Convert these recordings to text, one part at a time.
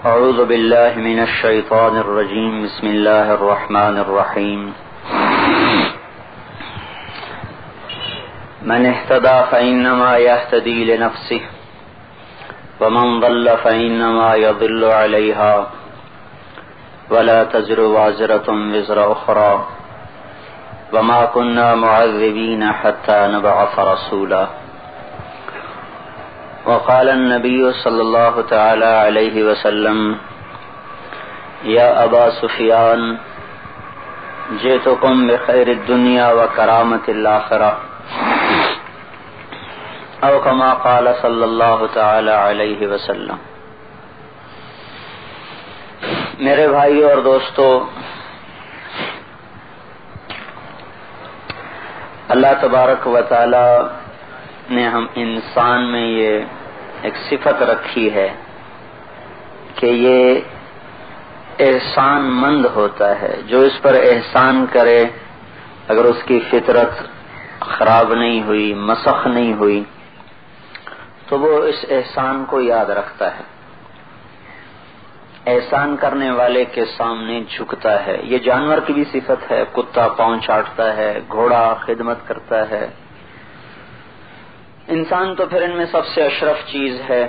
اعوذ باللہ من الشیطان الرجیم بسم اللہ الرحمن الرحیم من اهتدى فإنما يهتدي لنفسه ومن ضل فإنما يضل عليها ولا تزر وازرة وزر أخرى وما كنا معذبين حتى نبعث رسولا وقال النبي صلى الله تعالى عليه وسلم يا أبا سفيان جئتكم بخير الدنيا وكرامة الآخرة او كما قال صلی اللہ تعالی علیہ وسلم۔ میرے بھائیو اور دوستو، اللہ تبارک و تعالی نے ہم انسان میں یہ ایک صفت رکھی ہے کہ یہ احسان مند ہوتا ہے۔ جو اس پر احسان کرے، اگر اس کی فطرت خراب نہیں ہوئی، مسخ نہیں ہوئی، تو وہ اس احسان کو یاد رکھتا ہے، احسان کرنے والے کے سامنے جھکتا ہے۔ یہ جانور کی بھی صفت ہے، کتا پاؤں چاٹتا ہے، گھوڑا خدمت کرتا ہے، انسان تو پھر ان میں سب سے اشرف چیز ہے۔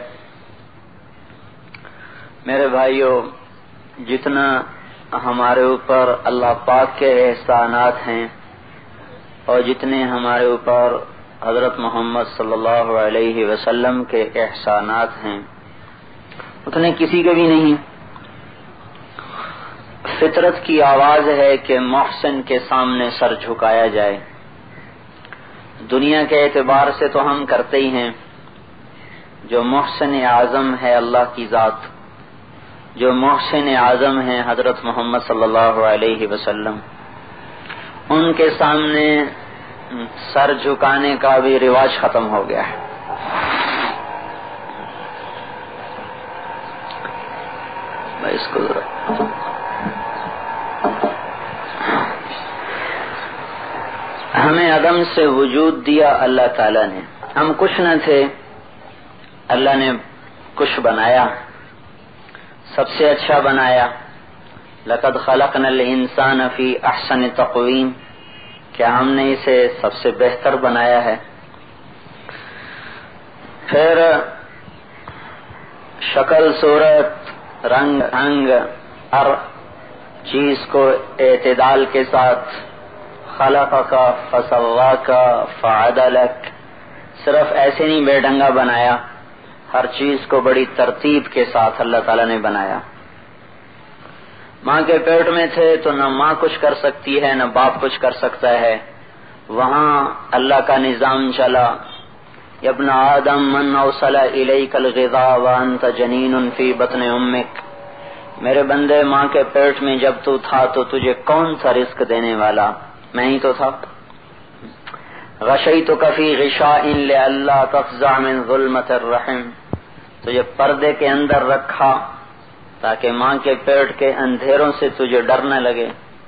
میرے بھائیو، جتنا ہمارے اوپر اللہ پاک کے احسانات ہیں اور جتنے ہمارے اوپر حضرت محمد صلی اللہ علیہ وسلم کے احسانات ہیں، اتنے کسی کے بھی نہیں۔ فطرت کی آواز ہے کہ محسن کے سامنے سر جھکایا جائے۔ دنیا کے اعتبار سے تو ہم کرتے ہی ہیں۔ جو محسن اعظم ہے اللہ کی ذات، جو محسن اعظم ہے حضرت محمد صلی اللہ علیہ وسلم، ان کے سامنے سر جھکانے کا بھی رواج ختم ہو گیا ہے۔ اس کو ہمیں عدم سے وجود دیا اللہ تعالیٰ نے، ہم کچھ نہ تھے، اللہ نے کچھ بنایا، سب سے اچھا بنایا۔ لقد خلقنا الانسان فی احسن تقویم، کیا ہم نے اسے سب سے بہتر بنایا ہے؟ پھر شکل، صورت، رنگ، ہر چیز کو اعتدال کے ساتھ خلقک فسواک فعدلک، صرف ایسے نہیں بے ڈھنگا بنایا، ہر چیز کو بڑی ترتیب کے ساتھ اللہ تعالیٰ نے بنایا۔ ماں کے پیٹ میں تھے تو نہ ماں کچھ کر سکتی ہے نہ باپ کچھ کر سکتا ہے، وہاں اللہ کا نظام چلا۔ یا ابن آدم من اوصل الیک الغذاء وانت جنین فی بطن امک، میرے بندے، ماں کے پیٹ میں جب تو تھا تو تجھے کون سا رزق دینے والا؟ میں ہی تو تھا۔ غشیتک فی غشاء لئلا تفزع من ظلمۃ الرحم، تجھے پردے کے اندر رکھا تاکہ ماں کے پیٹ کے اندھیروں سے تجھے ڈر نہ لگے۔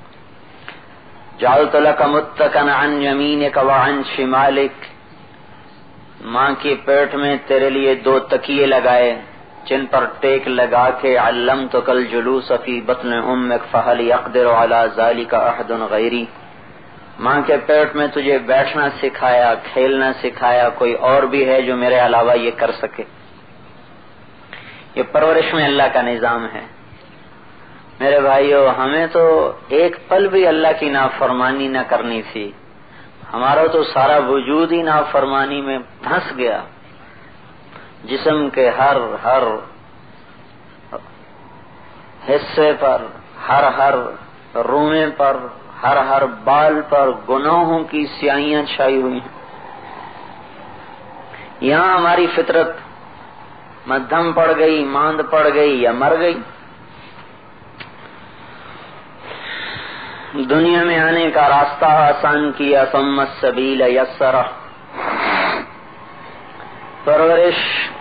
جعلت لک متکئا عن یمینک وعن شمالک، ماں کے پیٹ میں تیرے لیے 2 تکیے لگائے جن پر ٹیک لگا کے علمتک الجلوس فی بطن امک فہل یقدر علی ذلک احد غیری، ماں کے پیٹ میں تجھے بیٹھنا سکھایا، کھیلنا سکھایا، کوئی اور بھی ہے جو میرے علاوہ یہ کر سکے؟ یہ پرورش میں اللہ کا نظام ہے۔ میرے بھائیو، ہمیں تو ایک پل بھی اللہ کی نافرمانی نہ کرنی تھی، ہمارا تو سارا وجود ہی نافرمانی میں پھنس گیا۔ جسم کے ہر حصے پر، ہر رومے پر، ہر بال پر گناہوں کی سیاہیاں چھائی ہوئی ہیں۔ یہاں ہماری فطرت مدھم پڑ گئی، ماند پڑ گئی یا مر گئی۔ دنیا میں آنے کا راستہ آسان کیا، ثم السبیل یسرہ، پرورش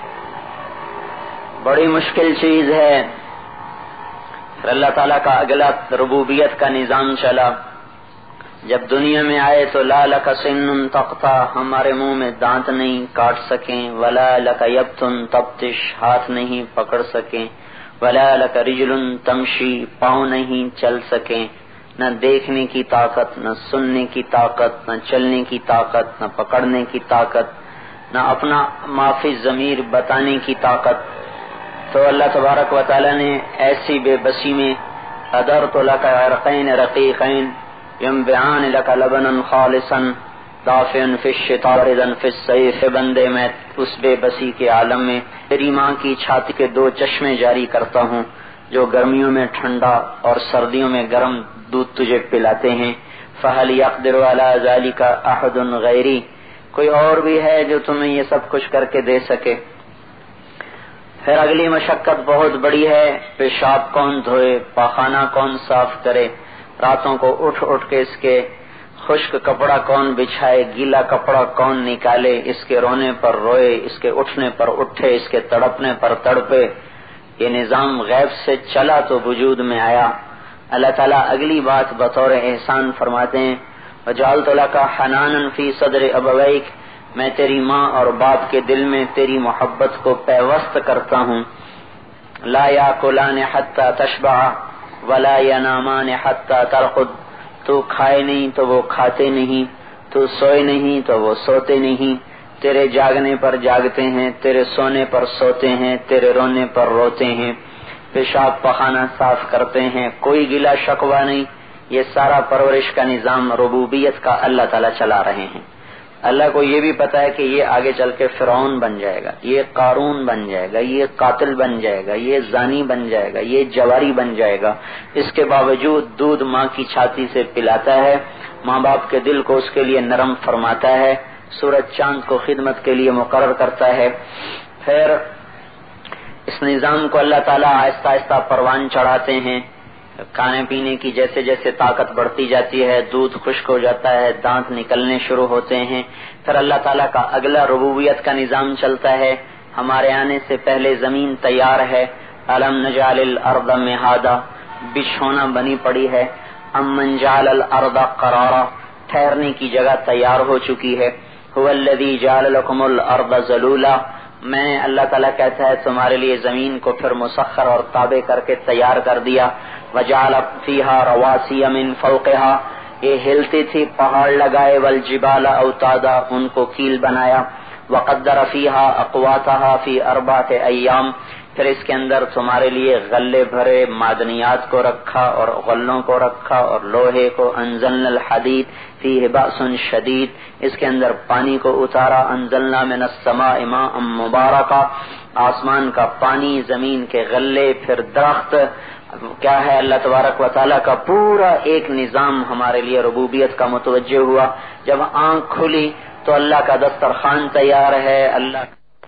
بڑی مشکل چیز ہے۔ پھر اللہ تعالیٰ کا اگلا ربوبیت کا نظام چلا۔ جب دنیا میں آئے تو لا لک سن تقطع، ہمارے منہ میں دانت نہیں کاٹ سکیں، ولا لک یبتن تبتش، ہاتھ نہیں پکڑ سکیں، ولا لک رجل تمشی، پاؤں نہیں چل سکیں، نہ دیکھنے کی طاقت، نہ سننے کی طاقت، نہ چلنے کی طاقت، نہ پکڑنے کی طاقت، نہ اپنا معافی ضمیر بتانے کی طاقت. تو اللہ تبارک و تعالی نے ایسی بے بسی میں قدرت لک عرقین رقیقین ینبعان لک لبنا خالصا دافعا فی الشتاء ردا فی الصیف. بندے میں اس بے بسی کے عالم میں تیری ماں کی چھاتی کے 2 چشمے جاری کرتا ہوں جو گرمیوں میں ٹھنڈا اور سردیوں میں گرم دودھ تجھے پلاتے ہیں. فہل یقدر علی ذلک احد غیری، کوئی اور بھی ہے جو تمہیں یہ سب کچھ کر کے دے سکے؟ پھر اگلی مشقت بہت بڑی ہے. پیشاب کون دھوئے، پاخانہ کون صاف کرے، راتوں کو اٹھ اٹھ کے اس کے خشک کپڑا کون بچھائے، گیلا کپڑا کون نکالے، اس کے رونے پر روئے، اس کے اٹھنے پر اٹھے، اس کے تڑپنے پر تڑپے. یہ نظام غیب سے چلا تو وجود میں آیا. اللہ تعالیٰ اگلی بات بطور احسان فرماتے ہیں وَجَعَلْتُ لَكَ حَنَانًا فِي صَدْرِ أَبَوَيْكَ، میں تیری ماں اور باپ کے دل میں تیری محبت کو پیوست کرتا ہوں. لَا يَأْكُلَانِ حَتَّى تَشْبَعَ وَلَا يَنَامَانِ حَتَّى تَرْقُدَ، تو کھائے نہیں تو وہ کھاتے نہیں، تو سوئے نہیں تو وہ سوتے نہیں. تیرے جاگنے پر جاگتے ہیں، تیرے سونے پر سوتے ہیں، تیرے رونے پر روتے ہیں، پیشاب پخانہ صاف کرتے ہیں، کوئی گلا شکوہ نہیں. یہ سارا پرورش کا نظام ربوبیت کا اللہ تعالیٰ چلا رہے ہیں. اللہ کو یہ بھی پتا ہے کہ یہ آگے چل کے فرعون بن جائے گا، یہ قارون بن جائے گا، یہ قاتل بن جائے گا، یہ زانی بن جائے گا، یہ جواری بن جائے گا. اس کے باوجود دودھ ماں کی چھاتی سے پلاتا ہے، ماں باپ کے دل کو اس کے لیے نرم فرماتا ہے، سورج چاند کو خدمت کے لیے مقرر کرتا ہے. پھر اس نظام کو اللہ تعالیٰ آہستہ آہستہ پروان چڑھاتے ہیں. کھانے پینے کی جیسے جیسے طاقت بڑھتی جاتی ہے، دودھ خشک ہو جاتا ہے، دانت نکلنے شروع ہوتے ہیں. پھر اللہ تعالیٰ کا اگلا ربوبیت کا نظام چلتا ہے. ہمارے آنے سے پہلے زمین تیار ہے. الم نجعل الارض مہادا، بچھونا بنی پڑی ہے. امن جعل الارض قرارا، ٹھہرنے کی جگہ تیار ہو چکی ہے. هو الذی جعل لکم الارض ذلولا، میں اللہ تعالیٰ کہتا ہے تمہارے لیے زمین کو پھر مسخر اور تابع کر کے تیار کر دیا. وجعل فیہا رواسی من فوقہا، یہ ہلتی تھی پہاڑ لگائے. والجبال اوتادا، ان کو کیل بنایا. وقدر فیہا اقواتہا فی 4 ایام، پھر اس کے اندر تمہارے لیے غلے بھرے معدنیات کو رکھا اور غلوں کو رکھا اور لوہے کو. انزلنا الحدید فیہ بأس شدید، اس کے اندر پانی کو اتارا. انزلنا من السماء ماء مبارکا، آسمان کا پانی، زمین کے غلے، پھر درخت. کیا ہے اللہ تبارک و تعالیٰ کا پورا ایک نظام ہمارے لیے ربوبیت کا متوجہ ہوا. جب آنکھ کھلی تو اللہ کا دسترخوان تیار ہے، اللہ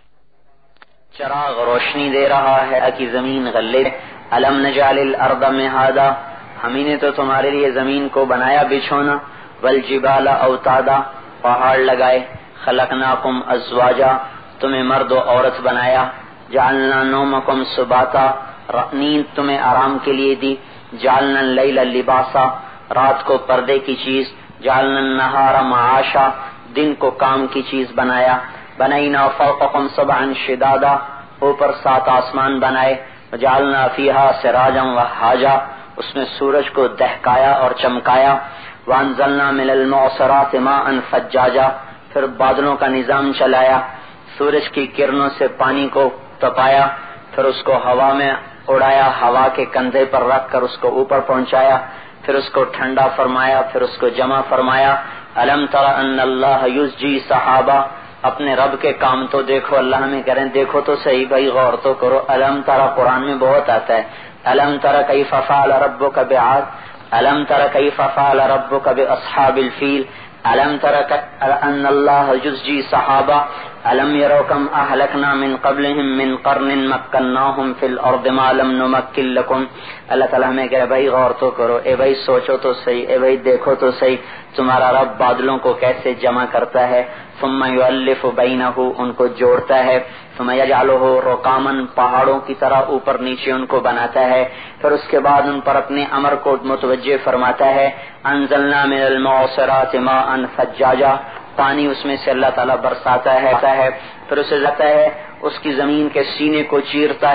چراغ روشنی دے رہا ہے کہ زمین غلے. الم نجعل الارض مہادا، ہم ہی نے تو تمہارے لیے زمین کو بنایا بچھونا. والجبال اوتادا، پہاڑ لگائے. خلقناکم ازواجا، تمہیں مرد و عورت بنایا. جعلنا نومکم سباتا، نیند تمہیں آرام کے لیے دی. جعلنا اللیل لباسا، رات کو پردے کی چیز. جعلنا النہار معاشا، دن کو کام کی چیز بنایا. بنینا فوقکم 7 شدادا، اوپر 7 آسمان بنائے. وجعلنا فیہا سراجا وہاجا، اس میں سورج کو دہکایا اور چمکایا. وانزلنا من المعصرات ماء فجاجا، پھر بادلوں کا نظام چلایا. سورج کی کرنوں سے پانی کو تپایا، پھر اس کو ہوا میں اڑایا، ہوا کے کندھے پر رکھ کر اس کو اوپر پہنچایا. پھر اس کو ٹھنڈا فرمایا، پھر اس کو جمع فرمایا. الم تر ان اللہ یزجی سحابا، اپنے رب کے کام تو دیکھو. اللہ ہمیں کریں دیکھو تو صحیح بھائی، غور تو کرو. الم ترى قرآن میں بہت آتا ہے. الم تر کیف فعل ربک بعاد، الم تر کیف فعل ربک باصحاب الفیل، الم تر ان اللہ یزجی سحابا، الم یروا کم اہلکنا من قبلہم من قرن مکناہم فی الارض ما لم نمکن لکم. اللہ تعالیٰ ہمیں کہے بھائی غور تو کرو، اے بھائی سوچو تو صحیح، اے بھائی دیکھو تو صحیح، تمہارا رب بادلوں کو کیسے جمع کرتا ہے. ثم یؤلف بینہ، ان کو جوڑتا ہے. ثم یجعلہ رکاما، پہاڑوں کی طرح اوپر نیچے ان کو بناتا ہے. پھر اس کے بعد ان پر اپنے امر کو متوجہ فرماتا ہے. انزلنا من المعصرات ماء ثجاجا، پانی اس میں سے اللہ تعالیٰ برساتا ہے. پھر اسے جاتا ہے، اس کی زمین کے سینے کو چیرتا ہے.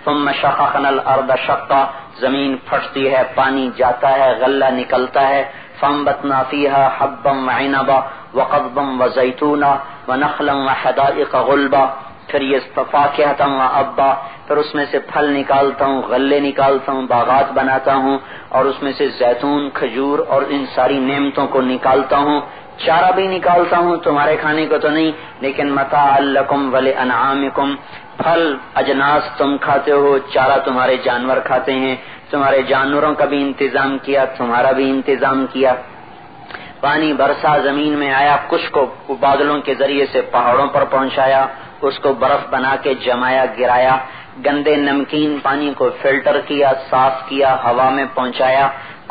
ثم شققنا الارض شقا، زمین پھٹتی ہے، پانی جاتا ہے، غلہ نکلتا ہے، فانبتنا فيها حبا وعنبا وقضبا وزيتونا ونخلا وحدائق غلبا، پھر یہ فاکہۃ وابا، پھر اس میں سے پھل نکالتا ہوں، غلے نکالتا ہوں، باغات بناتا ہوں، اور اس میں سے زیتون، کھجور اور ان ساری نعمتوں کو نکالتا ہوں، چارہ بھی نکالتا ہوں، تمہارے کھانے کو تو نہیں، لیکن متاعا لکم ولانعامکم، پھل اجناس تم کھاتے ہو، چارہ تمہارے جانور کھاتے ہیں، تمہارے جانوروں کا بھی انتظام کیا، تمہارا بھی انتظام کیا۔ پانی برسا، زمین میں آیا، کچھ کو بادلوں کے ذریعے سے پہاڑوں پر پہنچایا، اس کو برف بنا کے جمایا، گرایا، گندے نمکین پانی کو فلٹر کیا، صاف کیا، ہوا میں پہنچایا،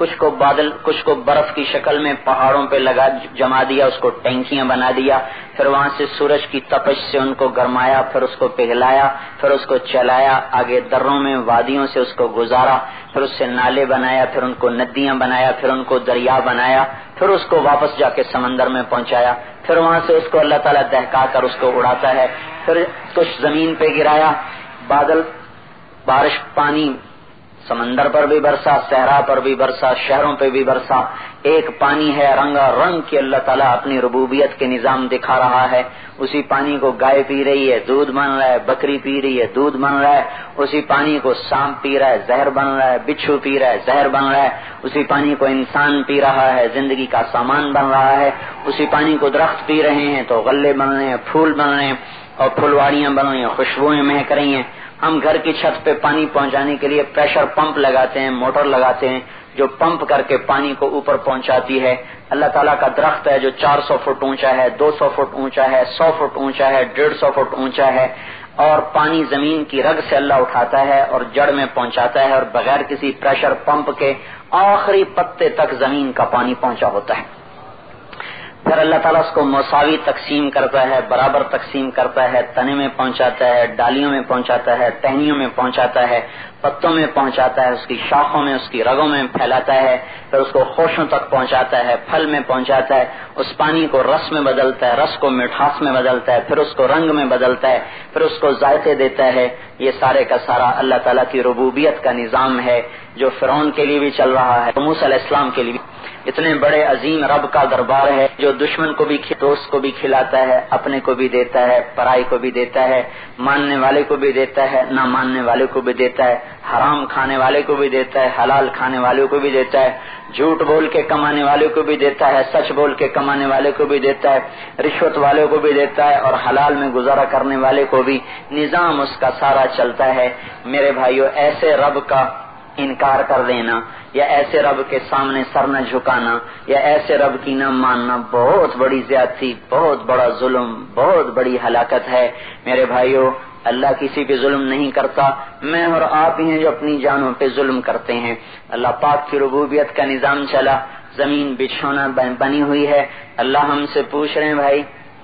کچھ کو برف کی شکل میں پہاڑوں پہ جما دیا، اس کو ٹینکیاں بنا دیا، پھر وہاں سے سورج کی تپش سے ان کو گرمایا، پھر اس کو پگھلایا، پھر اس کو چلایا، آگے دروں میں وادیوں سے اس کو گزارا، پھر اس سے نالے بنایا، پھر ان کو ندیاں بنایا، پھر ان کو دریا بنایا، پھر اس کو واپس جا کے سمندر میں پہنچایا، پھر وہاں سے اس کو اللہ تعالیٰ دہکا کر اس کو اڑاتا ہے، پھر کچھ زمین پہ گرایا، بادل، بارش، پانی سمندر پر بھی برسا، صحرا پر بھی برسا، شہروں پہ بھی برسا، ایک پانی ہے، رنگا رنگ کی اللہ تعالیٰ اپنی ربوبیت کے نظام دکھا رہا ہے، اسی پانی کو گائے پی رہی ہے، دودھ بن رہا ہے، بکری پی رہی ہے، دودھ بن رہا ہے، اسی پانی کو سانپ پی رہا ہے، زہر بن رہا ہے، بچھو پی رہا ہے، زہر بن رہا ہے، اسی پانی کو انسان پی رہا ہے، زندگی کا سامان بن رہا ہے، اسی پانی کو درخت پی رہے ہیں تو غلے بن رہے ہیں، پھول بن رہے ہیں اور پھلواڑیاں بن رہی ہیں، خوشبوئیں مہک رہی ہیں۔ ہم گھر کی چھت پہ پانی پہنچانے کے لیے پریشر پمپ لگاتے ہیں، موٹر لگاتے ہیں جو پمپ کر کے پانی کو اوپر پہنچاتی ہے۔ اللہ تعالیٰ کا درخت ہے جو 400 فٹ اونچا ہے، 200 فٹ اونچا ہے، 100 فٹ اونچا ہے، 150 فٹ اونچا ہے، اور پانی زمین کی رگ سے اللہ اٹھاتا ہے اور جڑ میں پہنچاتا ہے، اور بغیر کسی پریشر پمپ کے آخری پتے تک زمین کا پانی پہنچا ہوتا ہے۔ پھر اللہ تعالیٰ اس کو مساوی تقسیم کرتا ہے، برابر تقسیم کرتا ہے، تنے میں پہنچاتا ہے، ڈالیوں میں پہنچاتا ہے، ٹہنیوں میں پہنچاتا ہے، پتوں میں پہنچاتا ہے، اس کی شاخوں میں، اس کی رگوں میں پھیلاتا ہے، پھر اس کو خوشوں تک پہنچاتا ہے، پھل میں پہنچاتا ہے، اس پانی کو رس میں بدلتا ہے، رس کو مٹھاس میں بدلتا ہے، پھر اس کو رنگ میں بدلتا ہے، پھر اس کو ذائقے دیتا ہے۔ یہ سارے کا سارا اللہ تعالیٰ کی ربوبیت کا نظام ہے جو فرعون کے لیے بھی چل رہا ہے، موسیٰ علیہ السلام کے لیے بھی۔ اتنے بڑے عظیم رب کا دربار ہے جو دشمن کو بھی دوست کو بھی کھلاتا ہے، اپنے کو بھی دیتا ہے، پرائی کو بھی دیتا ہے، ماننے والے کو بھی دیتا ہے، نہ ماننے والے کو بھی دیتا ہے، حرام کھانے والے کو بھی دیتا ہے، حلال کھانے والے کو بھی دیتا ہے، جھوٹ بول کے کمانے والے کو بھی دیتا ہے، سچ بول کے کمانے والے کو بھی دیتا ہے، رشوت والے کو بھی دیتا ہے، اور حلال میں گزارا کرنے والے کو بھی۔ نظام اس کا سارا چلتا ہے۔ میرے بھائیو، ایسے رب کا انکار کر دینا یا ایسے رب کے سامنے سر نہ جھکانا یا ایسے رب کی نہ ماننا بہت بڑی زیادتی، بہت بڑا ظلم، بہت بڑی ہلاکت ہے۔ میرے بھائیو، اللہ کسی پہ ظلم نہیں کرتا، میں اور آپ ہی ہیں جو اپنی جانوں پہ ظلم کرتے ہیں۔ اللہ پاک کی ربوبیت کا نظام چلا، زمین بچھونا بنی ہوئی ہے۔ اللہ ہم سے پوچھ رہے ہیں، بھائی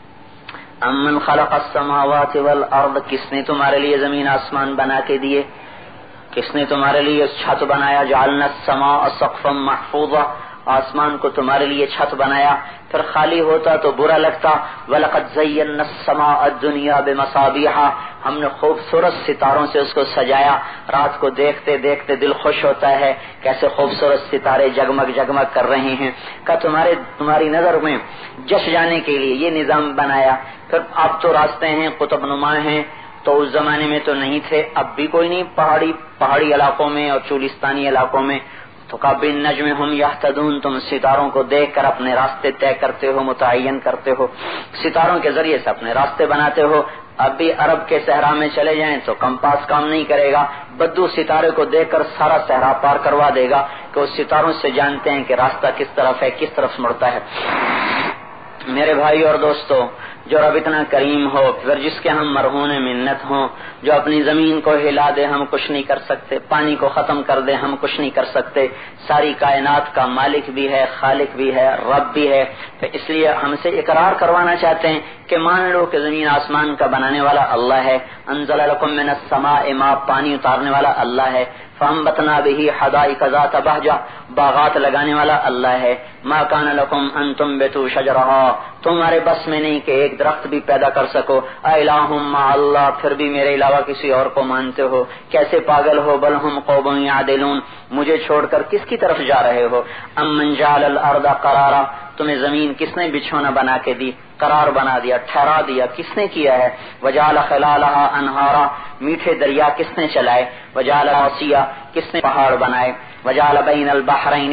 امن خلق السماوات والارض، کس نے تمہارے لیے زمین آسمان بنا کے دیے؟ کس نے تمہارے لیے چھت بنایا؟ جعلنا السماء سقفا محفوظا، آسمان کو تمہارے لیے چھت بنایا۔ پھر خالی ہوتا تو برا لگتا۔ وَلَقَدْ زَيَّنَّا السَّمَاءَ الدُّنْيَا بِمَصَابِيحَ، ہم نے خوبصورت ستاروں سے اس کو سجایا۔ رات کو دیکھتے دیکھتے دل خوش ہوتا ہے، کیسے خوبصورت ستارے جگمگ جگمگ کر رہے ہیں۔ کہ تمہاری نظر میں جش جانے کے لیے یہ نظام بنایا۔ پھر اب تو راستے ہیں، قطب نما ہیں، تو اس زمانے میں تو نہیں تھے، اب بھی کوئی نہیں، پہاڑی علاقوں میں اور چولستانی علاقوں میں۔ تو بالنجم ہم یہتدون، تم ستاروں کو دیکھ کر اپنے راستے طے کرتے ہو، متعین کرتے ہو، ستاروں کے ذریعے سے اپنے راستے بناتے ہو۔ اب بھی عرب کے صحرا میں چلے جائیں تو کمپاس کام نہیں کرے گا، بدو ستارے کو دیکھ کر سارا صحرا پار کروا دے گا کہ اس ستاروں سے جانتے ہیں کہ راستہ کس طرف ہے، کس طرف مڑتا ہے۔ میرے بھائی اور دوستو، جو رب اتنا کریم ہو، پھر جس کے ہم مرہون منت ہوں، جو اپنی زمین کو ہلا دے ہم کچھ نہیں کر سکتے، پانی کو ختم کر دے ہم کچھ نہیں کر سکتے، ساری کائنات کا مالک بھی ہے، خالق بھی ہے، رب بھی ہے۔ تو اس لیے ہم سے اقرار کروانا چاہتے ہیں کہ مان لو کہ زمین آسمان کا بنانے والا اللہ ہے۔ انزل لکم من السماء ماء، پانی اتارنے والا اللہ ہے۔ فانبتنا به حدائق ذات بہجہ، باغات لگانے والا اللہ ہے. ما کان لکم ان تنبتوا شجرہا، تمہارے بس میں نہیں کہ ایک درخت بھی پیدا کر سکو. الہ مع اللہ، پھر بھی میرے علاوہ کسی اور کو مانتے ہو، کیسے پاگل ہو. بل ہم قوم یعدلون، مجھے چھوڑ کر کس کی طرف جا رہے ہو. امن جعل الارض قرارا، تمہیں زمین کس نے بچھونا بنا کے دی، قرار بنا دیا، ٹھہرا دیا، کس نے کیا ہے. وجعل خلالها انہارا، میٹھے دریا کس نے چلائے. وجعل رواسیا، کس نے پہاڑ بنائے. وجعل بین البحرین،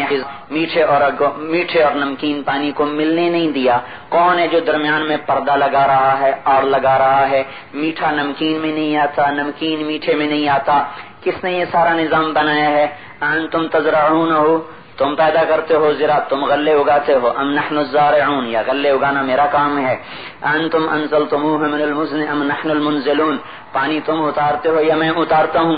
میٹھے اور نمکین پانی کو ملنے نہیں دیا. کون ہے جو درمیان میں پردہ لگا رہا ہے اور لگا رہا ہے. میٹھا نمکین میں نہیں آتا، نمکین میٹھے میں نہیں آتا. کس نے یہ سارا نظام بنایا ہے. انتم تزرعونہ، تم پیدا کرتے ہو زرا، تم غلے اگاتے ہو. ام نحن الزارعون، یا غلے اگانا میرا کام ہے. انتم انزلتموہ من المزن ام نحن المنزلون، پانی تم اتارتے ہو یا میں اتارتا ہوں.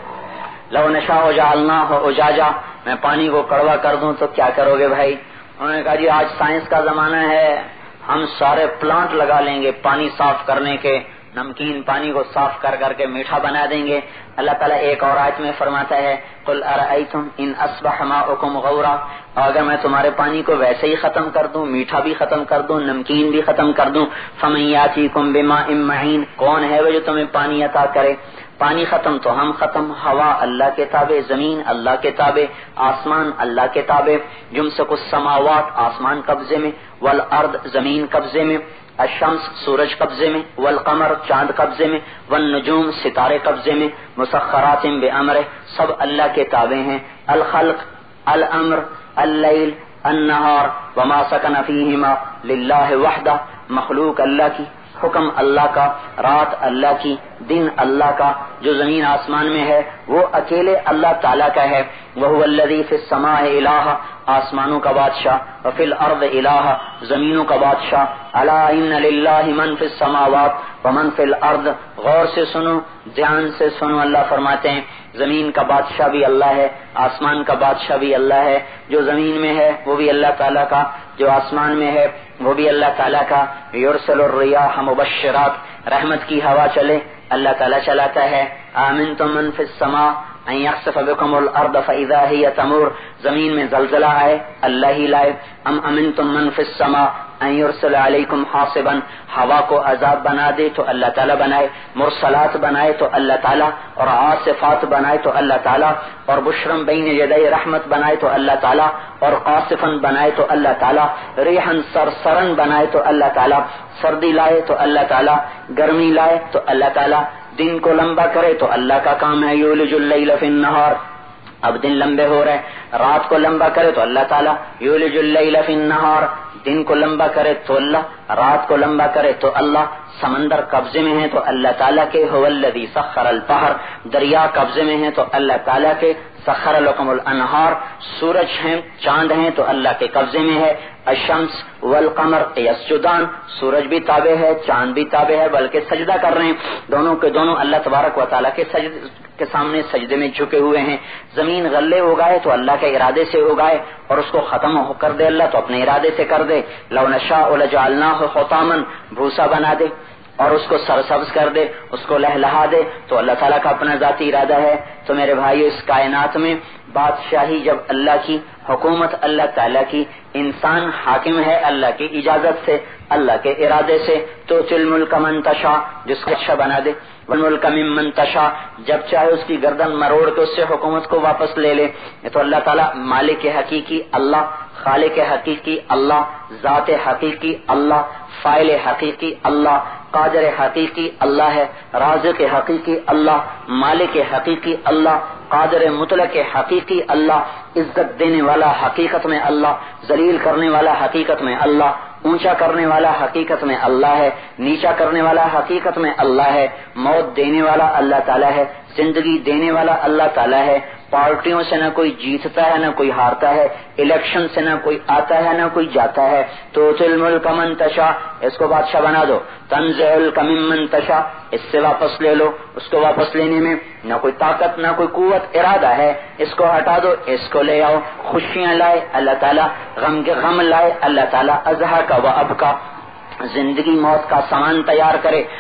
لو نشاء جعلناہ اجاجا، میں پانی کو کڑوا کر دوں تو کیا کرو گے بھائی. انہوں نے کہا جی آج سائنس کا زمانہ ہے، ہم سارے پلانٹ لگا لیں گے پانی صاف کرنے کے، نمکین پانی کو صاف کر کر کے میٹھا بنا دیں گے. اللہ تعالیٰ ایک اور آیت میں فرماتا ہے قل ارأیتم ان اصبح ماؤکم غورا، اگر میں تمہارے پانی کو ویسے ہی ختم کر دوں، میٹھا بھی ختم کر دوں، نمکین بھی ختم کر دوں. فمن یاتیکم بماء معین، کون ہے وہ جو تمہیں پانی عطا کرے. پانی ختم تو ہم ختم. ہوا اللہ کے تابع، زمین اللہ کے تابع، آسمان اللہ کے تابع. یمسک السماوات، آسمان قبضے میں، والارض زمین قبضے میں، الشمس سورج قبضے میں، والقمر چاند قبضے میں، والنجوم ستارے قبضے میں، مسخرات بامرہ سب اللہ کے تابع ہیں. الخلق، الامر، اللیل، النہار وما سکن فیہما للہ وحدہ، مخلوق اللہ کی، حکم اللہ کا، رات اللہ کی، دن اللہ کا. جو زمین آسمان میں ہے وہ اکیلے اللہ تعالیٰ کا ہے. وہو الذی فی السماء الہ، آسمانوں کا بادشاہ، وفی الارض الہ، زمینوں کا بادشاہ. الا ان للہ من فی السماوات ومن فی الارض، غور سے سنو، دھیان سے سنو. اللہ فرماتے ہیں زمین کا بادشاہ بھی اللہ ہے، آسمان کا بادشاہ بھی اللہ ہے. جو زمین میں ہے وہ بھی اللہ تعالیٰ کا، جو آسمان میں ہے وہ بھی اللہ تعالیٰ کا. یرسل الریاح مبشرات، رحمت کی ہوا چلے اللہ تعالیٰ چلاتا ہے. آمنتم من فی السماء ان یخسف بکم الارض فاذا ہی تمور، زمین میں زلزلہ آئے اللہ ہی لائے. ام امنتم من فی السماء ان یرسل علیکم حاصبا، ہوا کو عذاب بنا دے تو اللہ تعالیٰ بنائے. مرسلات بنائے تو اللہ تعالیٰ، اور عاصفات بنائے تو اللہ تعالیٰ، اور بشرم بین یدی رحمت بنائے تو اللہ تعالیٰ، اور قاصفا بنائے تو اللہ تعالیٰ، ریحن سرسرن بنائے تو اللہ تعالیٰ، سردی لائے تو اللہ تعالیٰ، گرمی لائے تو اللہ تعالیٰ. دن کو لمبا کرے تو اللہ کا کام ہے. یولج اللیل فی النہار، اب دن لمبے ہو رہے، رات کو لمبا کرے تو اللہ تعالیٰ. یولج اللیل فی النہار، دن کو لمبا کرے تو اللہ، رات کو لمبا کرے تو اللہ. سمندر قبضے میں ہے تو اللہ تعالیٰ کے. هو الذی سخر البحر، دریا قبضے میں ہے تو اللہ تعالیٰ کے. سخر لکم الانہار، سورج ہیں چاند ہیں تو اللہ کے قبضے میں ہے. الشمس والقمر یسجدان، سورج بھی تابع ہے، چاند بھی تابع ہے، بلکہ سجدہ کر رہے ہیں. دونوں کے دونوں اللہ تبارک و تعالیٰ کے سامنے سجدے میں جھکے ہوئے ہیں. زمین غلے اگائے تو اللہ کے ارادے سے اگائے، اور اس کو ختم کر دے اللہ تو اپنے ارادے سے کر دے. لو نشاء لجعلناہ حطاما، بھوسا بنا دے اور اس کو سرسبز کر دے، اس کو لہلہا دے تو اللہ تعالیٰ کا اپنا ذاتی ارادہ ہے. تو میرے بھائیو اس کائنات میں بادشاہی جب اللہ کی، حکومت اللہ تعالیٰ کی، انسان حاکم ہے اللہ کی اجازت سے، اللہ کے ارادے سے. تو تل ملک من تشاء، جس کو اچھا بنا دے. والملک ممن تشاء، جب چاہے اس کی گردن مروڑ کے اس سے حکومت کو واپس لے لے. تو اللہ تعالیٰ مالک حقیقی اللہ، خالق حقیقی اللہ، ذات حقیقی اللہ، فاعل حقیقی اللہ، قادر حقیقی اللہ ہے، رازق حقیقی اللہ، مالک حقیقی اللہ، قادر مطلق حقیقی اللہ، عزت دینے والا حقیقت میں اللہ، ذلیل کرنے والا حقیقت میں اللہ، اونچا کرنے والا حقیقت میں اللہ ہے، نیچا کرنے والا حقیقت میں اللہ ہے، موت دینے والا اللہ تعالیٰ ہے، زندگی دینے والا اللہ تعالیٰ ہے. پارٹیوں سے نہ کوئی جیتتا ہے نہ کوئی ہارتا ہے، الیکشن سے نہ کوئی آتا ہے نہ کوئی جاتا ہے. تو تل ملک من تشاء، اس کو بادشاہ بنا دو. تنزع الملک ممن تشاء، اس سے واپس لے لو. اس کو واپس لینے میں نہ کوئی طاقت نہ کوئی قوت، ارادہ ہے. اس کو ہٹا دو، اس کو لے آؤ. خوشیاں لائے اللہ تعالیٰ، غم کے غم لائے اللہ تعالیٰ. اضحیٰ کا و ابکا، زندگی موت کا سامان تیار کرے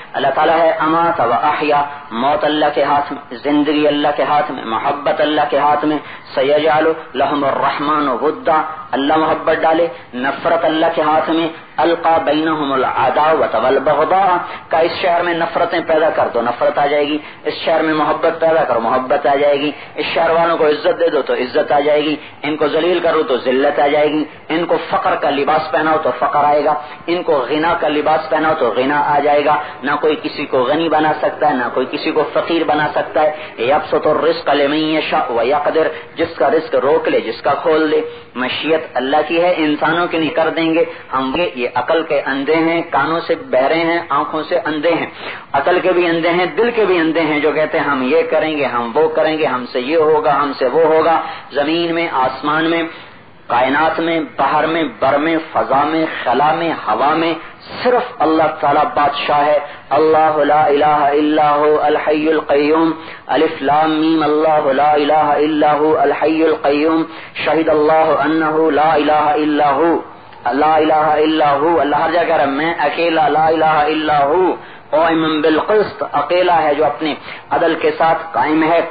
اللہ تعالیٰ ہے امات و احیا، موت اللہ کے ہاتھ میں، زندگی اللہ کے ہاتھ میں، محبت اللہ کے ہاتھ میں. سیجعل لهم الرحمن ودا، اللہ محبت ڈالے. نفرت اللہ کے ہاتھ میں. القا بینہم العداوۃ والبغضاء، کا اس شہر میں نفرتیں پیدا کر دو، نفرت آ جائے گی. اس شہر میں محبت پیدا کرو، محبت آ جائے گی. اس شہر والوں کو عزت دے دو تو عزت آ جائے گی. ان کو ذلیل کرو تو ذلت آ جائے گی. ان کو فقر کا لباس پہناؤ تو فقر آئے گا. ان کو غنا کا لباس پہناؤ تو غنا آ جائے گا. نہ کوئی کسی کو غنی بنا سکتا ہے، نہ کوئی کسی کو فقیر بنا سکتا ہے. یبسط الرزق لمن یشاء ویقدر، جس کا رزق روک لے، جس کا کھول دے. مشیت اللہ کی ہے، انسانوں کی نہیں. کر دیں گے ہم. یہ عقل کے اندھے ہیں، کانوں سے بہرے ہیں، آنکھوں سے اندھے ہیں. عقل کے بھی اندھے ہیں، دل کے بھی اندھے ہیں، جو کہتے ہیں ہم یہ کریں گے، ہم وہ کریں گے، ہم سے یہ ہوگا، ہم سے وہ ہوگا. زمین میں، آسمان میں، کائنات میں، بحر میں، بر میں، فضا میں، خلا میں، ہوا میں صرف اللہ تعالی بادشاہ ہے. اللہ لا الہ الا هو الحی القیوم. الف لام میم اللہ لا الہ الا هو الحی القیوم. شہد اللہ انہ لا الہ الا هو، لا الہ الا هو. اللہ ہر جگہ رہا میں اکیلا، لا الہ الا هو. قائم بالقسط، اکیلا ہے جو اپنے عدل کے ساتھ قائم ہے.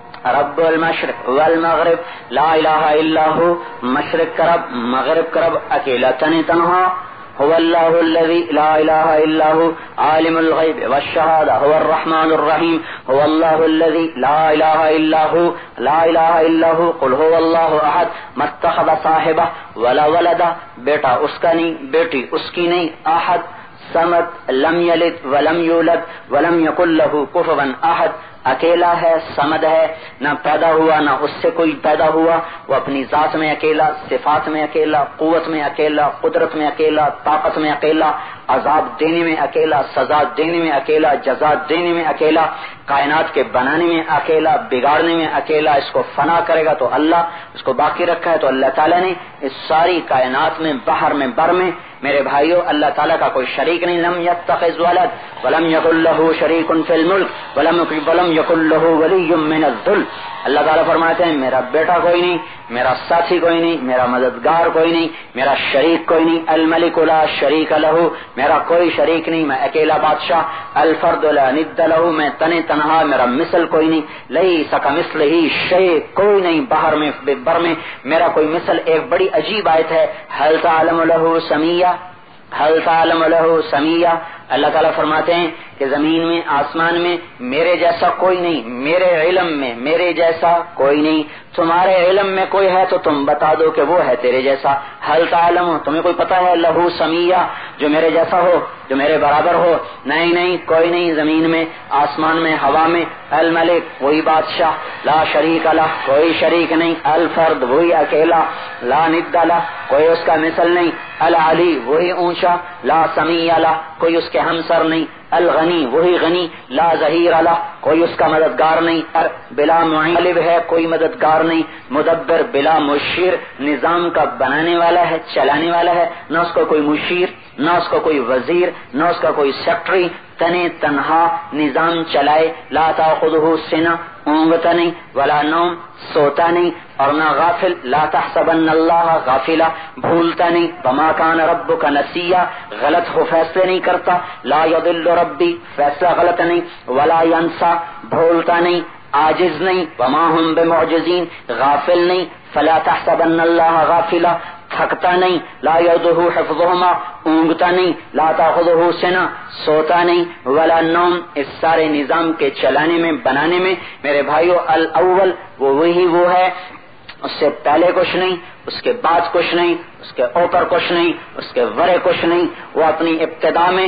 رب المشرق والمغرب، لا الہ الا هو. مشرق کا رب، مغرب کا رب، اکیلا تنہا. هو اللہ الذی لا الہ الا هو عالم الغیب والشہادہ هو الرحمن الرحیم. هو اللہ الذی لا الہ الا هو، لا الہ الا هو. قل هو اللہ احد ما اتخذ صاحبہ ولا ولدا، بیٹا اس کا نہیں، بیٹی اس کی نہیں. احد صمد، لم یلد ولم یولد ولم یکن له کفوا احد. اکیلا ہے، صمد ہے، نہ پیدا ہوا نہ اس سے کوئی پیدا ہوا. وہ اپنی ذات میں اکیلا، صفات میں اکیلا، قوت میں اکیلا، قدرت میں اکیلا، طاقت میں اکیلا، عذاب دینے میں اکیلا، سزا دینے میں اکیلا، جزا دینے میں اکیلا، کائنات کے بنانے میں اکیلا، بگاڑنے میں اکیلا. اس کو فنا کرے گا تو اللہ، اس کو باقی رکھا ہے تو اللہ تعالیٰ نے. اس ساری کائنات میں، بحر میں، بر میں میرے بھائیو اللہ تعالیٰ کا کوئی شریک نہیں. لم یتخذ ولد ولم یکن له شریک فی الملک ولم یکن له ولی من الذل. اللہ تعالیٰ فرماتے ہیں میرا بیٹا کوئی نہیں، میرا ساتھی کوئی نہیں، میرا مددگار کوئی نہیں، میرا شریک کوئی نہیں. الملک لا شریک له، میرا کوئی شریک نہیں، میں اکیلا بادشاہ. الفرد لا ند له، میں تنہا، میرا مثل کوئی نہیں. لیس کمثلہ شیء، کوئی نہیں بحر میں بر میں میرا کوئی مثل. ایک بڑی عجیب آیت ہے. هل تعلم له سمیہ، هل تعلم له سمیہ. اللہ تعالیٰ فرماتے ہیں کہ زمین میں، آسمان میں میرے جیسا کوئی نہیں، میرے علم میں میرے جیسا کوئی نہیں. تمہارے علم میں کوئی ہے تو تم بتا دو کہ وہ ہے تیرے جیسا. هل تعلم، تمہیں کوئی پتا ہے له سمیہ، جو میرے جیسا ہو، جو میرے برابر ہو؟ نہیں، کوئی نہیں. زمین میں، آسمان میں، ہوا میں. الملک، وہی بادشاہ. لا شریک لہ، کوئی شریک نہیں. الفرد، وہی اکیلا. لا ند لہ، کوئی اس کا مثل نہیں. العلی، وہی اونچا. لا سمیع لہ، کوئی اس کے ہمسر نہیں. الغنی، وہی غنی. لا ظہیر لہ، کوئی اس کا مددگار نہیں. بلا معلب ہے، کوئی مددگار نہیں. مدبر، بلا مشیر، نظام کا بنانے والا ہے، چلانے والا ہے. نہ اس کو کوئی مشیر، نہ اس کو کوئی وزیر، نہ اس کا کوئی سیکٹری. تنہا نظام چلائے. لا تاخذہ سنہ، اونگتا نہیں. ولا نوم، سوتا نہیں. اور نہ غافل. لا تحسبن اللہ غافلا، بھولتا نہیں. وما کان ربک نسیا، غلط ہو فیصلے نہیں کرتا. لا یضل ربی، فیصلہ غلط نہیں. ولا ینسا، بھولتا نہیں، عاجز نہیں. وما هم بمعجزین، غافل نہیں. فلا تحسبن اللہ غافلا، تھکتا نہیں. لا یعوده حفظهما، اونگتا نہیں. لا تاخذہ سنہ، سوتا نہیں. ولا نوم. اس سارے نظام کے چلانے میں، بنانے میں میرے بھائیو الاول، وہی وہ ہے، اس سے پہلے کچھ نہیں، اس کے بعد کچھ نہیں، اس کے اوپر کچھ نہیں، اس کے ورے کچھ نہیں. وہ اپنی ابتدا میں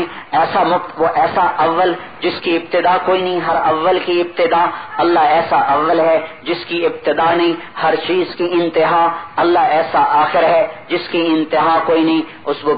وہ ایسا اول جس کی ابتدا کوئی نہیں. ہر اول کی ابتدا. اللہ ایسا اول ہے جس کی ابتدا نہیں. ہر چیز کی انتہا. اللہ ایسا آخر ہے جس کی انتہا کوئی نہیں. وہ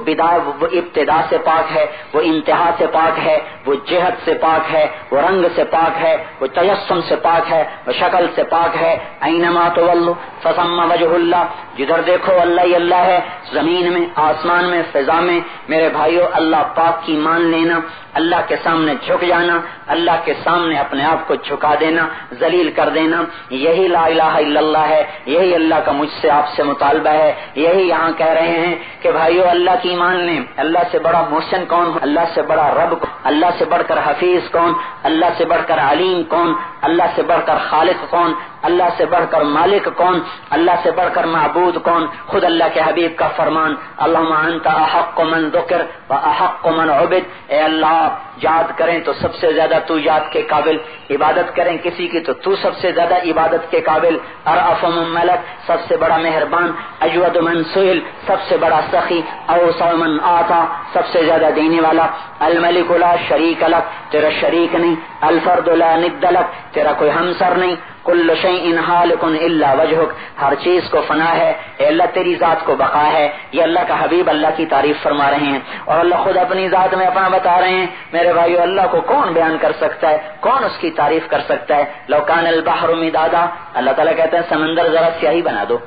ابتدا سے پاک ہے، وہ انتہا سے پاک ہے، وہ جہت سے پاک ہے، وہ رنگ سے پاک ہے، وہ تجسم سے پاک ہے، وہ شکل سے پاک ہے. اینما تولوا فثم وجہ اللہ، جدھر دیکھو اللہ ہی اللہ ہے، زمین میں، آسمان میں، فضا میں۔ میرے بھائیو اللہ پاک کی مان لینا، اللہ کے سامنے جھک جانا، اللہ کے سامنے اپنے آپ کو جھکا دینا، ذلیل کر دینا، یہی لا الہ الا اللہ ہے، یہی اللہ کا مجھ سے آپ سے مطالبہ ہے۔ یہی یہاں کہہ رہے ہیں کہ بھائیو اللہ کی مان لیں، اللہ سے بڑا محسن کون، اللہ سے بڑا رب کون، اللہ سے بڑھ کر حفیظ کون، اللہ سے بڑھ کر علیم کون، اللہ سے بڑھ کر خالق کون، اللہ سے بڑھ کر مالک کون، اللہ سے بڑھ کر معبود کون۔ خود اللہ کے حبیب کا فرمان، اللہم انت احق من ذکر و احق من عبد، اے اللہ یاد کریں تو سب سے زیادہ تو یاد کے قابل، عبادت کریں کسی کی تو سب سے زیادہ عبادت کے قابل، ارأف من ملک سب سے بڑا مہربان، اجود من سئل سب سے بڑا سخی، اوسع من آتا سب سے زیادہ دینے والا، الملک لا شریک لک تیرا شریک نہیں، الفرد لا ند لک تیرا کوئی ہمسر نہیں، کل شیء ہالک الا وجہک ہر چیز کو فنا ہے، اے اللہ تیری ذات کو بقا ہے۔ یہ اللہ کا حبیب اللہ کی تعریف فرما رہے ہیں، اور اللہ خود اپنی ذات میں اپنا بتا رہے ہیں۔ میرے بھائیو اللہ کو کون بیان کر سکتا ہے، کون اس کی تعریف کر سکتا ہے؟ لو کان البحر مدادا، اللہ تعالیٰ کہتے ہیں سمندر ذرا سیاہی بنا دو،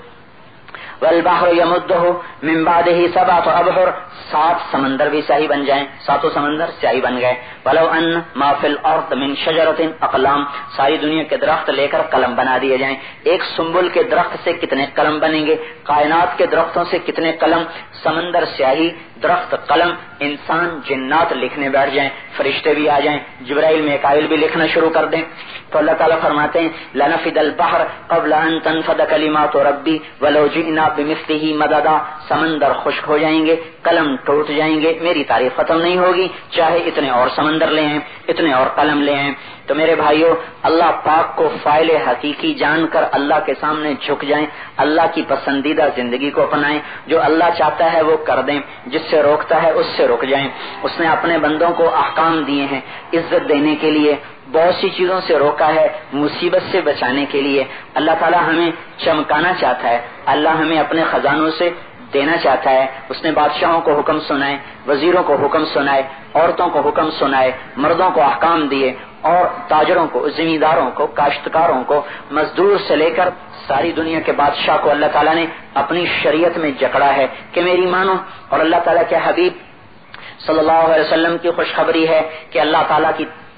والبحر یمدہ من بعدہ سبعۃ ابحر 7 سمندر بھی سیاہی بن جائیں، 7 سمندر سیاہی بن گئے، ولو ان ما فی الارض من شجرۃ اقلام ساری دنیا کے درخت لے کر قلم بنا دیے جائیں، ایک سنبل کے درخت سے کتنے قلم بنیں گے، کائنات کے درختوں سے کتنے قلم، سمندر سیاہی، درخت قلم، انسان جنات لکھنے بیٹھ جائیں، فرشتے بھی آ جائیں، جبرائیل میکائیل بھی لکھنا شروع کر دیں، تو اللہ تعالیٰ فرماتے ہیں لنفد البحر قبل ان تنفد کلمات ربی ولو جئنا بمثلہ مددا، سمندر خشک ہو جائیں گے، قلم ٹوٹ جائیں گے، میری تعریف ختم نہیں ہوگی، چاہے اتنے اور سمندر لے آئیں، اتنے اور قلم لے آئیں۔ تو میرے بھائیو اللہ پاک کو فاعل حقیقی جان کر اللہ کے سامنے جھک جائیں، اللہ کی پسندیدہ زندگی کو اپنائیں، جو اللہ چاہتا ہے وہ کر دیں، جس سے روکتا ہے اس سے رک جائیں۔ اس نے اپنے بندوں کو احکام دیے ہیں عزت دینے کے لیے، بہت سی چیزوں سے روکا ہے مصیبت سے بچانے کے لیے۔ اللہ تعالیٰ ہمیں چمکانا چاہتا ہے، اللہ ہمیں اپنے خزانوں سے دینا چاہتا ہے۔ اس نے بادشاہوں کو حکم سنائے، وزیروں کو حکم سنائے، عورتوں کو حکم سنائے، مردوں کو احکام دیے، اور تاجروں کو، زمینداروں کو، کاشتکاروں کو، مزدور سے لے کر ساری دنیا کے بادشاہ کو اللہ تعالیٰ نے اپنی شریعت میں جکڑا ہے کہ میری مانو۔ اور اللہ تعالیٰ کے حبیب صلی اللہ علیہ وسلم کی خوشخبری ہے کہ اللہ تعالیٰ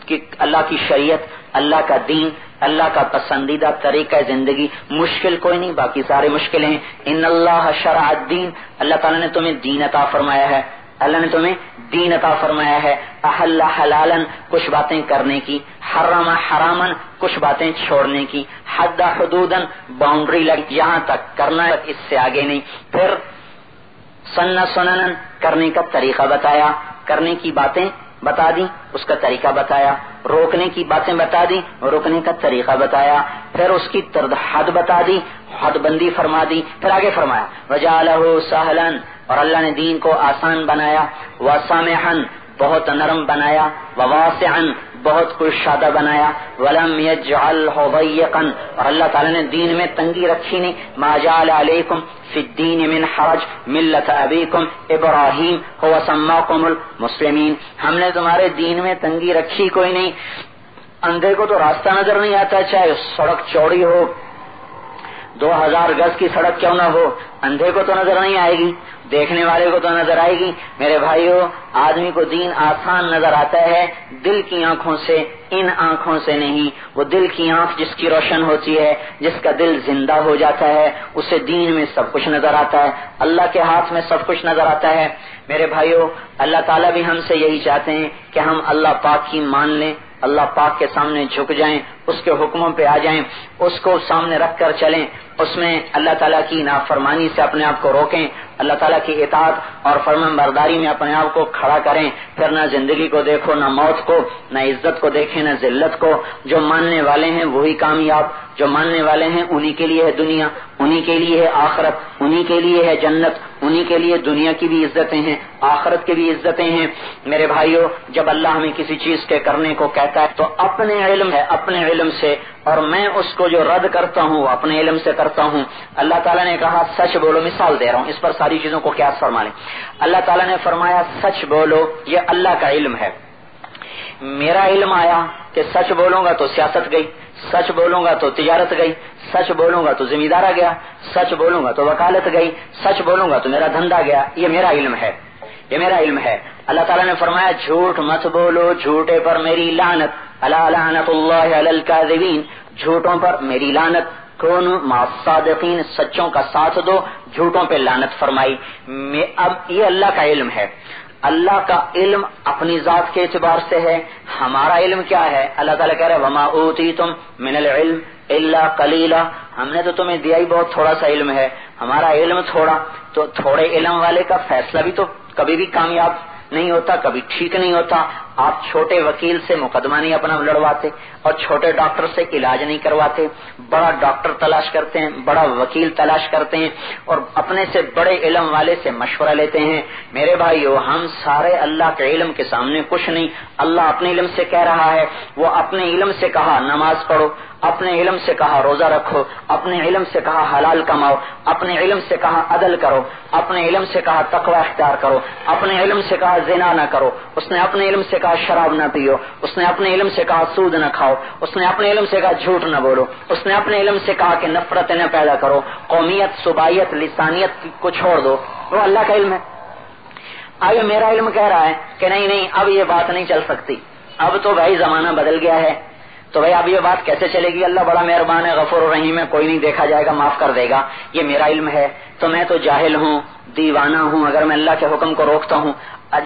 کی شریعت، اللہ کا دین، اللہ کا پسندیدہ طریقہ زندگی مشکل کوئی نہیں، باقی سارے مشکل ہیں۔ ان اللہ شرع الدین، اللہ تعالیٰ نے تمہیں دین عطا فرمایا ہے، اللہ نے تمہیں دین عطا فرمایا ہے۔ احل حلالا کچھ باتیں کرنے کی، حرم حراما کچھ باتیں چھوڑنے کی، حد حدودا باؤنڈری لگی یہاں تک کرنا ہے، اس سے آگے نہیں۔ پھر سن سنن کرنے کا طریقہ بتایا، کرنے کی باتیں بتا دی، اس کا طریقہ بتایا، روکنے کی باتیں بتا دی، روکنے کا طریقہ بتایا، پھر اس کی حد بتا دی، حد بندی فرما دی، پھر آگے فرمایا وجعلہ سہلا، اور اللہ نے دین کو آسان بنایا، وسامحا بہت نرم بنایا، وواسعا بہت کشادہ بنایا، ولم یجعلہ ضیقا، اور اللہ تعالیٰ نے دین میں تنگی رکھی نہیں، ما جعل علیکم فی الدین من حرج ملت ابیکم ابراہیم هو سماکم المسلمین، ہم نے تمہارے دین میں تنگی رکھی کوئی نہیں۔ اندھے کو تو راستہ نظر نہیں آتا، چاہے سڑک چوڑی ہو، 2000 گز کی سڑک کیوں نہ ہو، اندھے کو تو نظر نہیں آئے گی، دیکھنے والے کو تو نظر آئے گی۔ میرے بھائیو آدمی کو دین آسان نظر آتا ہے دل کی آنکھوں سے، ان آنکھوں سے نہیں۔ وہ دل کی آنکھ جس کی روشن ہوتی ہے، جس کا دل زندہ ہو جاتا ہے، اسے دین میں سب کچھ نظر آتا ہے، اللہ کے ہاتھ میں سب کچھ نظر آتا ہے۔ میرے بھائیو اللہ تعالیٰ بھی ہم سے یہی چاہتے ہیں کہ ہم اللہ پاک کی مان لیں، اللہ پاک کے سامنے جھک جائیں، اس کے حکموں پہ آ جائیں، اس کو سامنے رکھ کر چلیں، اس میں اللہ تعالیٰ کی نافرمانی سے اپنے آپ کو روکیں، اللہ تعالیٰ کی اطاعت اور فرمان برداری میں اپنے آپ کو کھڑا کریں۔ پھر نہ زندگی کو دیکھو، نہ موت کو، نہ عزت کو دیکھیں، نہ ذلت کو۔ جو ماننے والے ہیں وہی کامیاب، جو ماننے والے ہیں انہی کے لیے ہے دنیا، انہی کے لیے ہے آخرت، انہی کے لیے ہے جنت، انہی کے لیے دنیا کی بھی عزتیں ہیں، آخرت کی بھی عزتیں ہیں۔ میرے بھائیو جب اللہ ہمیں کسی چیز کے کرنے کو کہتا ہے تو اپنے علم ہے، اپنے علم سے، اور میں اس کو جو رد کرتا ہوں وہ اپنے علم سے کرتا ہوں۔ اللہ تعالیٰ نے کہا سچ بولو، مثال دے رہا ہوں، اس پر ساری چیزوں کو قیاس فرما لیں۔ اللہ تعالیٰ نے فرمایا سچ بولو، یہ اللہ کا علم ہے۔ میرا علم آیا کہ سچ بولوں گا تو سیاست گئی، سچ بولوں گا تو تجارت گئی، سچ بولوں گا تو زمیندارہ گیا، سچ بولوں گا تو وکالت گئی، سچ بولوں گا تو میرا دھندا گیا. یہ میرا علم ہے، یہ میرا علم ہے. اللہ تعالیٰ نے فرمایا جھوٹ مت بولو، جھوٹے پر میری لعنت. الا لعنت اللہ علی الکاذبین، جھوٹوں پر میری لعنت. کون مع الصادقین، سچوں کا ساتھ دو، جھوٹوں پہ لعنت فرمائی. اب یہ اللہ کا علم ہے. اللہ کا علم اپنی ذات کے اعتبار سے ہے. ہمارا علم کیا ہے؟ اللہ تعالیٰ کہہ رہے وما اوتیتم من العلم الا قلیلا، ہم نے تو تمہیں دیا ہی بہت تھوڑا سا علم ہے. ہمارا علم تھوڑا، تو تھوڑے علم والے کا فیصلہ بھی تو کبھی بھی کامیاب نہیں ہوتا، کبھی ٹھیک نہیں ہوتا. آپ چھوٹے وکیل سے مقدمہ نہیں اپنا لڑواتے اور چھوٹے ڈاکٹر سے علاج نہیں کرواتے. بڑا ڈاکٹر تلاش کرتے ہیں، بڑا وکیل تلاش کرتے ہیں اور اپنے سے بڑے علم والے سے مشورہ لیتے ہیں. میرے بھائیو، ہم سارے اللہ کے علم کے سامنے کچھ نہیں. اللہ اپنے علم سے کہہ رہا ہے، وہ اپنے علم سے کہا نماز پڑھو، اپنے علم سے کہا روزہ رکھو، اپنے علم سے کہا حلال کماؤ، اپنے علم سے کہا عدل کرو، اپنے علم سے کہا تقوی اختیار کرو، اپنے علم سے کہا زنا نہ کرو، اس نے اپنے علم سے کہا شراب نہ پیو، اس نے اپنے علم سے کہا سود نہ کھاؤ، اس نے اپنے علم سے کہا جھوٹ نہ بولو، اس نے اپنے علم سے کہا کہ نفرت نہ پیدا کرو، قومیت صوبائیت لسانیت کو چھوڑ دو. وہ اللہ کا علم ہے. اب میرا علم کہہ رہا ہے کہ نہیں اب یہ بات نہیں چل سکتی، اب تو بھائی زمانہ بدل گیا ہے، تو بھائی اب یہ بات کیسے چلے گی؟ اللہ بڑا مہربان ہے، غفور الرحیم ہے، کوئی نہیں دیکھا جائے گا، معاف کر دے گا. یہ میرا علم ہے. تو میں تو جاہل ہوں، دیوانہ ہوں اگر میں اللہ کے حکم کو روکتا ہوں.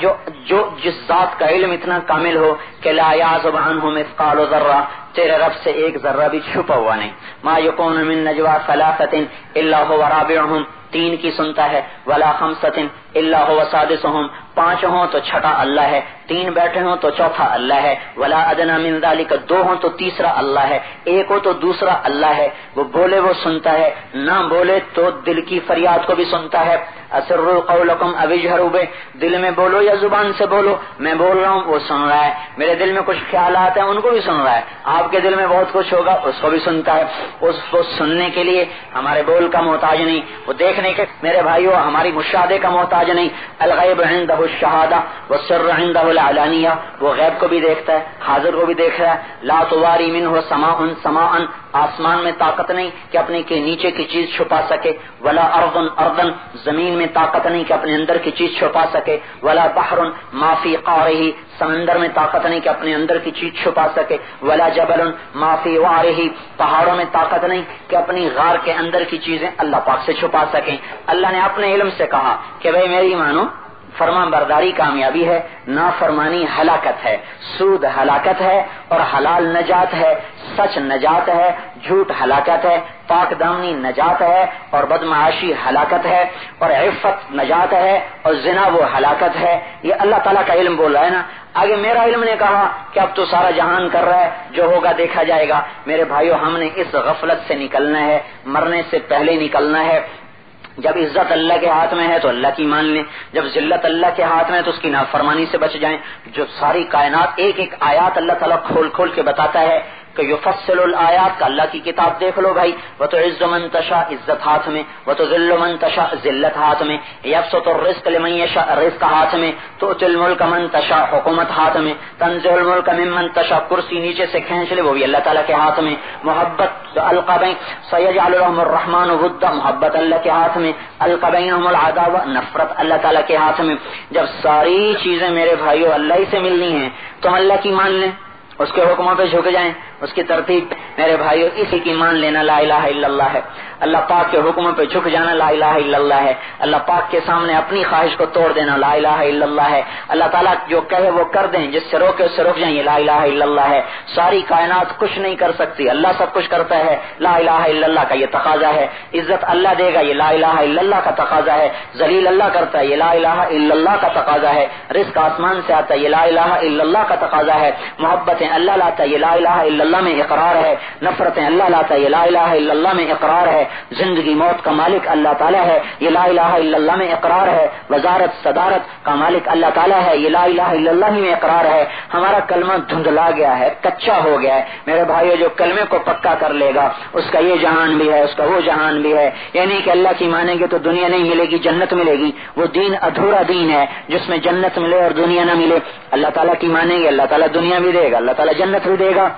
جو جس ذات کا علم اتنا کامل ہو کہ لا یعزب عنہ مثقال ذرہ، تیرے رب سے ایک ذرہ بھی چھپا ہوا نہیں. ما یکون من نجوا ثلاثۃ الا هو رابعهم، 3 کی سنتا ہے، ولا خمسۃ الا هو سادسهم، 5 ہوں تو چھٹا اللہ ہے، 3 بیٹھے ہوں تو چوتھا اللہ ہے، ولا ادنی من ذلک، 2 ہوں تو تیسرا اللہ ہے، 1 ہو تو دوسرا اللہ ہے. وہ بولے وہ سنتا ہے، نہ بولے تو دل کی فریاد کو بھی سنتا ہے. اسروا قولکم او اجہروا بہ، دل میں بولو یا زبان سے بولو، میں بول رہا ہوں وہ سن رہا ہے. میرے دل میں کچھ خیالات ہیں ان کو بھی سن رہا ہے، آپ کے دل میں بہت کچھ ہوگا اس کو بھی سنتا ہے. اس کو سننے کے لیے ہمارے بول کا محتاج نہیں، وہ دیکھنے کے میرے بھائیو ہماری مشاہدے کا محتاج نہیں. الغیب عنده الشہادہ والسر عنده العلانیہ، وہ غیب کو بھی دیکھتا ہے، حاضر کو بھی دیکھ رہا ہے. لا تواری منہ سماء سماء، آسمان میں طاقت نہیں کہ اپنے کے نیچے کی چیز چھپا سکے، ولا ارض ارضا، زمین میں طاقت نہیں کہ اپنے اندر کی چیز چھپا سکے، ولا بحر ما فی قعرہ، سمندر میں طاقت نہیں کہ اپنے اندر کی چیز چھپا سکے، ولا جبل ما فی وعرہ، پہاڑوں میں طاقت نہیں کہ اپنی غار کے اندر کی چیزیں اللہ پاک سے چھپا سکیں. اللہ نے اپنے علم سے کہا کہ بھئی میری مانو، فرمان برداری کامیابی ہے، نافرمانی ہلاکت ہے، سود ہلاکت ہے اور حلال نجات ہے، سچ نجات ہے، جھوٹ ہلاکت ہے، پاک دامنی نجات ہے اور بدمعاشی ہلاکت ہے، اور عفت نجات ہے اور زنا وہ ہلاکت ہے. یہ اللہ تعالیٰ کا علم بول رہا ہے نا. آگے میرا علم نے کہا کہ اب تو سارا جہان کر رہا ہے، جو ہوگا دیکھا جائے گا. میرے بھائیو، ہم نے اس غفلت سے نکلنا ہے، مرنے سے پہلے نکلنا ہے. جب عزت اللہ کے ہاتھ میں ہے تو اللہ کی مان لیں، جب ذلت اللہ کے ہاتھ میں ہے تو اس کی نافرمانی سے بچ جائیں. جو ساری کائنات ایک ایک آیات اللہ تعالیٰ کھول کھول کے بتاتا ہے کہ یفصل الآیات کا اللہ کی کتاب دیکھ لو بھائی. وتعز من تشاء، عزت ہاتھ میں، وتذل من تشاء، ذلت ہاتھ میں، یبسط الرزق لمن یشاء، رزق ہاتھ میں، تؤتی الملک من تشاء، حکومت ہاتھ میں، تنزع الملک ممن تشاء، کرسی نیچے سے کھینچ لے وہ بھی اللہ تعالیٰ کے ہاتھ میں. محبت القا بین سیجعل لهم الرحمن ودا، محبت اللہ کے ہاتھ میں. القا بینہم العداوہ، نفرت اللہ تعالیٰ کے ہاتھ میں. جب ساری چیزیں میرے بھائیو اللہ ہی سے ملنی ہیں تو اللہ کی مان لیں، اس کے حکموں پہ جھک جائیں، اس کی ترتیب. میرے بھائیو اسی کی مان لینا لا الہ الا اللہ ہے. اللہ پاک کے حکموں پہ جھک جانا لا الہ الا اللہ ہے. اللہ پاک کے سامنے اپنی خواہش کو توڑ دینا لا الہ الا اللہ ہے. اللہ تعالیٰ جو کہے وہ کر دیں، جس سے روکے اس سے رک جائیں، یہ لا الہ الا اللہ ہے. ساری کائنات کچھ نہیں کر سکتی، اللہ سب کچھ کرتا ہے. لا الہ الا اللہ کا یہ تقاضا ہے. عزت اللہ دے گا، یہ لا الہ الا اللہ کا تقاضا ہے. ذلیل اللہ کرتا ہے، یہ لا الہ الا اللہ کا تقاضا ہے. رزق آسمان سے آتا ہے، یہ لا الہ الا اللہ کا تقاضا ہے. محبتیں اللہ لاتا ہے، یہ لا الہ الا اللہ میں اقرار ہے. نفرتیں اللہ لاتا ہے، یہ لا الہ الا اللہ میں اقرار ہے. زندگی موت کا مالک اللہ تعالیٰ ہے، یہ لا الہ الا اللہ میں اقرار ہے. وزارت صدارت کا مالک اللہ تعالیٰ ہے، یہ لا الہ الا اللہ میں اقرار ہے. ہمارا کلمہ دھندلا گیا ہے، کچا ہو گیا ہے. میرے بھائیو، جو کلمے کو پکا کر لے گا اس کا یہ جہان بھی ہے، اس کا وہ جہان بھی ہے. یعنی کہ اللہ کی مانیں گے تو دنیا نہیں ملے گی، جنت ملے گی. وہ دین ادھورا دین ہے جس میں جنت ملے اور دنیا نہ ملے. اللہ تعالیٰ کی مانیں گے، اللہ تعالیٰ دنیا بھی دے گا، اللہ تعالیٰ جنت بھی دے گا.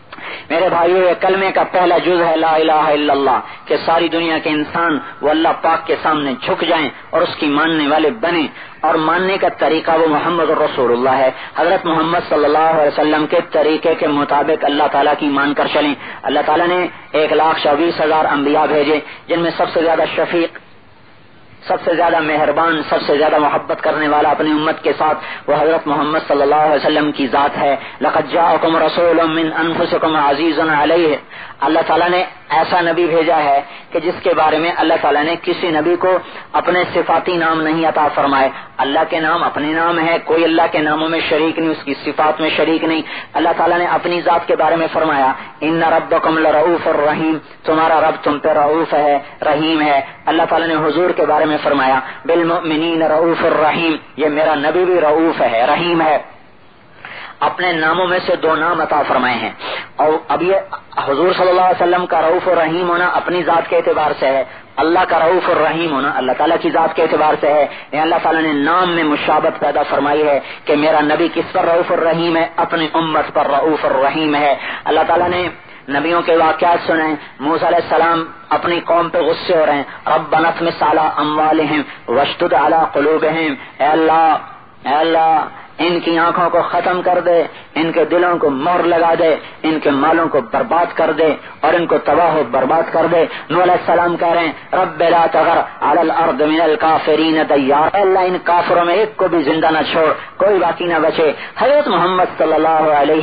میرے بھائیو، یہ کلمے کا پہلا جز ہے لا الہ الا اللہ، کہ ساری دنیا کے انسان وہ اللہ پاک کے سامنے جھک جائیں اور اس کی ماننے والے بنیں، اور ماننے کا طریقہ وہ محمد رسول اللہ ہے۔ حضرت محمد صلی اللہ علیہ وسلم کے طریقے کے مطابق اللہ تعالیٰ کی مان کر چلیں۔ اللہ تعالیٰ نے 1,24,000 انبیاء بھیجے، جن میں سب سے زیادہ شفیق، سب سے زیادہ مہربان، سب سے زیادہ محبت کرنے والا اپنی امت کے ساتھ وہ حضرت محمد صلی اللہ علیہ وسلم کی ذات ہے۔ لقد جاءکم رسول من انفسکم عزیز علیہ، اللہ تعالیٰ نے ایسا نبی بھیجا ہے کہ جس کے بارے میں اللہ تعالیٰ نے کسی نبی کو اپنے صفاتی نام نہیں عطا فرمائے۔ اللہ کے نام اپنے نام ہے، کوئی اللہ کے ناموں میں شریک نہیں، اس کی صفات میں شریک نہیں۔ اللہ تعالیٰ نے اپنی ذات کے بارے میں فرمایا ان ربکم لرؤوف الرحیم، تمہارا رب تم پہ رؤوف ہے، رحیم ہے۔ اللہ تعالیٰ نے حضور کے بارے میں فرمایا بالمؤمنین رؤوف الرحیم، یہ میرا نبی بھی رؤوف ہے، رحیم ہے۔ اپنے ناموں میں سے 2 نام عطا فرمائے ہیں، اور اب یہ حضور صلی اللہ علیہ وسلم کا رؤوف الرحیم ہونا اپنی ذات کے اعتبار سے ہے، اللہ کا رؤوف الرحیم ہونا اللہ تعالیٰ کی ذات کے اعتبار سے ہے۔ یعنی اللہ تعالیٰ نے نام میں مشابہت پیدا فرمائی ہے کہ میرا نبی کس پر رؤوف الرحیم ہے، اپنی امت پر رؤوف الرحیم ہے۔ اللہ تعالیٰ نے نبیوں کے واقعات سنیں۔ موسیٰ علیہ السلام اپنی قوم پہ غصے ہو رہے ہیں، ربنا اطمس علی اموالہم واشدد علی قلوبہم، اے اللہ ان کی آنکھوں کو ختم کر دے، ان کے دلوں کو مہر لگا دے، ان کے مالوں کو برباد کر دے اور ان کو تباہ و برباد کر دے۔ نوح علیہ السلام کہہ رہے ہیں رب لا تذر علی الارض من الکافرین دیار، اللہ ان کافروں میں ایک کو بھی زندہ نہ چھوڑ، کوئی باقی نہ بچے۔ حضرت محمد صلی اللہ علیہ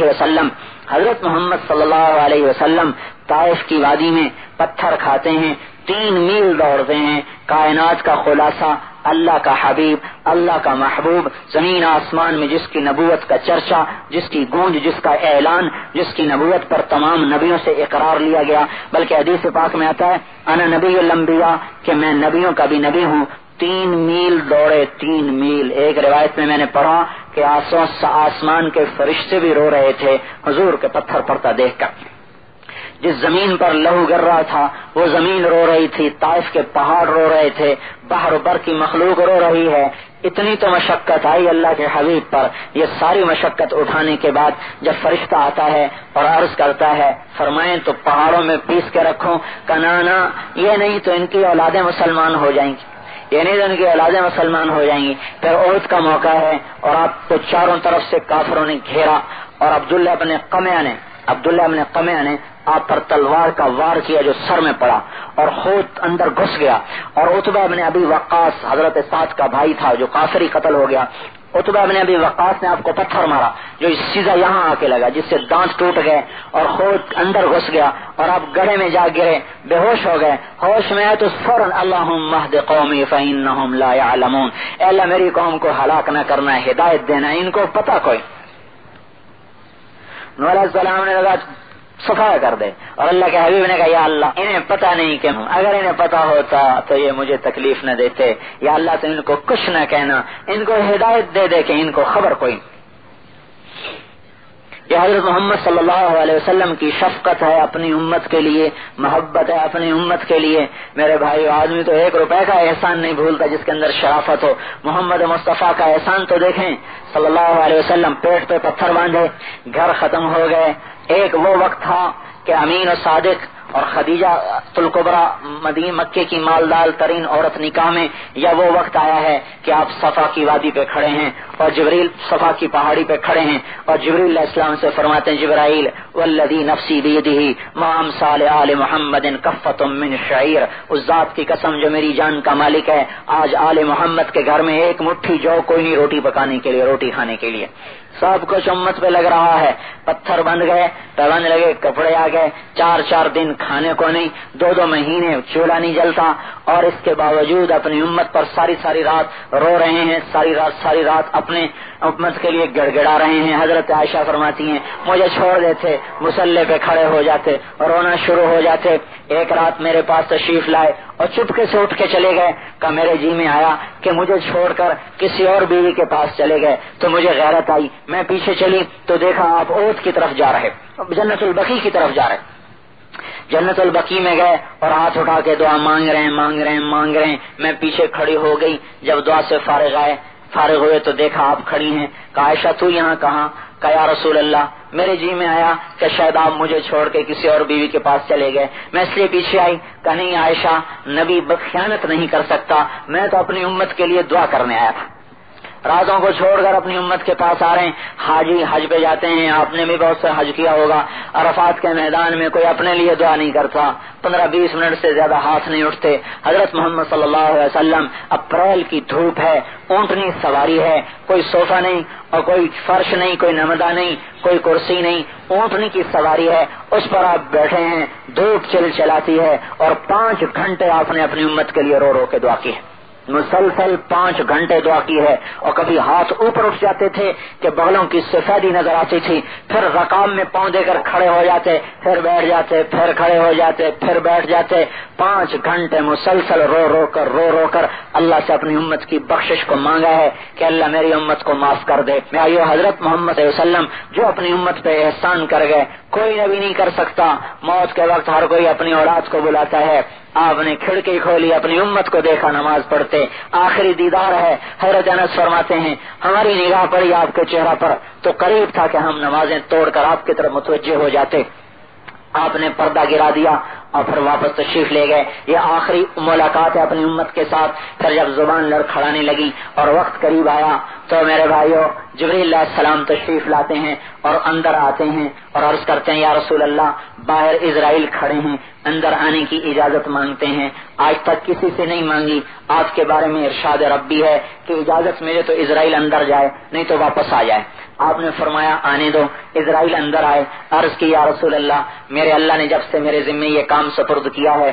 وسلم طائف کی وادی میں پتھر کھاتے ہیں، 3 میل دوڑتے ہیں، کائنات کا خلاصہ، اللہ کا حبیب، اللہ کا محبوب، زمین آسمان میں جس کی نبوت کا چرچا، جس کی گونج، جس کا اعلان، جس کی نبوت پر تمام نبیوں سے اقرار لیا گیا، بلکہ حدیث پاک میں آتا ہے انا نبی الانبیاء، کہ میں نبیوں کا بھی نبی ہوں۔ 3 میل دوڑے، 3 میل۔ ایک روایت میں نے پڑھا کہ آسمان کے فرشتے بھی رو رہے تھے حضور کے پتھر پڑتا دیکھ کر۔ جس زمین پر لہو گر رہا تھا وہ زمین رو رہی تھی، طائف کے پہاڑ رو رہے تھے، بحر و بر کی مخلوق رو رہی ہے۔ اتنی تو مشقت آئی اللہ کے حبیب پر۔ یہ ساری مشقت اٹھانے کے بعد جب فرشتہ آتا ہے اور عرض کرتا ہے فرمائیں تو پہاڑوں میں پیس کے رکھوں، کنانا یہ نہیں تو ان کی اولادیں مسلمان ہو جائیں گی، یہ نہیں تو ان کی اولادیں مسلمان ہو جائیں گی۔ پھر عہد کا موقع ہے اور آپ کو چاروں طرف سے کافروں نے گھیرا، اور عبداللہ ابن قمیہ نے آپ پر تلوار کا وار کیا جو سر میں پڑا اور خود اندر گھس گیا، اور عتبہ ابن ابی وقاص حضرت سعد کا بھائی تھا جو کافری قتل ہو گیا، عتبہ ابن ابی وقاص نے آپ کو پتھر مارا جو سیدھا یہاں آ کے لگا، جس سے دانت ٹوٹ گئے اور خود اندر گھس گیا اور آپ گڑھے میں جا گرے، بے ہوش ہو گئے۔ ہوش میں آئے تو فوراً اللہم اہد قومی فانہم لا یعلمون، اے اللہ میری قوم کو ہلاک نہ کرنا، ہدایت دینا، ان کو پتہ کوئی۔ نوح علیہ السلام نے لگا صفا کر دے، اور اللہ کے حبیب نے کہا یا اللہ انہیں پتہ نہیں کہ اگر انہیں پتہ ہوتا تو یہ مجھے تکلیف نہ دیتے، یا اللہ تو ان کو کچھ نہ کہنا، ان کو ہدایت دے دے کہ ان کو خبر کوئی۔ یہ حضرت محمد صلی اللہ علیہ وسلم کی شفقت ہے اپنی امت کے لیے، محبت ہے اپنی امت کے لیے۔ میرے بھائی آدمی تو 1 روپے کا احسان نہیں بھولتا جس کے اندر شرافت ہو۔ محمد مصطفیٰ کا احسان تو دیکھیں، صلی اللہ علیہ وسلم پیٹ پہ پتھر باندھے، گھر ختم ہو گئے۔ ایک وہ وقت تھا کہ امین و صادق اور خدیجہ الکبریٰ مکے کی مالدار ترین عورت نکاح میں، یا وہ وقت آیا ہے کہ آپ صفا کی وادی پہ کھڑے ہیں اور جبریل صفا کی پہاڑی پہ کھڑے ہیں، اور جبریل علیہ السلام سے فرماتے ہیں جبرائیل والذی نفسی بیدہ ما امثال آل محمد کفۃ من شعیر، اس ذات کی قسم جو میری جان کا مالک ہے، آج آل محمد کے گھر میں 1 مٹھی جو کوئی نہیں روٹی پکانے کے لیے، روٹی کھانے کے لیے، سب کچھ امت پہ لگ رہا ہے۔ پتھر بند گئے، پابند لگے، کپڑے آ گئے، 4 دن کھانے کو نہیں، 2 مہینے چولہا نہیں جلتا، اور اس کے باوجود اپنی امت پر ساری رات رو رہے ہیں، ساری رات اپنے امت کے لیے گڑ گڑا رہے ہیں۔ حضرت عائشہ فرماتی ہیں مجھے چھوڑ دیتے، مصلی پہ کھڑے ہو جاتے اور رونا شروع ہو جاتے۔ ایک رات میرے پاس تشریف لائے اور چپکے سے اٹھ کے چلے گئے، کہ میرے جی میں آیا کہ مجھے چھوڑ کر کسی اور بیوی کے پاس چلے گئے، تو مجھے غیرت آئی، میں پیچھے چلی تو دیکھا آپ عہد کی طرف جا رہے، جنت البقیع کی طرف جا رہے۔ جنت البقیع میں گئے اور ہاتھ اٹھا کے دعا مانگ رہے ہیں۔ میں پیچھے کھڑی ہو گئی، جب دعا سے فارغ ہوئے تو دیکھا آپ کھڑی ہیں۔ کہا عائشہ تو یہاں کہاں؟ کہا یا رسول اللہ میرے جی میں آیا کہ شاید آپ مجھے چھوڑ کے کسی اور بیوی کے پاس چلے گئے، میں اس لیے پیچھے آئی. کہ نہیں عائشہ، نبی خیانت نہیں کر سکتا، میں تو اپنی امت کے لیے دعا کرنے آیا تھا. رازوں کو چھوڑ کر اپنی امت کے پاس آ رہے ہیں. حاجی حج پہ جاتے ہیں، آپ نے بھی بہت سے حج کیا ہوگا. عرفات کے میدان میں کوئی اپنے لیے دعا نہیں کرتا، 15-20 منٹ سے زیادہ ہاتھ نہیں اٹھتے. حضرت محمد صلی اللہ علیہ وسلم، اپریل کی دھوپ ہے، اونٹنی سواری ہے، کوئی صوفہ نہیں اور کوئی فرش نہیں، کوئی نمدہ نہیں، کوئی کرسی نہیں، اونٹنی کی سواری ہے، اس پر آپ بیٹھے ہیں، دھوپ چلاتی ہے اور 5 گھنٹے آپ نے اپنی امت کے لیے رو رو کے دعا کی ہے. مسلسل 5 گھنٹے دعا کی ہے. اور کبھی ہاتھ اوپر اٹھ جاتے تھے کہ بغلوں کی سفیدی نظر آتی تھی، پھر رکام میں پاؤں دے کر کھڑے ہو جاتے، پھر بیٹھ جاتے، پھر کھڑے ہو جاتے، پھر بیٹھ جاتے. 5 گھنٹے مسلسل رو رو کر اللہ سے اپنی امت کی بخشش کو مانگا ہے کہ اللہ میری امت کو معاف کر دے. میں آئیو حضرت محمد صلی اللہ علیہ وسلم جو اپنی امت پہ احسان کر گئے، کوئی نبی نہیں کر سکتا. موت کے وقت ہر کوئی اپنی اولاد کو بلاتا ہے. آپ نے کھڑکی کھولی، اپنی امت کو دیکھا نماز پڑھتے، آخری دیدار ہے. حضرت انس فرماتے ہیں ہماری نگاہ پڑی آپ کے چہرہ پر تو قریب تھا کہ ہم نمازیں توڑ کر آپ کی طرف متوجہ ہو جاتے. آپ نے پردہ گرا دیا اور پھر واپس تشریف لے گئے. یہ آخری ملاقات ہے اپنی امت کے ساتھ. پھر جب زبان لڑکھڑانے لگی اور وقت قریب آیا تو میرے بھائیو جبریل علیہ السلام تشریف لاتے ہیں اور اندر آتے ہیں اور عرض کرتے ہیں یا رسول اللہ باہر اسرائیل کھڑے ہیں، اندر آنے کی اجازت مانگتے ہیں. آج تک کسی سے نہیں مانگی. آپ کے بارے میں ارشاد ربی ہے کہ اجازت ملے تو اسرائیل اندر جائے، نہیں تو واپس آ جائے. آپ نے فرمایا آنے دو. اسرائیل اندر آئے. عرض کی یا رسول اللہ میرے اللہ نے جب سے میرے ذمے یہ کام سپرد کیا ہے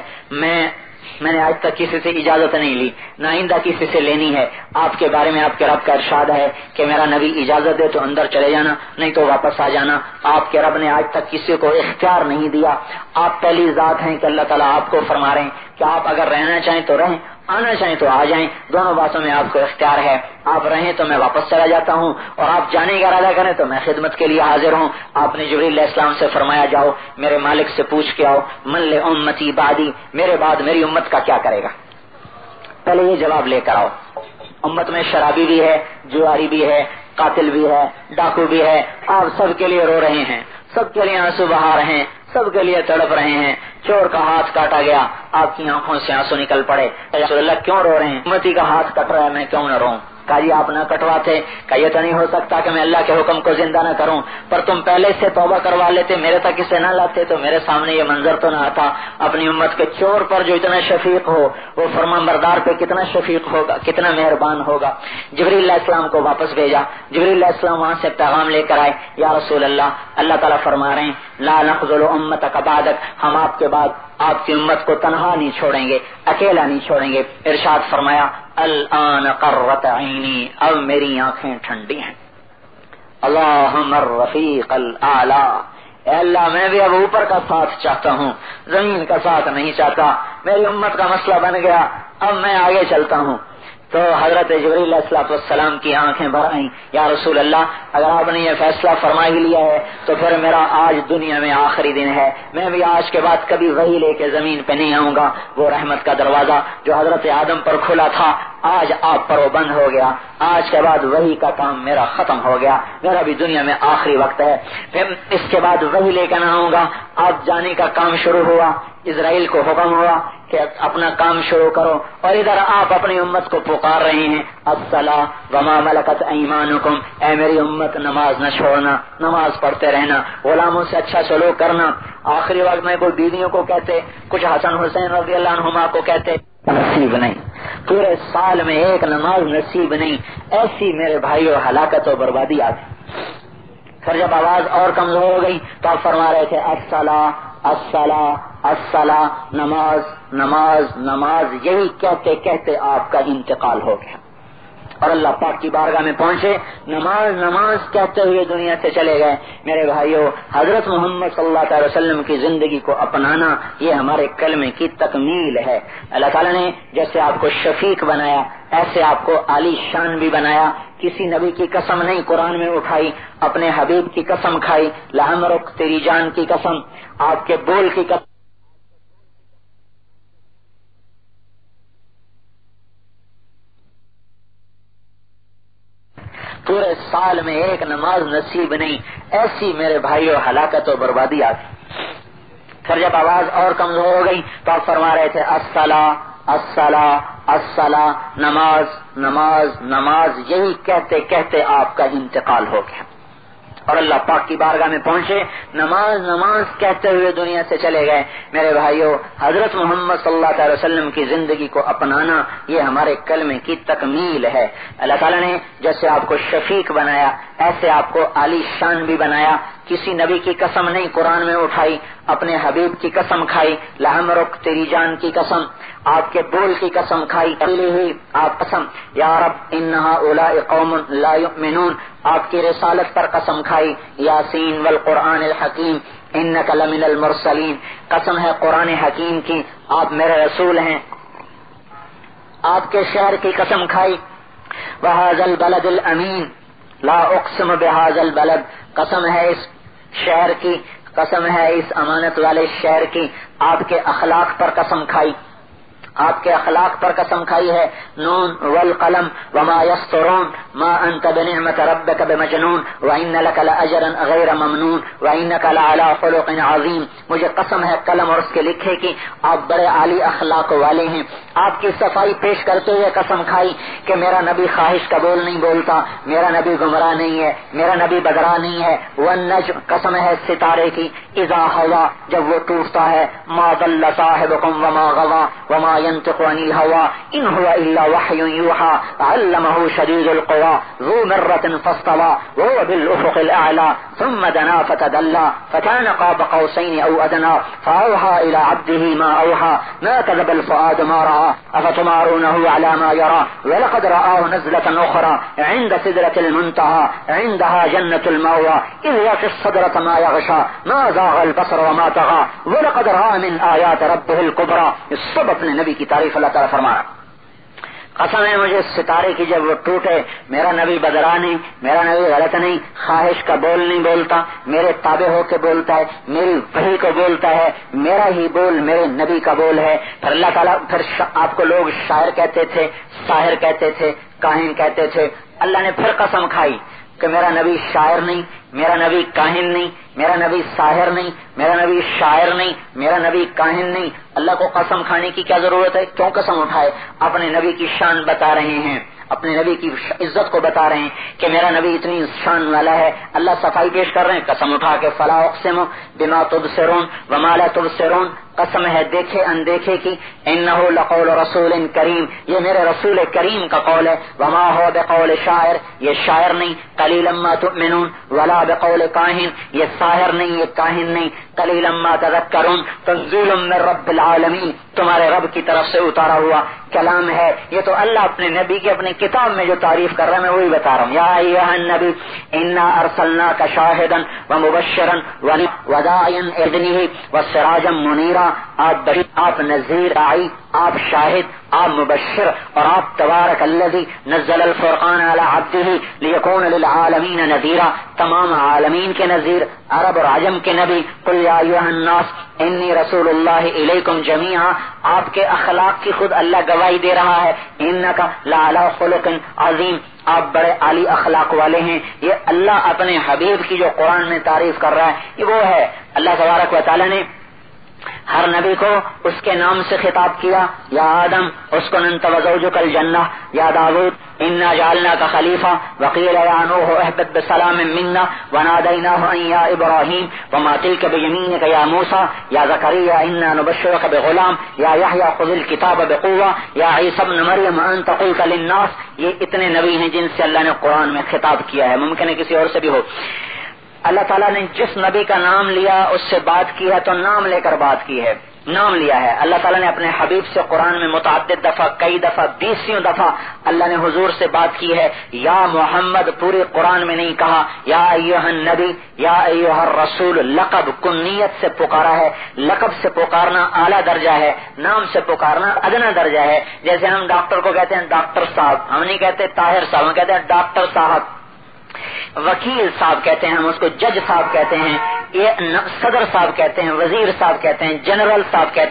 میں نے آج تک کسی سے اجازت نہیں لی، نہ آئندہ کسی سے لینی ہے. آپ کے بارے میں آپ کے رب کا ارشاد ہے کہ میرا نبی اجازت دے تو اندر چلے جانا، نہیں تو واپس آ جانا. آپ کے رب نے آج تک کسی کو اختیار نہیں دیا. آپ پہلی ذات ہیں کہ اللہ تعالیٰ آپ کو فرما رہے ہیں کہ آپ اگر رہنا چاہیں تو رہیں، آنا چاہیں تو آ جائیں. دونوں باتوں میں آپ کو اختیار ہے. آپ رہیں تو میں واپس چلا جاتا ہوں اور آپ جانے کا ارادہ کریں تو میں خدمت کے لیے حاضر ہوں. آپ نے جبریل علیہ السلام سے فرمایا جاؤ میرے مالک سے پوچھ کے آؤ من لامتی بعدی، میرے بعد میری امت کا کیا کرے گا. پہلے یہ جواب لے کر آؤ. امت میں شرابی بھی ہے، جواری بھی ہے، قاتل بھی ہے، ڈاکو بھی ہے. آپ سب کے لیے رو رہے ہیں، سب کے لیے آنسو بہا رہے ہیں، سب کے لیے تڑپ رہے ہیں. چور کا ہاتھ کاٹا گیا، آپ کی آنکھوں سے آنسو نکل پڑے. رسول اللہ کیوں رو رہے ہیں؟ امتی کا ہاتھ کٹ رہا ہے، میں کیوں نہ روؤں. کہا جی آپ نہ کٹواتے. کہ یہ تو نہیں ہو سکتا کہ میں اللہ کے حکم کو زندہ نہ کروں، پر تم پہلے سے توبہ کروا لیتے، میرے تک اسے نہ لاتے تو میرے سامنے یہ منظر تو نہ آتا. اپنی امت کے چور پر جو اتنا شفیق ہو وہ فرمانبردار پہ کتنا شفیق ہوگا، کتنا مہربان ہوگا. جبریل علیہ السلام کو واپس بھیجا. جبریل علیہ السلام وہاں سے پیغام لے کر آئے یا رسول اللہ تعالیٰ فرما رہے ہیں لا نخذل امتک بعدک، ہم آپ کے بعد آپ کی امت کو تنہا نہیں چھوڑیں گے، اکیلا نہیں چھوڑیں گے. ارشاد فرمایا الآن قرۃ عینی، اب میری آنکھیں ٹھنڈی ہیں. اللہم الرفیق الاعلی، اے اللہ میں بھی اب اوپر کا ساتھ چاہتا ہوں، زمین کا ساتھ نہیں چاہتا. میری امت کا مسئلہ بن گیا، اب میں آگے چلتا ہوں. تو حضرت جبریل علیہ السلام کی آنکھیں بھر آئیں. یا رسول اللہ اگر آپ نے یہ فیصلہ فرما ہی لیا ہے تو پھر میرا آج دنیا میں آخری دن ہے. میں بھی آج کے بعد کبھی وہی لے کے زمین پہ نہیں آؤں گا. وہ رحمت کا دروازہ جو حضرت آدم پر کھلا تھا آج آپ پر وہ بند ہو گیا. آج کے بعد وہی کا کام میرا ختم ہو گیا. میرا بھی دنیا میں آخری وقت ہے. پھر اس کے بعد وہی لے کے نہ آؤں گا. آپ جانے کا کام شروع ہوا. اسرائیل کو حکم ہوا کہ اپنا کام شروع کرو اور ادھر آپ اپنی امت کو پکار رہے ہیں الصلاۃ وما ملکت ایمانکم، اے میری امت نماز نہ چھوڑنا، نماز پڑھتے رہنا، غلاموں سے اچھا سلوک کرنا. آخری وقت میں کوئی بیویوں کو کہتے، کچھ حسن حسین رضی اللہ عنہما کو کہتے نصیب نہیں، پورے سال میں ایک نماز نصیب نہیں. ایسی میرے بھائیو ہلاکت و بربادی آ گئی. پھر جب آواز اور کمزور ہو گئی تو آپ فرما رہے تھے الصلاۃ الصلاۃ الصلاۃ، نماز نماز نماز. یہی کہتے کہتے آپ کا انتقال ہو گیا اور اللہ پاک کی بارگاہ میں پہنچے. نماز نماز کہتے ہوئے دنیا سے چلے گئے. میرے بھائیو حضرت محمد صلی اللہ علیہ وسلم کی زندگی کو اپنانا یہ ہمارے کلمے کی تکمیل ہے. اللہ تعالیٰ نے جیسے آپ کو شفیق بنایا ایسے آپ کو عالی شان بھی بنایا. کسی نبی کی قسم نہیں قرآن میں اٹھائی، اپنے حبیب کی قسم کھائی. لعمرک تیری جان کی قسم، آپ کے بول کی قسم. پورے سال میں ایک نماز نصیب نہیں. ایسی میرے بھائیو ہلاکت و بربادی آ گئی. پھر جب آواز اور کمزور ہو گئی تو آپ فرما رہے تھے الصلاۃ الصلاۃ الصلاۃ، نماز نماز نماز. یہی کہتے کہتے آپ کا انتقال ہو گیا اور اللہ پاک کی بارگاہ میں پہنچے، نماز نماز کہتے ہوئے دنیا سے چلے گئے. میرے بھائیو، حضرت محمد صلی اللہ علیہ وسلم کی زندگی کو اپنانا یہ ہمارے کلمے کی تکمیل ہے. اللہ تعالیٰ نے جیسے آپ کو شفیق بنایا ایسے آپ کو عالی شان بھی بنایا. کسی نبی کی قسم نہیں قرآن میں اٹھائی، اپنے حبیب کی قسم کھائی، لعمرک تیری جان کی قسم، آپ کے بول کی قسم کھائی، آپ قسم یا رب ان ہؤلاء قوم لا یؤمنون، آپ کی رسالت پر قسم کھائی، یاسین والقرآن الحکیم انک لمن المرسلین، قسم ہے قرآن حکیم کی آپ میرے رسول ہیں. آپ کے شہر کی قسم کھائی، وہذا البلد الامین لا اقسم بهذا البلد، قسم ہے اس شہر کی، قسم ہے اس امانت والے شہر کی. آپ کے اخلاق پر قسم کھائی، آپ کے اخلاق پر قسم کھائی ہے. نون والقلم وما يسطرون ما انت بنعمت ربك بمجنون وان لك لاجرا غیر ممنون وانك لعلى خلق عظیم. مجھے قسم ہے قلم اور اس کے لکھے کی، آپ بڑے عالی اخلاق والے ہیں. آپ کی صفائی پیش کرتے ہوئے قسم کھائی کہ میرا نبی خواہش کا بول نہیں بولتا، میرا نبی گمراہ نہیں ہے، میرا نبی بدرا نہیں ہے. والنجم، قسم ہے ستارے کی، اذا ہوا، جب وہ ٹوٹتا ہے، ما ضل صاحبكم وما غوى وما ينطق عن الهوى ان هو الا وحي يوحى علمه شديد القوى ذو مرة فاستوى وهو بالافق الاعلى ثم دنا فتدلى فكان قاب قوسين او ادنى فاوحى الى عبده ما اوحى ما كذب الفؤاد ما راى افتمارونه على ما يرى ولقد رآه نزلة اخرى عند سدرة المنتهى عندها جنة المأوى اذ يغشى الصدرة ما يغشى ما زاغ البصر وما طغى ولقد رأى من آيات ربه الكبرى. سب اپنے نبی کی تعریف اللہ تعالیٰ فرما رہا. قسم ہے مجھے ستارے کی جب وہ ٹوٹے، میرا نبی بدرا نہیں، میرا نبی غلط نہیں، خواہش کا بول نہیں بولتا، میرے تابع ہو کے بولتا ہے، میری وحی کو بولتا ہے، میرا ہی بول میرے نبی کا بول ہے. پھر اللہ تعالیٰ پھر آپ کو لوگ شاعر کہتے تھے، ساحر کہتے تھے، کاہن کہتے تھے. اللہ نے پھر قسم کھائی کہ میرا نبی شاعر نہیں، میرا نبی کاہن نہیں، میرا نبی ساحر نہیں، میرا نبی شاعر نہیں، میرا نبی کاہن نہیں. اللہ کو قسم کھانے کی کیا ضرورت ہے؟ کیوں قسم اٹھائے؟ اپنے نبی کی شان بتا رہے ہیں، اپنے نبی کی عزت کو بتا رہے ہیں کہ میرا نبی اتنی شان والا ہے. اللہ صفائی پیش کر رہے ہیں قسم اٹھا کے، فلا اقسم بما تبصرون وما لا تبصرون، قسم ہے دیکھے اندیکھے کی. انہ لقول رسول کریم، یہ میرے رسول کریم کا قول ہے. وما هو بقول شاعر، یہ شاعر نہیں. قلیلا ما تؤمنون ولا بقول کاہن، یہ ساحر نہیں، یہ کاہن نہیں. قلیلا ما تذکرون، تنزیل من رب العالمین، تمہارے رب کی طرف سے اتارا ہوا کلام ہے. یہ تو اللہ اپنے نبی کی اپنے کتاب میں جو تعریف کر رہا ہے میں وہی بتا رہا ہوں. یا ایھا النبی انا ارسلناک شاہدا ومبشرا وداعیا باذنہ وسراجا منیرا. آپ نذیر، داعی، آپ شاہد، آپ مبشر، اور آپ تبارک الذی نزل الفرقان علی عبدہ لیکون للعالمین نذیرا، تمام عالمین کے نذیر، عرب اور عجم کے نبی. قل یا ایھا الناس انی رسول اللہ الیکم جمیعا، آپ کے اخلاق کی خود اللہ گواہی دے رہا ہے. انک لعلی خلق عظیم، آپ بڑے عالی اخلاق والے ہیں. یہ اللہ اپنے حبیب کی جو قرآن میں تعریف کر رہا ہے یہ وہ ہے. اللہ تبارک و تعالی نے ہر نبی کو اس کے نام سے خطاب کیا. یا آدم اسکن انت وزوجک الجنہ، یا داود انا جعلناک خلیفہ، وقیل یا نوح اہبط بسلام منا ونادیناہ ان یا ابراہیم وما تلک بیمینک یا موسیٰ، یا زکریا انا نبشرک بغلام، یا یحییٰ خذ الکتاب بقوہ، یا عیسی ابن مریم انت قلت للناس. یہ اتنے نبی ہیں جن سے اللہ نے قرآن میں خطاب کیا ہے. ممکن ہے کسی اور سے بھی ہو. اللہ تعالیٰ نے جس نبی کا نام لیا اس سے بات کی ہے تو نام لے کر بات کی ہے، نام لیا ہے. اللہ تعالیٰ نے اپنے حبیب سے قرآن میں متعدد دفعہ، کئی دفعہ، 20 دفعہ اللہ نے حضور سے بات کی ہے. یا محمد پورے قرآن میں نہیں کہا. یا ایھا النبی، یا ایھا الرسول، لقب کنیت سے پکارا ہے. لقب سے پکارنا اعلیٰ درجہ ہے، نام سے پکارنا ادنا درجہ ہے. جیسے ہم ڈاکٹر کو کہتے ہیں ڈاکٹر صاحب، ہم نہیں کہتے طاہر صاحب، ہم کہتے ہیں ڈاکٹر صاحب. وکیل صاحب کہتے ہیں ہم اس کو، جج صاحب کہتے ہیں، یہ صدر صاحب کہتے ہیں، وزیر صاحب کہتے ہیں، جنرل صاحب کہتے ہیں.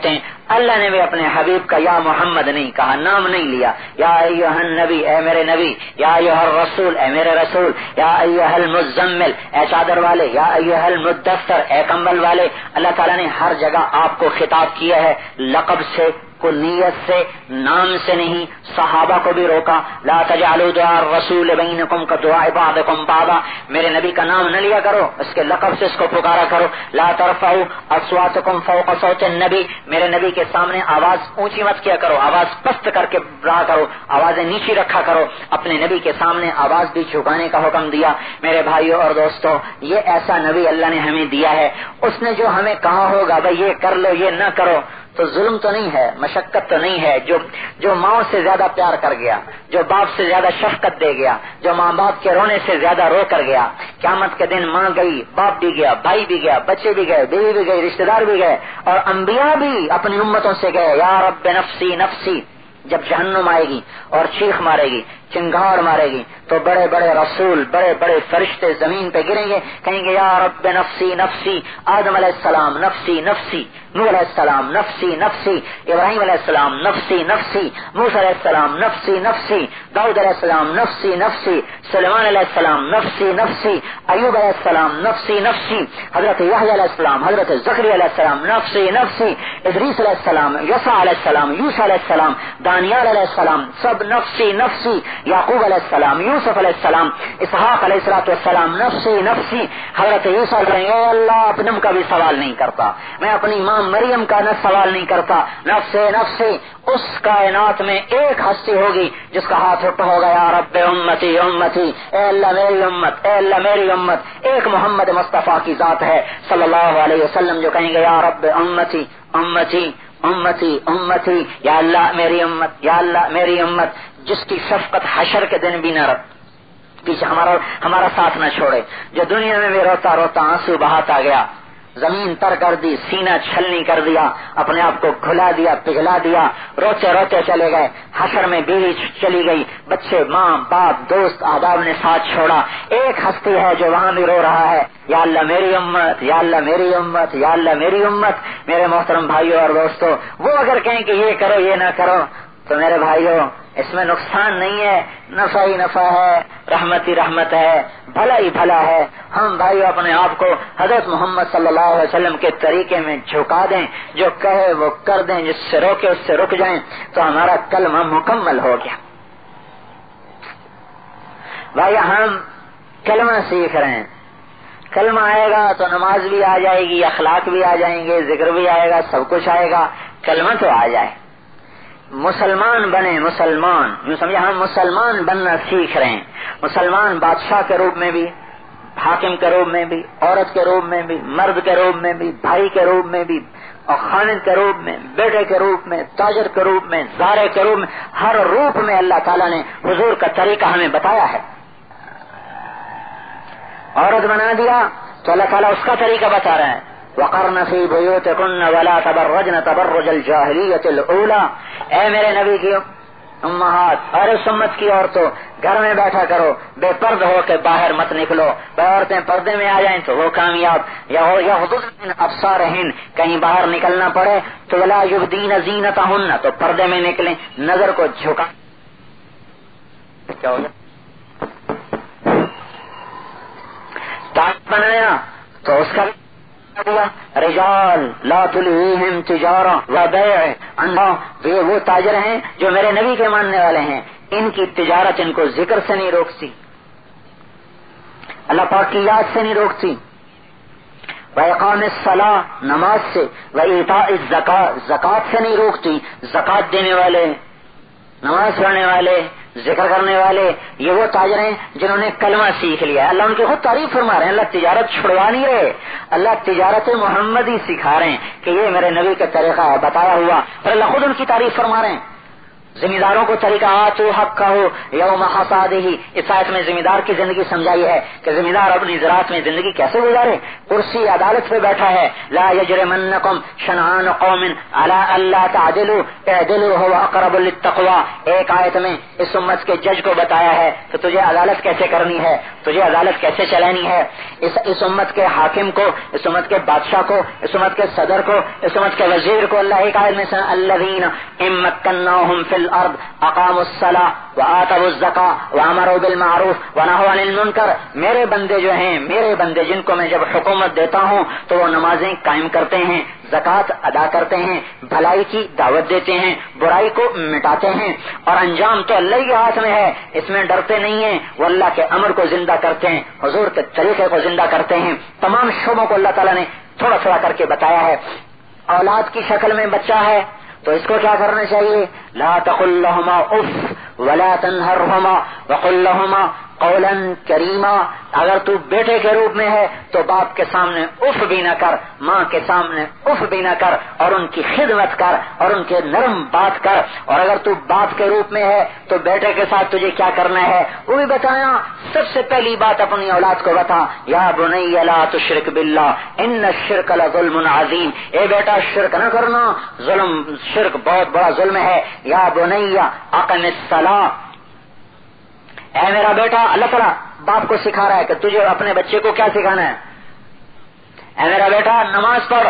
اللہ نے بھی اپنے حبیب کا یا محمد نہیں کہا، نام نہیں لیا. یا ایھا النبی، اے میرے نبی. یا ایھا الرسول، اے میرے رسول. یا ایھا المزمل، اے چادر والے. یا ایھا المدثر، اے کمبل والے. اللہ تعالیٰ نے ہر جگہ آپ کو خطاب کیا ہے لقب سے، نیت سے، نام سے نہیں. صحابہ کو بھی روکا، لا تجعلوا دعاء الرسول بینکم کدعاء بعضکم بعضا، میرے نبی کا نام نہ لیا کرو، اس کے لقب سے اس کو پکارا کرو. لا ترفعوا اصواتکم فوق صوت النبی، میرے نبی کے سامنے آواز اونچی مت کیا کرو، آواز پست کر کے رہا کرو، آوازیں نیچی رکھا کرو. اپنے نبی کے سامنے آواز بھی جھکانے کا حکم دیا. میرے بھائیوں اور دوستوں، یہ ایسا نبی اللہ نے ہمیں دیا ہے. اس نے جو ہمیں کہا ہوگا بھائی یہ کر لو یہ نہ کرو، تو ظلم تو نہیں ہے، مشقت تو نہیں ہے. جو ماں سے زیادہ پیار کر گیا، جو باپ سے زیادہ شفقت دے گیا، جو ماں باپ کے رونے سے زیادہ رو کر گیا، قیامت کے دن ماں گئی، باپ بھی گیا، بھائی بھی گیا، بچے بھی گئے، بیوی بھی گئی، رشتہ دار بھی گئے، اور انبیاء بھی اپنی امتوں سے گئے. یا رب نفسی نفسی، جب جہنم آئے گی اور چیخ مارے گی، چنگھاڑ مارے گی، تو بڑے بڑے رسول، بڑے بڑے فرشتے زمین پہ گریں گے، کہیں گے یا رب نفسی نفسی. آدم علیہ السلام نفسی نفسی، نوح علیہ السلام نفسی نفسی، ابراہیم علیہ السلام نفسی نفسی، موسیٰ علیہ السلام نفسی نفسی، داؤد علیہ السلام نفسی نفسی، سلیمان علیہ السلام نفسی نفسی، ایوب علیہ السلام نفسی نفسی، حضرت یحییٰ علیہ السلام، حضرت زکریا علیہ السلام نفسی نفسی، ادریس علیہ السلام، یسع علیہ السلام، یوسف علیہ السلام، دانیال علیہ السلام، سب نفسی نفسی. یعقوب علیہ السلام، یوسف علیہ السلام، اسحاق علیہ السلام نفسی نفسی. حضرت عیسیٰ کہیں اے اللہ اپنے کا بھی سوال نہیں کرتا، میں اپنی ماں مریم کا نہ سوال نہیں کرتا، نفسی نفسی. اس کائنات میں ایک ہستی ہوگی جس کا ہاتھ اٹھا ہوگا یا رب امتی امتی، اے اللہ میری امت، اے اللہ میری امت. ایک محمد مصطفیٰ کی ذات ہے صلی اللہ علیہ وسلم جو کہیں گے یا رب امتی امتی امتی امتی، یا اللہ میری امت، یا اللہ میری امت. جس کی شفقت حشر کے دن بھی نہ رکھ پیچھے ہمارا ساتھ نہ چھوڑے، جو دنیا میں بھی روتا روتا آنسو بہاتا گیا، زمین تر کر دی، سینہ چھلنی کر دیا، اپنے آپ کو گھلا دیا، پگھلا دیا، روتے روتے چلے گئے. حشر میں بیوی چلی گئی، بچے، ماں باپ، دوست احباب نے ساتھ چھوڑا. ایک ہستی ہے جو وہاں بھی رو رہا ہے یا اللہ میری امت، یا اللہ میری امت، یا اللہ میری امت. میرے محترم بھائیوں اور دوستوں، وہ اگر کہیں کہ یہ کرو یہ نہ کرو، تو میرے بھائیوں اس میں نقصان نہیں ہے، نفع ہی نفع ہے، رحمت ہی رحمت ہے، بھلا ہی بھلا ہے. ہم بھائیو اپنے آپ کو حضرت محمد صلی اللہ علیہ وسلم کے طریقے میں جھکا دیں، جو کہے وہ کر دیں، جس سے روکے اس سے رک جائیں، تو ہمارا کلمہ مکمل ہو گیا. بھائی ہم کلمہ سیکھ رہے ہیں، کلمہ آئے گا تو نماز بھی آ جائے گی، اخلاق بھی آ جائیں گے، ذکر بھی آئے گا، سب کچھ آئے گا. کلمہ تو آ جائے، مسلمان بنے. مسلمان یوں سمجھے ہم مسلمان بننا سیکھ رہے ہیں. مسلمان بادشاہ کے روپ میں بھی، حاکم کے روپ میں بھی، عورت کے روپ میں بھی، مرد کے روپ میں بھی، بھائی کے روپ میں بھی، اور خاوند کے روپ میں، بیٹے کے روپ میں، تاجر کے روپ میں، زارع کے روپ میں، ہر روپ میں اللہ تعالیٰ نے حضور کا طریقہ ہمیں بتایا ہے. عورت بنا دیا تو اللہ تعالیٰ اس کا طریقہ بتا رہے ہیں. وقرن فی بیوتکن ولا تبرجن تبرج الجاہلیۃ الاولی، اے میرے نبی کی امہات اور اس امت کی عورتوں، گھر میں بیٹھا کرو، بے پردہ ہو کے باہر مت نکلو. عورتیں پردے میں آ جائیں تو وہ کامیاب. یا حدود من ابصارہن، کہیں باہر نکلنا پڑے تو ولا یبدین زینتہن، تو پردے میں نکلیں، نظر کو جھکا. کیا ہو گیا؟ تاج بنایا تو اس کا رجال لا تلہیہم تجارہ و بیع عن اللہ، وہ تاجر ہیں جو میرے نبی کے ماننے والے ہیں، ان کی تجارت ان کو ذکر سے نہیں روکتی، اللہ پاک کی یاد سے نہیں روکتی. وإقام الصلاۃ، نماز سے، وإیتاء الزکاۃ، زکوٰۃ سے نہیں روکتی. زکوٰۃ دینے والے، نماز پڑھنے والے، ذکر کرنے والے، یہ وہ تاجر ہیں جنہوں نے کلمہ سیکھ لیا. اللہ ان کی خود تعریف فرما رہے ہیں. اللہ تجارت چھڑوا نہیں رہے، اللہ تجارت محمد ہی سکھا رہے ہیں کہ یہ میرے نبی کا طریقہ ہے بتایا ہوا، اور اللہ خود ان کی تعریف فرما رہے ہیں. ذمہ کو طریقہ آتو حق کا ہو یوم حصادہ. اس آیت میں ذمہ دار کی زندگی سمجھائی ہے کہ ذمہ دار اپنی زراعت میں زندگی کیسے گزارے. کرسی عدالت پہ بیٹھا ہے. لا یجرمنکم شنآن قوم علی الا تعدلوا اعدلوا هو اقرب للتقوى. ایک آیت میں اس امت کے جج کو بتایا ہے کہ تجھے عدالت کیسے کرنی ہے, تجھے عدالت کیسے چلانی ہے. اس امت کے حاکم کو, اس امت کے بادشاہ کو, اس امت کے صدر کو, اس امت کے وزیر کو اللہ ایک آیت میں الذین ان مکناہم فی الارض اقاموا الصلاۃ وآتوا الزکاۃ وامروا بالمعروف ونہوا عن المنکر. میرے بندے جو ہیں, میرے بندے جن کو میں جب حکومت دیتا ہوں تو وہ نمازیں قائم کرتے ہیں, زکوٰۃ ادا کرتے ہیں, بھلائی کی دعوت دیتے ہیں, برائی کو مٹاتے ہیں, اور انجام تو اللہ کے ہاتھ میں ہے. اس میں ڈرتے نہیں ہیں, وہ اللہ کے امر کو زندہ کرتے ہیں, حضور کے طریقے کو زندہ کرتے ہیں. تمام شعبوں کو اللہ تعالیٰ نے تھوڑا تھوڑا کر کے بتایا ہے. اولاد کی شکل میں بچہ ہے تو اس کو کیا کرنا چاہیے؟ لا تقل لهما اف ولا تنهرهما وقل لهما قولا کریما. اگر تو بیٹے کے روپ میں ہے تو باپ کے سامنے اف بھی نہ کر, ماں کے سامنے اف بھی نہ کر, اور ان کی خدمت کر اور ان کے نرم بات کر. اور اگر تو باپ کے روپ میں ہے تو بیٹے کے ساتھ تجھے کیا کرنا ہے وہ بھی بتایا. سب سے پہلی بات اپنی اولاد کو بتا, یا بنی لا تشرک باللہ ان الشرک لظلم عظیم. اے بیٹا شرک نہ کرنا, شرک بہت بڑا ظلم ہے. یا بنی اقم الصلاۃ, اے میرا بیٹا, اللہ تعالیٰ باپ کو سکھا رہا ہے کہ تجھے اپنے بچے کو کیا سکھانا ہے. اے میرا بیٹا نماز پڑھ,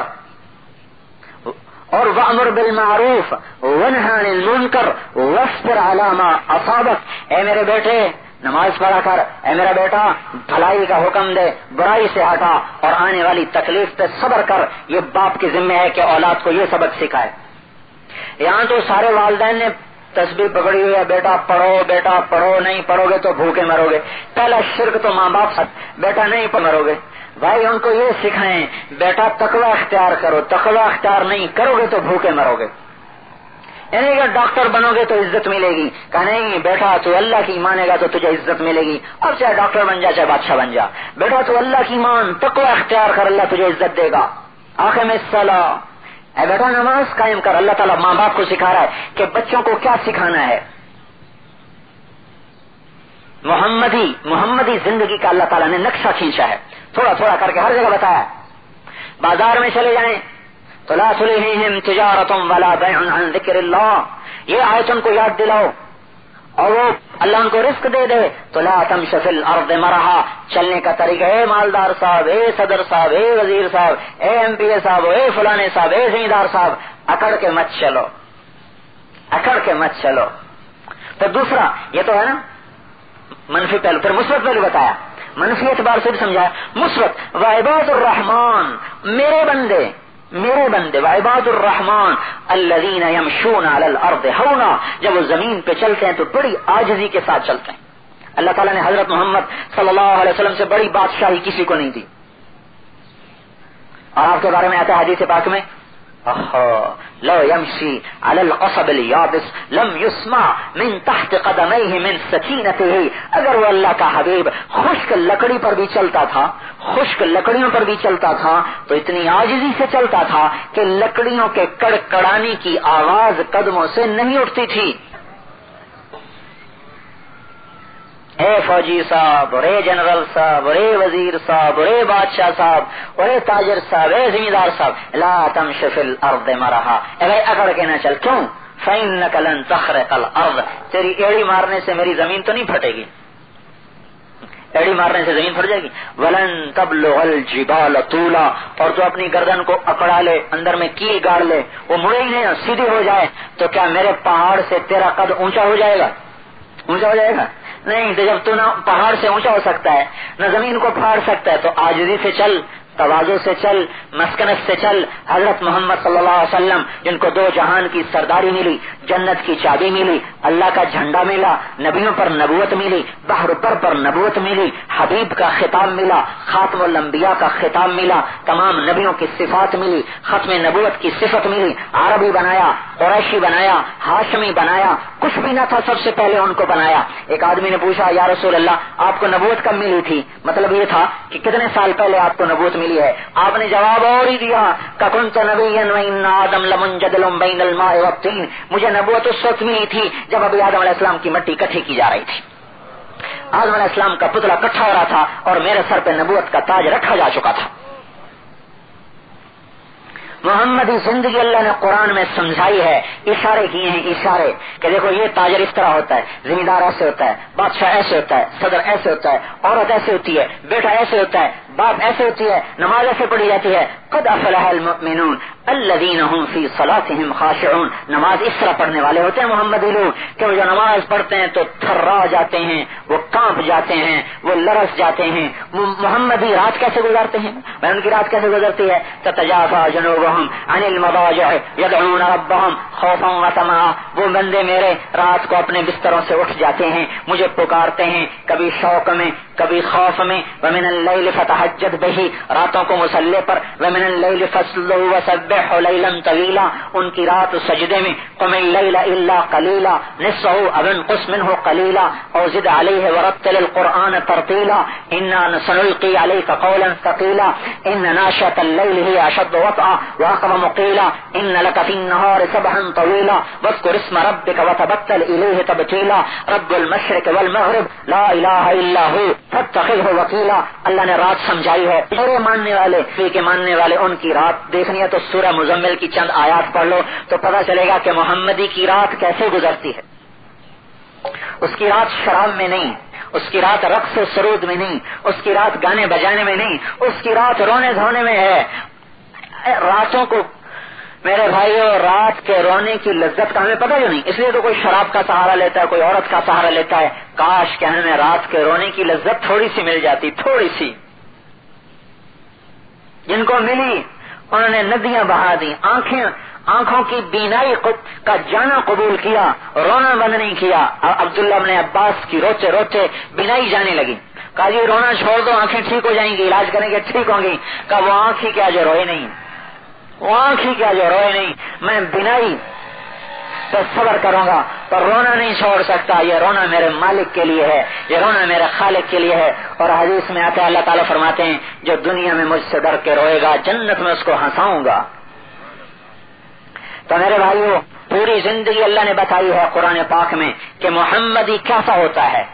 اور وَأْمُرْ بِالْمَعْرُوفِ وَانْهَ عَنِ الْمُنْكَرِ وَاصْبِرْ عَلَى مَا أَصَابَكَ. اے میرے بیٹے نماز پڑھا کر, اے میرا بیٹا بھلائی کا حکم دے, برائی سے ہٹا, اور آنے والی تکلیف پہ صبر کر. یہ باپ کی ذمہ ہے کہ اولاد کو یہ سبق سکھائے. یہاں تو سارے والدین نے تسبیح پکڑی ہوئی ہے, بیٹا پڑھو, نہیں پڑھو گے تو بھوکے مرو گے. پہلا شرک تو ماں باپ سے, بیٹا نہیں مرو گے. بھائی ان کو یہ سکھائیں بیٹا تقوی اختیار کرو, تقوی اختیار نہیں کرو گے تو بھوکے مرو گے. یعنی اگر ڈاکٹر بنو گے تو عزت ملے گی, کہ نہیں بیٹا تو اللہ کی مانے گا تو تجھے عزت ملے گی. اب چاہے ڈاکٹر بن جا چاہے بادشاہ بن جا, بیٹا تو اللہ کی مان, تقوی اختیار کر, اللہ تجھے عزت دے گا. آخر میں الصلاۃ, اے بیٹا نماز قائم کر. اللہ تعالیٰ ماں باپ کو سکھا رہا ہے کہ بچوں کو کیا سکھانا ہے. محمدی زندگی کا اللہ تعالیٰ نے نقشہ کھینچا ہے, تھوڑا تھوڑا کر کے ہر جگہ بتایا. بازار میں چلے جائیں تو لا تلہیہم تجارۃ ولا بیع عن ذکر اللہ, یہ آیت ان کو یاد دلاؤ, اور وہ اللہ ان کو رزق دے دے تو لا تمش فی الارض مرحا. چلنے کا طریقہ, اے مالدار صاحب, اے صدر صاحب, اے وزیر صاحب, اے ایم پی اے صاحب, اے فلانے صاحب, اے زمیندار صاحب, اکڑ کے مت چلو, اکڑ کے مت چلو. تو دوسرا یہ تو ہے نا منفی پہلو. پھر مثبت پہلو بتایا, منفی اعتبار سے بھی سمجھایا. مثبت وعباد الرحمان, میرے بندے وعباد الرحمان الذین یمشون علی الارض ہونا, جب وہ زمین پہ چلتے ہیں تو بڑی عاجزی کے ساتھ چلتے ہیں. اللہ تعالیٰ نے حضرت محمد صلی اللہ علیہ وسلم سے بڑی بادشاہی کسی کو نہیں دی. اور آپ کے بارے میں آتا ہے حدیث پاک میں, لو يمشي على القصب اليابس لم يسمع من تحت قدميه من سكينته. اگر وہ اللہ کا حبیب خشک لکڑی پر بھی چلتا تھا, خشک لکڑیوں پر بھی چلتا تھا, تو اتنی عاجزی سے چلتا تھا کہ لکڑیوں کے کڑکڑانے کی آواز قدموں سے نہیں اٹھتی تھی. اے فوجی صاحب, اور اے جنرل صاحب, اور اے وزیر صاحب, اور اے بادشاہ صاحب, اور اے تاجر صاحب, اے زمیندار صاحب, لا تمش فی الارض مرحا. اے بھائی اکڑ کے نہ چل. کیوں؟ فإنک لن تخرق الارض, تیری ایڑی مارنے سے میری زمین تو نہیں پھٹے گی, ایڑی مارنے سے زمین پھٹ جائے گی. ولن تبلغ الجبال طولا, اور تو اپنی گردن کو اکڑا لے, اندر میں کیل گاڑ لے, وہ مڑے ہی نہیں, سیدھی ہو جائے, تو کیا میرے پہاڑ سے تیرا قد اونچا ہو جائے گا؟ اونچا ہو جائے گا نہیں. تو جب تو نہ پہاڑ سے اونچا ہو سکتا ہے نہ زمین کو پھاڑ سکتا ہے, تو عاجزی سے چل, تواضع سے چل, مسکنت سے چل. حضرت محمد صلی اللہ علیہ وسلم جن کو 2 جہان کی سرداری ملی, جنت کی چابی ملی, اللہ کا جھنڈا ملا، نبیوں پر نبوت ملی، بحر پر نبوت ملی، حبیب کا خطاب ملا، خاتم الانبیاء کا خطاب ملا، تمام نبیوں کی صفات ملی، ختم نبوت کی صفت ملی، عربی بنایا، قریشی بنایا، ہاشمی بنایا، کچھ بھی نہ تھا سب سے پہلے ان کو بنایا۔ ایک آدمی نے پوچھا یا رسول اللہ آپ کو نبوت کب ملی تھی؟ مطلب یہ تھا کہ کتنے سال پہلے آپ کو نبوت ملی ہے؟ آپ نے جواب اور ہی دیا ککنت نبیا وان آدم لمنجدل بین الماء والطین، مجھے نبوت اس وقت ملی تھی جب ابھی آدم علیہ السلام کی مٹی اکٹھی کی جا رہی تھی، آدم علیہ السلام کا پتلا اکٹھا ہو رہا تھا اور میرے سر پہ نبوت کا تاج رکھا جا چکا تھا۔ محمدی زندگی اللہ نے قرآن میں سمجھائی ہے، اشارے کیے ہیں، اشارے کہ دیکھو یہ تاجر اس طرح ہوتا ہے، ذمہ دار ایسے ہوتا ہے، بادشاہ ایسے ہوتا ہے، صدر ایسے ہوتا ہے، عورت ایسے ہوتی ہے، بیٹا ایسے ہوتا ہے، باپ ایسے ہوتی ہے، نماز ایسے پڑھی جاتی ہے۔ قد افلح المؤمنون الذین هم فی صلاتهم خاشعون، نماز اس طرح پڑھنے والے ہوتے ہیں محمدی لوگ کہ وہ جو نماز پڑھتے ہیں تو تھرا جاتے ہیں، وہ کانپ جاتے ہیں، وہ لرز جاتے ہیں۔ محمدی رات کیسے گزارتے ہیں؟ ان کی رات کیسے گزرتی ہے؟ تتجافى جنوبهم عن المضاجع يدعون ربهم خوفا وطمعا، وہ بندے میرے رات کو اپنے بستروں سے اٹھ جاتے ہیں، مجھے پکارتے ہیں، کبھی شوق میں کبھی خوف میں۔ ومن الليل فتهجد به، راتوں کو مسلح پر، ومن الليل فاسجد وسبح ليلا طويلا، ان کی رات سجدے میں، قم الليل الا قليلا نصفه او انقص منه قليلا او زد عليه ورتل القرآن ترتيلا انا سنلقي عليك قولا ثقيلا ان ناشئة الليل هي اشد وطئا واقوم قيلا ان لك في النهار سبحا طويلا واذكر اسم ربك وتبتل اليه تبتيلا رب المشرق والمغرب لا اله الا هو فاتخذه وكيلا۔ اللہ نے رات سمجھائی ہے، میرے ماننے والے فی کے ماننے والے ان کی رات دیکھنی ہے تو سورہ مزمل کی چند آیات پڑھ لو تو پتہ چلے گا کہ محمدی کی رات کیسے گزرتی ہے۔ اس کی رات شراب میں نہیں، اس کی رات رقص و سرود میں نہیں، اس کی رات گانے بجانے میں نہیں، اس کی رات رونے دھونے میں ہے۔ راتوں کو میرے بھائیو رات کے رونے کی لذت کا ہمیں پتہ ہی نہیں، اس لیے تو کوئی شراب کا سہارا لیتا ہے، کوئی عورت کا سہارا لیتا ہے۔ کاش کہ ہمیں رات کے رونے کی لذت تھوڑی سی مل جاتی، تھوڑی سی۔ جن کو ملی انہوں نے ندیاں بہا دی، آنکھوں کی بینائی کا جانا قبول کیا، رونا بند نہیں کیا۔ عبداللہ بن عباس کی روتے روتے بینائی جانے لگی، کہا جی رونا چھوڑ دو، آنکھیں ٹھیک ہو جائیں گی، علاج کریں گے ٹھیک ہوں گی۔ کہا وہ آنکھ ہی کیا جو روئے نہیں، وہ آنکھ ہی کیا جو روئے نہیں، میں بینائی پہ صبر کروں گا پر رونا نہیں چھوڑ سکتا، یہ رونا میرے مالک کے لیے ہے، یہ رونا میرے خالق کے لیے ہے۔ اور حدیث میں آتا ہے اللہ تعالیٰ فرماتے ہیں جو دنیا میں مجھ سے ڈر کے روئے گا جنت میں اس کو ہنساؤں گا۔ تو میرے بھائیو پوری زندگی اللہ نے بتائی ہے قرآن پاک میں کہ محمدی کیسا ہوتا ہے۔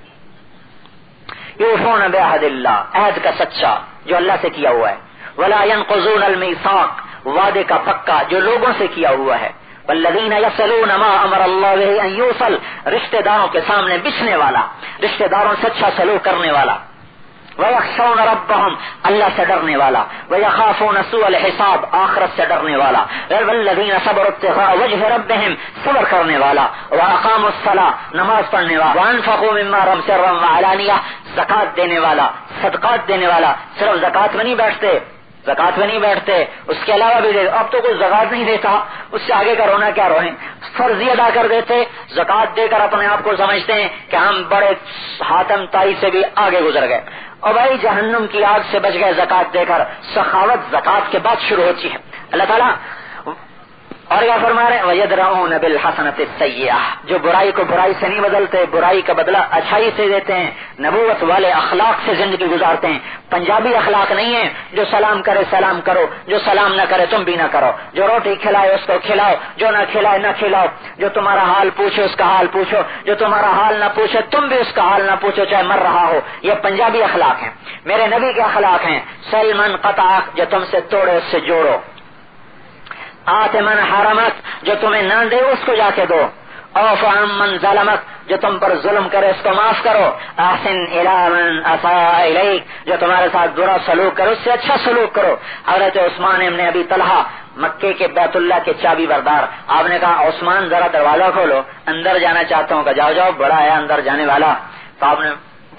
یوفون بعہد اللہ، عہد کا سچا جو اللہ سے کیا ہوا ہے، ولا ينقضون المیثاق، وعدے کا پکا جو لوگوں سے کیا ہوا ہے، والذین یصلون ما امر اللہ به ان یوصل، رشتہ داروں کے سامنے بچنے والا، رشتہ داروں سے اچھا سلوک کرنے والا، وَيَخْشَوْنَ رَبَّهُمْ، اللہ سے ڈرنے والا، وَيَخَافُونَ سُوءَ الْحِسَابِ، آخرت سے ڈرنے والا، وَالَّذِينَ صَبَرُوا ابْتِغَاءَ وَجْهِ رَبِّهِمْ، صبر کرنے والا، وَأَقَامُوا الصَّلَاةَ، نماز پڑھنے والا، وَأَنفَقُوا مِمَّا رَزَقْنَاهُمْ سِرًّا وَعَلَانِيَةً، زکات دینے والا، صدقات دینے والا۔ صرف زکات میں نہیں بیٹھتے، زکات میں نہیں بیٹھتے، اس کے علاوہ بھی دے، اب تو کوئی زکات نہیں دیتا، اس سے آگے کا رونا کیا روئیں، فرضی ادا کر دیتے، زکات دے کر اپنے آپ کو سمجھتے ہیں کہ ہم بڑے حاتم تائی سے بھی آگے گزر گئے، اور بھائی جہنم کی آگ سے بچ گئے زکات دے کر۔ سخاوت زکات کے بعد شروع ہوتی ہے۔ اللہ تعالیٰ اور کیا فرما رہے ہیں وَيَدْرَؤُونَ بِالْحَسَنَةِ السَّيِّئَةِ، جو برائی کو برائی سے نہیں بدلتے، برائی کا بدلہ اچھائی سے دیتے ہیں، نبوت والے اخلاق سے زندگی گزارتے ہیں۔ پنجابی اخلاق نہیں ہے جو سلام کرے سلام کرو، جو سلام نہ کرے تم بھی نہ کرو، جو روٹی کھلائے اس کو کھلاؤ، جو نہ کھلائے نہ کھلاؤ، جو تمہارا حال پوچھے اس کا حال پوچھو، جو تمہارا حال نہ پوچھے تم بھی اس کا حال نہ پوچھو چاہے مر رہا ہو۔ یہ پنجابی اخلاق ہیں، میرے نبی کے اخلاق ہیں۔ سلمن قطعک، جو تم سے توڑے اس سے جوڑو، آت من حرمت، جو تمہیں نہ دے اس کو جا کے دو، اوف عن من ظلمک، جو تم پر ظلم کرے اس کو معاف کرو، احسن الی من اساء الیک، جو تمہارے ساتھ برا سلوک کرے اس سے اچھا سلوک کرو۔ حضرت عثمان ابن ابی طلحہ مکے کے بیت اللہ کے چابی بردار، آپ نے کہا عثمان ذرا دروازہ کھولو، اندر جانا چاہتا ہوں۔ کہ جاؤ جاؤ، بڑا ہے اندر جانے والا۔ تو آپ نے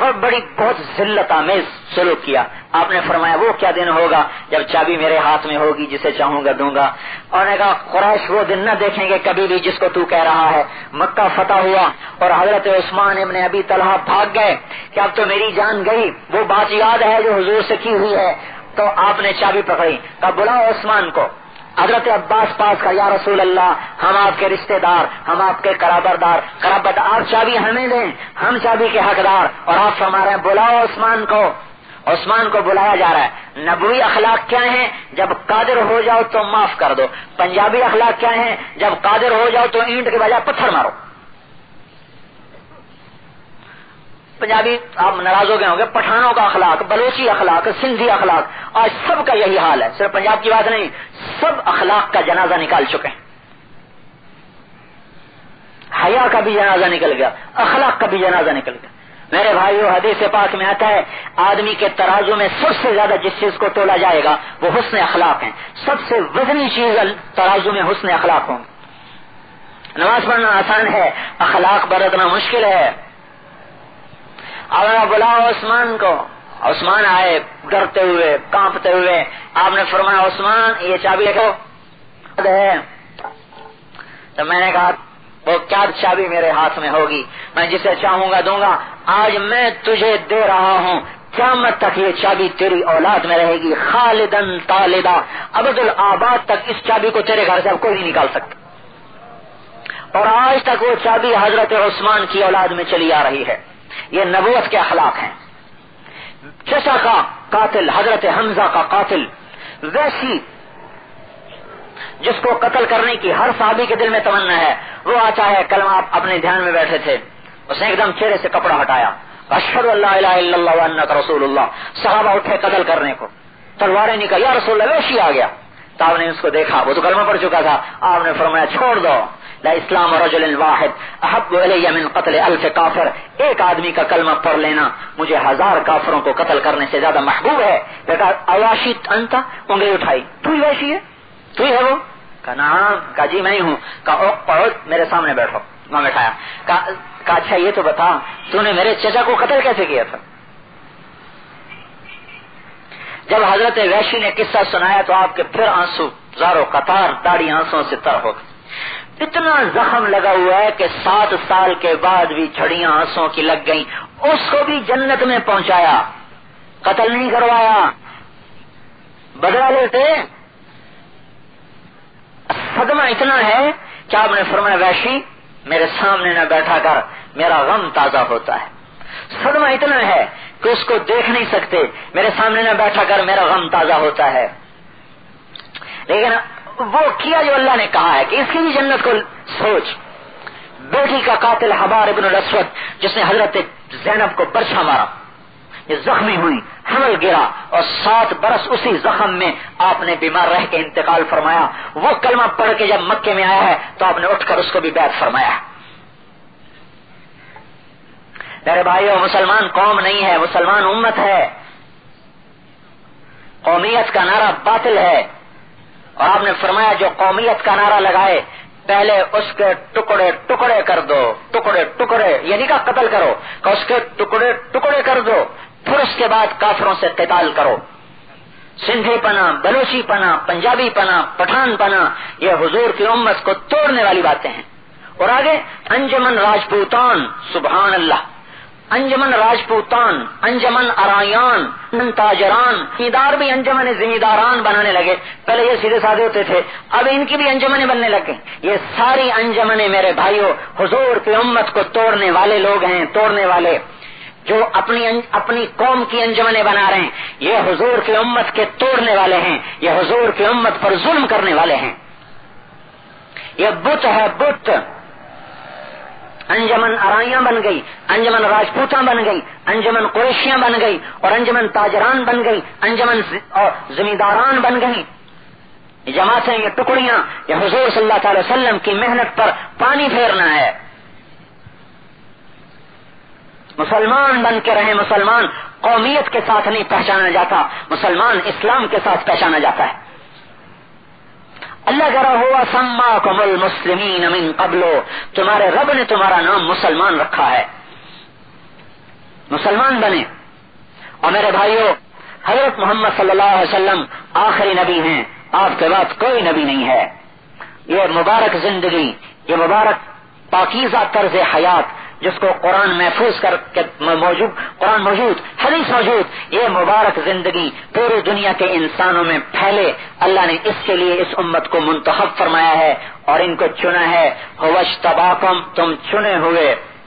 اور بڑی بہت ذلت آمیز سلوک کیا. آپ نے فرمایا وہ کیا دن ہوگا جب چابی میرے ہاتھ میں ہوگی، جسے چاہوں گا دوں گا. اور نے کہا قریش وہ دن نہ دیکھیں گے کبھی بھی جس کو تو کہہ رہا ہے. مکہ فتح ہوا اور حضرت عثمان ابن ابی طلحہ بھاگ گئے کہ اب تو میری جان گئی. وہ بات یاد ہے جو حضور سے کی ہوئی ہے. تو آپ نے چابی پکڑی، کہا بلاؤ عثمان کو. حضرت عباس پاس کا، یا رسول اللہ ہم آپ کے رشتہ دار، ہم آپ کے قرابت، آپ چابی ہمیں دیں، ہم چابی کے حقدار. اور آپ فرما رہے ہیں بلاؤ عثمان کو. عثمان کو بلایا جا رہا ہے. نبوی اخلاق کیا ہیں؟ جب قادر ہو جاؤ تو معاف کر دو. پنجابی اخلاق کیا ہیں؟ جب قادر ہو جاؤ تو اینٹ کے بجائے پتھر مارو. پنجابی آپ ناراض ہو گئے ہوں گے. پٹھانوں کا اخلاق، بلوچی اخلاق، سندھی اخلاق، آج سب کا یہی حال ہے. صرف پنجاب کی بات نہیں، سب اخلاق کا جنازہ نکال چکے ہیں. حیا کا بھی جنازہ نکل گیا، اخلاق کا بھی جنازہ نکل گیا. میرے بھائیو حدیث پاک میں آتا ہے آدمی کے ترازو میں سب سے زیادہ جس چیز کو تولا جائے گا وہ حسن اخلاق ہیں. سب سے وزنی چیز ترازو میں حسن اخلاق ہوں. نماز پڑھنا آسان ہے، اخلاق برتنا مشکل ہے. آپ بلاؤ عثمان کو. عثمان آئے ڈرتے ہوئے، کانپتے ہوئے. آپ نے فرمایا عثمان یہ چابی لکھو. تو میں نے کہا وہ کیا چابی میرے ہاتھ میں ہوگی، میں جسے چاہوں گا دوں گا. آج میں تجھے دے رہا ہوں، قیامت تک یہ چابی تیری اولاد میں رہے گی، خالدن طالدا، ابد الآباد تک اس چابی کو تیرے گھر سے اب کوئی نہیں نکال سکتا. اور آج تک وہ چابی حضرت عثمان کی اولاد میں چلی آ رہی ہے. یہ نبوت کے اخلاق ہیں. چچا کا قاتل، حضرت حمزہ کا قاتل، ویسی جس کو قتل کرنے کی ہر صحابی کے دل میں تمنا ہے، وہ آتا ہے کلمہ. آپ اپنے دھیان میں بیٹھے تھے، اس نے ایک دم چہرے سے کپڑا ہٹایا، اشہد ان لا الہ الا اللہ وانک رسول اللہ. صحابہ اٹھے قتل کرنے کو، تلواریں نکل. یا رسول اللہ ویشی آ گیا. تو آپ نے اس کو دیکھا، وہ تو کلمہ پڑھ چکا تھا. آپ نے فرمایا چھوڑ دو، لا اسلام رجل واحد احب الی من قتل الف کافر. ایک آدمی کا کلمہ پڑھ لینا مجھے 1000 کافروں کو قتل کرنے سے زیادہ محبوب ہے. بیٹا اواشی انت، انگلی اٹھائی، تو ہی ویشی ہے، تو ہی ہے وہ. کہا نعم. کہا جی میں ہی ہوں. کہا اقعد، میرے سامنے بیٹھو. میں بیٹھایا. کہا اچھا یہ تو بتا تو نے میرے چچا کو قتل کیسے کیا تھا؟ جب حضرت ویشی نے قصہ سنایا تو آپ کے پھر آنسو زارو قطار، داڑھی آنسوں سے تر ہو گئی. اتنا زخم لگا ہوا ہے کہ 7 سال کے بعد بھی چھڑیاں آنسوں کی لگ گئیں. اس کو بھی جنت میں پہنچایا، قتل نہیں کروایا، بدلہ لیتے. صدمہ اتنا ہے کہ آپ نے فرمایا ویشی میرے سامنے نہ بیٹھا کر، میرا غم تازہ ہوتا ہے. صدمہ اتنا ہے کہ اس کو دیکھ نہیں سکتے، میرے سامنے نہ بیٹھا کر میرا غم تازہ ہوتا ہے. لیکن وہ کیا جو اللہ نے کہا ہے کہ اس کی بھی جنت کو سوچ. بیٹی کا قاتل حبار ابن الاسود جس نے حضرت زینب کو برچھا مارا، یہ زخمی ہوئی، حمل گرا اور 7 برس اسی زخم میں آپ نے بیمار رہ کے انتقال فرمایا. وہ کلمہ پڑھ کے جب مکے میں آیا ہے تو آپ نے اٹھ کر اس کو بھی بیعت فرمایا. میرے بھائیو مسلمان قوم نہیں ہے، مسلمان امت ہے. قومیت کا نعرہ باطل ہے. اور آپ نے فرمایا جو قومیت کا نعرہ لگائے پہلے اس کے ٹکڑے ٹکڑے کر دو. ٹکڑے ٹکڑے یعنی کہ قتل کرو، کہ اس کے ٹکڑے ٹکڑے کر دو، پھر اس کے بعد کافروں سے قتال کرو. سندھی پنا، بلوچی پنا، پنجابی پنا، پٹھان پنا، یہ حضور کی امت کو توڑنے والی باتیں ہیں. اور آگے انجمن راجپوتان، سبحان اللہ، انجمن راجپوتان، انجمن ارائیان، تاجران، زمیندار بھی انجمن زمینداران بنانے لگے. پہلے یہ سیدھے سادے ہوتے تھے، اب ان کی بھی انجمنیں بننے لگے. یہ ساری انجمنیں میرے بھائیوں حضور کی امت کو توڑنے والے لوگ ہیں. توڑنے والے جو اپنی قوم کی انجمنیں بنا رہے ہیں، یہ حضور کی امت کے توڑنے والے ہیں. یہ حضور کی امت پر ظلم کرنے والے ہیں. یہ بت ہے، بت. انجمن ارائیاں بن گئی، انجمن راجپوتاں بن گئی، انجمن قریشیاں بن گئی، اور انجمن تاجران بن گئی، انجمن زمینداران بن گئی. یہ جماعتیں، یہ ٹکڑیاں، یہ حضور صلی اللہ تعالی وسلم کی محنت پر پانی پھیرنا ہے. مسلمان بن کے رہے. مسلمان قومیت کے ساتھ نہیں پہچانا جاتا، مسلمان اسلام کے ساتھ پہچانا جاتا ہے. اللہ کہہ رہا ہوا سماکم المسلمین من قبل، تمہارے رب نے تمہارا نام مسلمان رکھا ہے. مسلمان بنے. اور میرے بھائیوں، حضرت محمد صلی اللہ علیہ وسلم آخری نبی ہیں، آپ کے بعد کوئی نبی نہیں ہے. یہ مبارک زندگی، یہ مبارک پاکیزہ طرز حیات جس کو قرآن محفوظ کر کے قرآن موجود، حدیث موجود، یہ مبارک زندگی پوری دنیا کے انسانوں میں پھیلے. اللہ نے اس کے لیے اس امت کو منتخب فرمایا ہے اور ان کو چنا ہے. وَاجْتَبَاكُمْ، تم چنے ہوئے.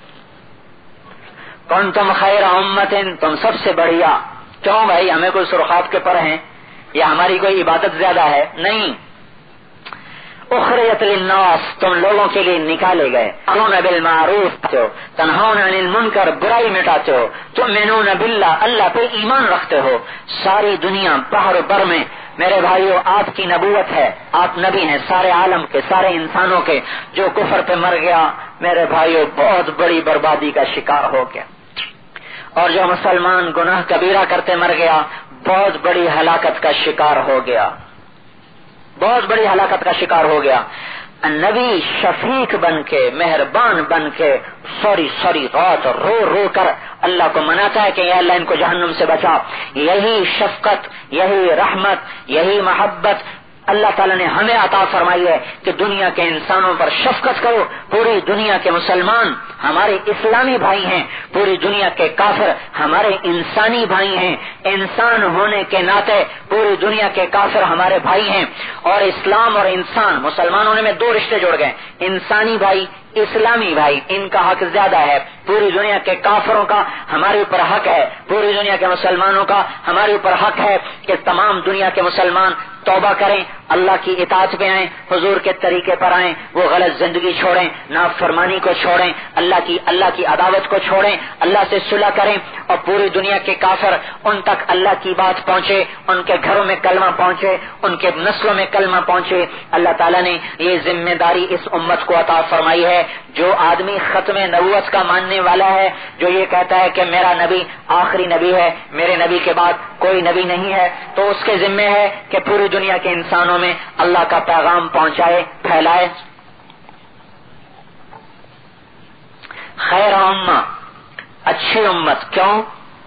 كُنْتُمْ خَيْرَ أُمَّةٍ، تم سب سے بڑھیا. کیوں بھائی، ہمیں کوئی سرخاب کے پر ہیں یا ہماری کوئی عبادت زیادہ ہے؟ نہیں. اخرجت للناس، تم لوگوں کے لیے نکالے گئے. تأمرون بالمعروف، تنہون عن المنکر، برائی مٹاتے ہو. تؤمنون باللہ، اللہ پہ ایمان رکھتے ہو. ساری دنیا بحر بر میں میرے بھائیوں آپ کی نبوت ہے، آپ نبی ہیں سارے عالم کے، سارے انسانوں کے. جو کفر پہ مر گیا میرے بھائیوں بہت بڑی بربادی کا شکار ہو گیا، اور جو مسلمان گناہ کبیرہ کرتے مر گیا بہت بڑی ہلاکت کا شکار ہو گیا، بہت بڑی ہلاکت کا شکار ہو گیا. نبی شفیق بن کے، مہربان بن کے سوری رات رو رو کر اللہ کو مناتا ہے کہ یا اللہ ان کو جہنم سے بچا. یہی شفقت، یہی رحمت، یہی محبت اللہ تعالیٰ نے ہمیں عطا فرمائی ہے کہ دنیا کے انسانوں پر شفقت کرو. پوری دنیا کے مسلمان ہمارے اسلامی بھائی ہیں، پوری دنیا کے کافر ہمارے انسانی بھائی ہیں. انسان ہونے کے ناطے پوری دنیا کے کافر ہمارے بھائی ہیں. اور اسلام اور انسان، مسلمان ہونے میں دو رشتے جوڑ گئے، انسانی بھائی، اسلامی بھائی. ان کا حق زیادہ ہے. پوری دنیا کے کافروں کا ہمارے اوپر حق ہے، پوری دنیا کے مسلمانوں کا ہمارے اوپر حق ہے کہ تمام دنیا کے مسلمان توبہ کریں، اللہ کی اطاعت پہ آئیں، حضور کے طریقے پر آئیں، وہ غلط زندگی چھوڑیں، نافرمانی کو چھوڑیں، اللہ کی عداوت کو چھوڑیں، اللہ سے صلح کریں. اور پوری دنیا کے کافر ان تک اللہ کی بات پہنچے، ان کے گھروں میں کلمہ پہنچے، ان کے نسلوں میں کلمہ پہنچے. اللہ تعالیٰ نے یہ ذمہ داری اس امت کو عطا فرمائی ہے. جو آدمی ختم نبوت کا ماننے والا ہے، جو یہ کہتا ہے کہ میرا نبی آخری نبی ہے، میرے نبی کے بعد کوئی نبی نہیں ہے، تو اس کے ذمہ ہے کہ پوری دنیا کے انسانوں میں اللہ کا پیغام پہنچائے، پھیلائے. خیر امہ، اچھی امت. کیوں؟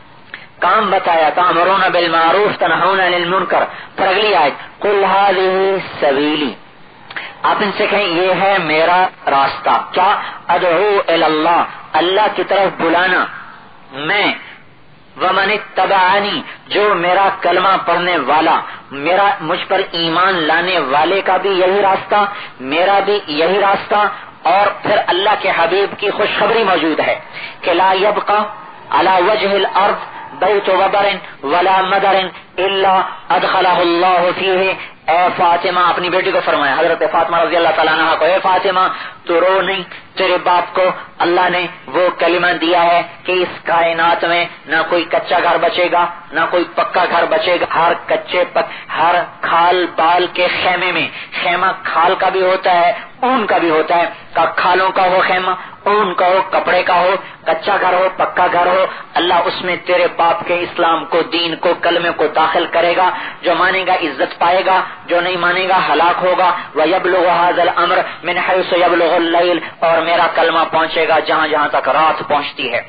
کام بتایا، تأمرون بالمعروف تنہون عن المنکر. پھر اگلی آیت، قل هذه سبیلی، آپ ان سے کہیں یہ ہے میرا راستہ. کیا؟ ادعو الی اللہ، اللہ کی طرف بلانا. میں ومن اتبعنی، جو میرا کلمہ پڑھنے والا، میرا مجھ پر ایمان لانے والے کا بھی یہی راستہ، میرا بھی یہی راستہ. اور پھر اللہ کے حبیب کی خوشخبری موجود ہے کہ لا یبقى علی وجہ الارض بیت وبر ولا مدر الا ادخلہ اللہ فیہ. اے فاطمہ، اپنی بیٹی کو فرمایا، حضرت فاطمہ رضی اللہ تعالیٰ عنہ کو، اے فاطمہ تو رو نہیں، تیرے باپ کو اللہ نے وہ کلمہ دیا ہے کہ اس کائنات میں نہ کوئی کچا گھر بچے گا، نہ کوئی پکا گھر بچے گا. ہر کھال بال کے خیمے میں، خیمہ کھال کا بھی ہوتا ہے، اون کا بھی ہوتا ہے، کھالوں کا ہو خیمہ، اون کا ہو، کپڑے کا ہو، کچا گھر ہو، پکا گھر ہو، اللہ اس میں تیرے باپ کے اسلام کو، دین کو، کلمے کو داخل کرے گا. جو مانے گا عزت پائے گا، جو نہیں مانے گا ہلاک ہوگا. وَيَبْلُغُ هَذَا الْأَمْرُ مِنْ حَيْثُ يَبْلُغُ اللَّيْلُ، اور میرا کلمہ پہنچے گا جہاں جہاں تک رات پہنچتی ہے.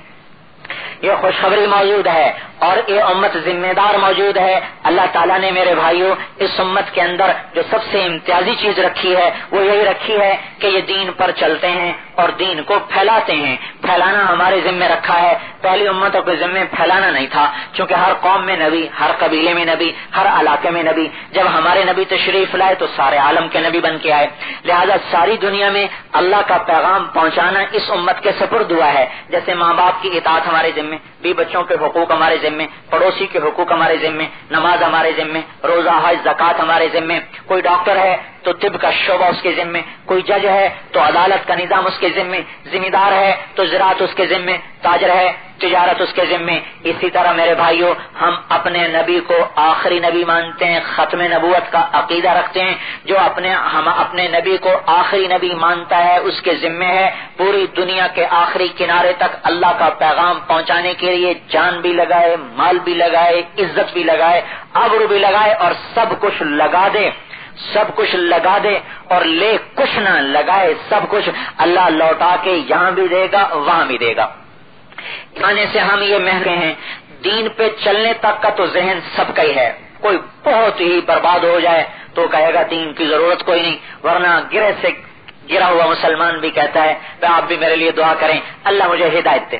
یہ خوشخبری موجود ہے اور یہ امت ذمہ دار موجود ہے. اللہ تعالیٰ نے میرے بھائیوں اس امت کے اندر جو سب سے امتیازی چیز رکھی ہے وہ یہی رکھی ہے کہ یہ دین پر چلتے ہیں اور دین کو پھیلاتے ہیں. پھیلانا ہمارے ذمہ رکھا ہے. پہلی امتوں کے ذمہ پھیلانا نہیں تھا، چونکہ ہر قوم میں نبی، ہر قبیلے میں نبی، ہر علاقے میں نبی. جب ہمارے نبی تشریف لائے تو سارے عالم کے نبی بن کے آئے. لہذا ساری دنیا میں اللہ کا پیغام پہنچانا اس امت کے سپرد ہوا ہے. جیسے ماں باپ کی اطاعت ہمارے ذمہ، بھی بچوں کے حقوق ہمارے ذمہ، پڑوسی کے حقوق ہمارے ذمہ، نماز ہمارے ذمہ، روزہ حج زکات ہمارے ذمہ. کوئی ڈاکٹر ہے تو طب کا شعبہ اس کے ذمہ، کوئی جج ہے تو عدالت کا نظام اس کے ذمہ، ذمہ دار ہے تو زراعت اس کے ذمہ، تاجر ہے تجارت اس کے ذمہ. اسی طرح میرے بھائیوں ہم اپنے نبی کو آخری نبی مانتے ہیں، ختم نبوت کا عقیدہ رکھتے ہیں. جو ہم اپنے نبی کو آخری نبی مانتا ہے اس کے ذمہ ہے پوری دنیا کے آخری کنارے تک اللہ کا پیغام پہنچانے کے لیے جان بھی لگائے، مال بھی لگائے، عزت بھی لگائے، آبرو بھی لگائے اور سب کچھ لگا دے. سب کچھ لگا دے اور لے کچھ نہ لگائے، سب کچھ اللہ لوٹا کے یہاں بھی دے گا وہاں بھی دے گا. کھانے سے ہم یہ مہنگے ہیں، دین پہ چلنے تک کا تو ذہن سب کا ہی ہے. کوئی بہت ہی برباد ہو جائے تو کہے گا دین کی ضرورت کوئی نہیں، ورنہ گرے سے گرا ہوا مسلمان بھی کہتا ہے کہ آپ بھی میرے لیے دعا کریں اللہ مجھے ہدایت دے.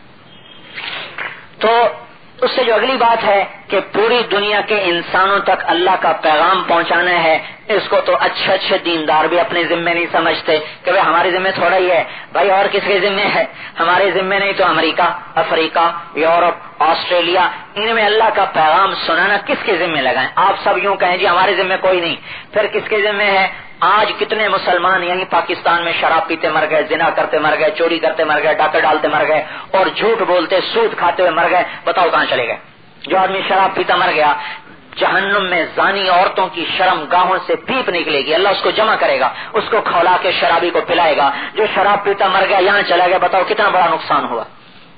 تو اس سے جو اگلی بات ہے کہ پوری دنیا کے انسانوں تک اللہ کا پیغام پہنچانا ہے، اس کو تو اچھے اچھے دیندار بھی اپنے ذمے نہیں سمجھتے کہ بھائی ہمارے ذمے تھوڑا ہی ہے، بھائی اور کس کے ذمے ہے؟ ہمارے ذمے نہیں تو امریکہ، افریقہ، یورپ، آسٹریلیا، ان میں اللہ کا پیغام سنانا کس کے ذمے لگائیں؟ آپ سب یوں کہیں جی ہمارے ذمے کوئی نہیں، پھر کس کے ذمے ہے؟ آج کتنے مسلمان یہیں پاکستان میں شراب پیتے مر گئے، زنا کرتے مر گئے، چوری کرتے مر گئے، ڈاکے ڈالتے مر گئے، اور جھوٹ بولتے سود کھاتے ہوئے مر گئے. بتاؤ کہاں چلے گئے؟ جو آدمی شراب پیتا مر گیا، جہنم میں زانی عورتوں کی شرم گاہوں سے پیپ نکلے گی، اللہ اس کو جمع کرے گا، اس کو کھولا کے شرابی کو پلائے گا. جو شراب پیتا مر گیا یہاں چلا گیا، بتاؤ کتنا بڑا نقصان ہوا.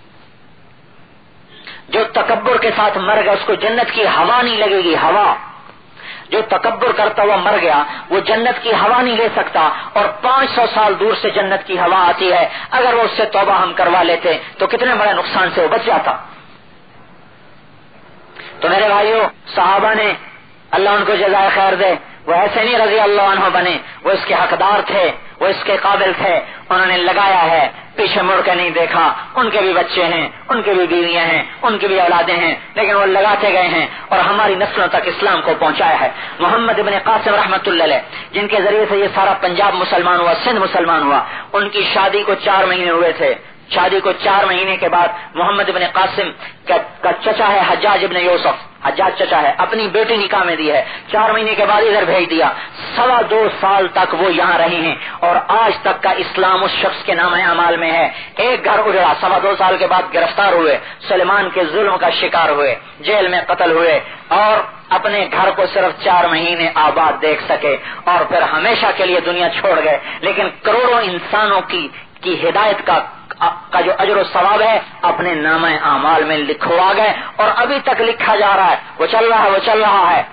جو تکبر کے ساتھ مر گیا اس کو جنت کی ہوا نہیں لگے گی، ہوا. جو تکبر کرتا ہوا مر گیا وہ جنت کی ہوا نہیں لے سکتا، اور 500 سال دور سے جنت کی ہوا آتی ہے. اگر وہ اس سے توبہ ہم کروا لیتے تو کتنے بڑے نقصان سے وہ بچ جاتا. تو میرے بھائیوں، صحابہ نے اللہ ان کو جزائے خیر دے، وہ ایسے نہیں رضی اللہ عنہ بنے، وہ اس کے حقدار تھے، وہ اس کے قابل تھے. انہوں نے لگایا ہے، پیچھے مڑ کے نہیں دیکھا. ان کے بھی بچے ہیں، ان کی بھی بیویاں ہیں، ان کی بھی اولادیں ہیں، لیکن وہ لگاتے گئے ہیں اور ہماری نسلوں تک اسلام کو پہنچایا ہے. محمد ابن قاسم رحمت اللہ علیہ، جن کے ذریعے سے یہ سارا پنجاب مسلمان ہوا، سندھ مسلمان ہوا، ان کی شادی کو 4 مہینے ہوئے تھے. شادی کو 4 مہینے کے بعد محمد ابن قاسم کا چچا ہے حجاج ابن یوسف، حجاج چچا ہے، اپنی بیٹی نکاح میں دی ہے، 4 مہینے کے بعد ادھر بھیج دیا. 2.25 سال تک وہ یہاں رہے ہیں اور آج تک کا اسلام اس شخص کے نام اعمال میں ہے. ایک گھر اجڑا، 2.25 سال کے بعد گرفتار ہوئے، سلیمان کے ظلم کا شکار ہوئے، جیل میں قتل ہوئے، اور اپنے گھر کو صرف 4 مہینے آباد دیکھ سکے اور پھر ہمیشہ کے لیے دنیا چھوڑ گئے. لیکن کروڑوں انسانوں کی ہدایت کا جو اجر و ثواب ہے اپنے نامہ اعمال میں لکھوا گئے، اور ابھی تک لکھا جا رہا ہے. وہ چل رہا ہے، وہ چل رہا ہے.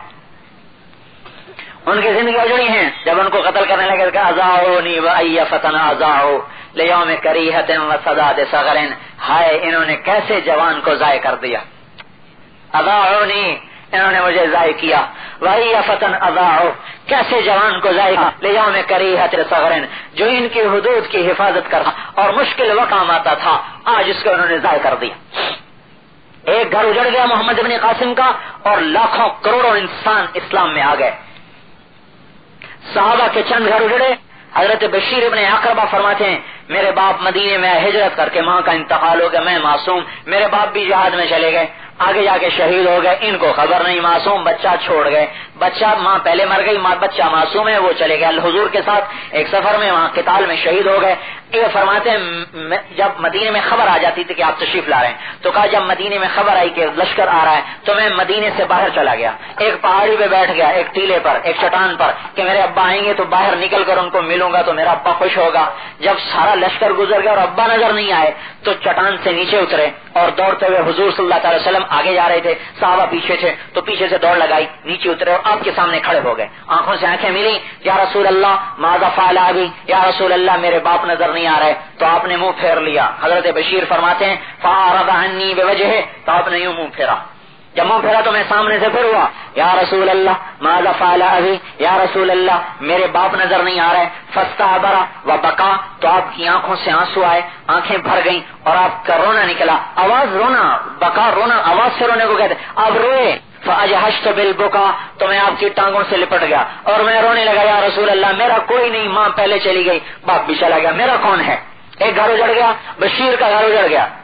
ان کی زندگی اجڑی ہیں. جب ان کو قتل کرنے لگے کہ ازاؤنی و ای فتن ازاؤ لیوم کریہت و صداد صغرن، ہائے انہوں نے کیسے جوان کو ضائع کر دیا. ازاؤنی، انہوں نے مجھے ضائع کیا. وہی فتن اضاعوا، کیسے جوان کو ضائع کیا. لیوم کریہت صغرن، جو ان کی حدود کی حفاظت کرنا اور مشکل وقام آتا تھا، آج اس کو انہوں نے ضائع کر دیا. ایک گھر اجڑ گیا محمد ابن قاسم کا، اور لاکھوں کروڑوں انسان اسلام میں آ گئے. صحابہ کے چند گھر اجڑے. حضرت بشیر ابن اقربہ فرماتے ہیں میرے باپ مدینے میں ہجرت کر کے وہاں کا انتقال ہو گیا، میں معصوم، میرے باپ بھی جہاد میں چلے گئے، آگے جا کے شہید ہو گئے، ان کو خبر نہیں، معصوم بچہ چھوڑ گئے. بچہ، ماں پہلے مر گئی، بچہ معصوم ہے، وہ چلے گئے حضور کے ساتھ ایک سفر میں، وہاں قتال میں شہید ہو گئے. یہ فرماتے ہیں جب مدینے میں خبر آ جاتی تھی کہ آپ تشریف لا رہے ہیں، تو کہا جب مدینے میں خبر آئی کہ لشکر آ رہا ہے تو میں مدینے سے باہر چلا گیا، ایک پہاڑی پہ بیٹھ گیا، ایک ٹیلے پر، ایک چٹان پر، کہ میرے ابا آئیں گے تو باہر نکل کر ان کو ملوں گا تو میرا ابا خوش ہوگا. جب سارا لشکر گزر گیا اور ابا نظر نہیں آئے تو چٹان سے نیچے اترے اور دوڑتے ہوئے حضور صلی اللہ تعالی وسلم آگے جا رہے تھے، صحابہ پیچھے تھے، تو پیچھے سے دوڑ لگائی، نیچے اترے اور آپ کے سامنے کھڑے ہو گئے. آنکھوں سے آنکھیں ملی، یا رسول اللہ ماذا فعل ابی، یا رسول اللہ میرے باپ نظر نہیں آ رہے. تو آپ نے منہ پھیر لیا. حضرت بشیر فرماتے ہیں فاعرض عنی بوجہہ، تو آپ نے یوں منہ پھیرا. جب منہ پھیرا تو میں سامنے سے پھر ہوا، یا رسول اللہ ماذا فعل ابی، یا رسول اللہ میرے باپ نظر نہیں آ رہے. فاستعبر وبکا، تو آپ کی آنکھوں سے آنسو آئے، آنکھیں بھر گئیں اور آپ کا رونا نکلا. آواز رونا، بکا رونا، آواز سے رونے کو کہتے. آپ روئے. فاجہشت بالبکا، تو میں آپ کی ٹانگوں سے لپٹ گیا اور میں رونے لگا، یا رسول اللہ میرا کوئی نہیں، ماں پہلے چلی گئی، باپ بھی چلا گیا، میرا کون ہے. ایک گھر اجڑ گیا، بشیر کا گھر اجڑ گیا.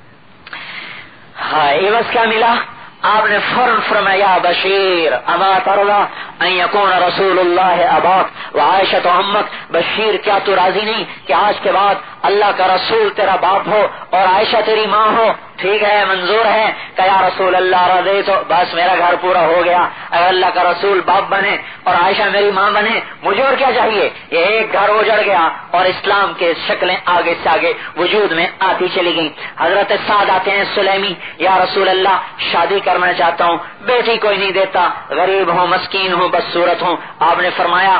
ہاں عوض کیا ملا؟ آپ نے فوراً فرمایا بشیر اما ترضى ان يكون رسول اللہ اباک وعائشہ امک. بشیر کیا تو راضی نہیں کہ آج کے بعد اللہ کا رسول تیرا باپ ہو اور عائشہ تیری ماں ہو؟ ٹھیک ہے، منظور ہے کہ یا رسول اللہ رضیت، بس میرا گھر پورا ہو گیا. اگر اللہ کا رسول باپ بنے اور عائشہ میری ماں بنے، مجھے اور کیا چاہیے. یہ ایک گھر اجڑ گیا اور اسلام کے شکلیں آگے سے آگے وجود میں آتی چلی گئی. حضرت سعد آتے ہیں سلیمی، یا رسول اللہ شادی کرنا چاہتا ہوں، بیٹی کوئی نہیں دیتا، غریب ہوں، مسکین ہوں، بس صورت ہوں. آپ نے فرمایا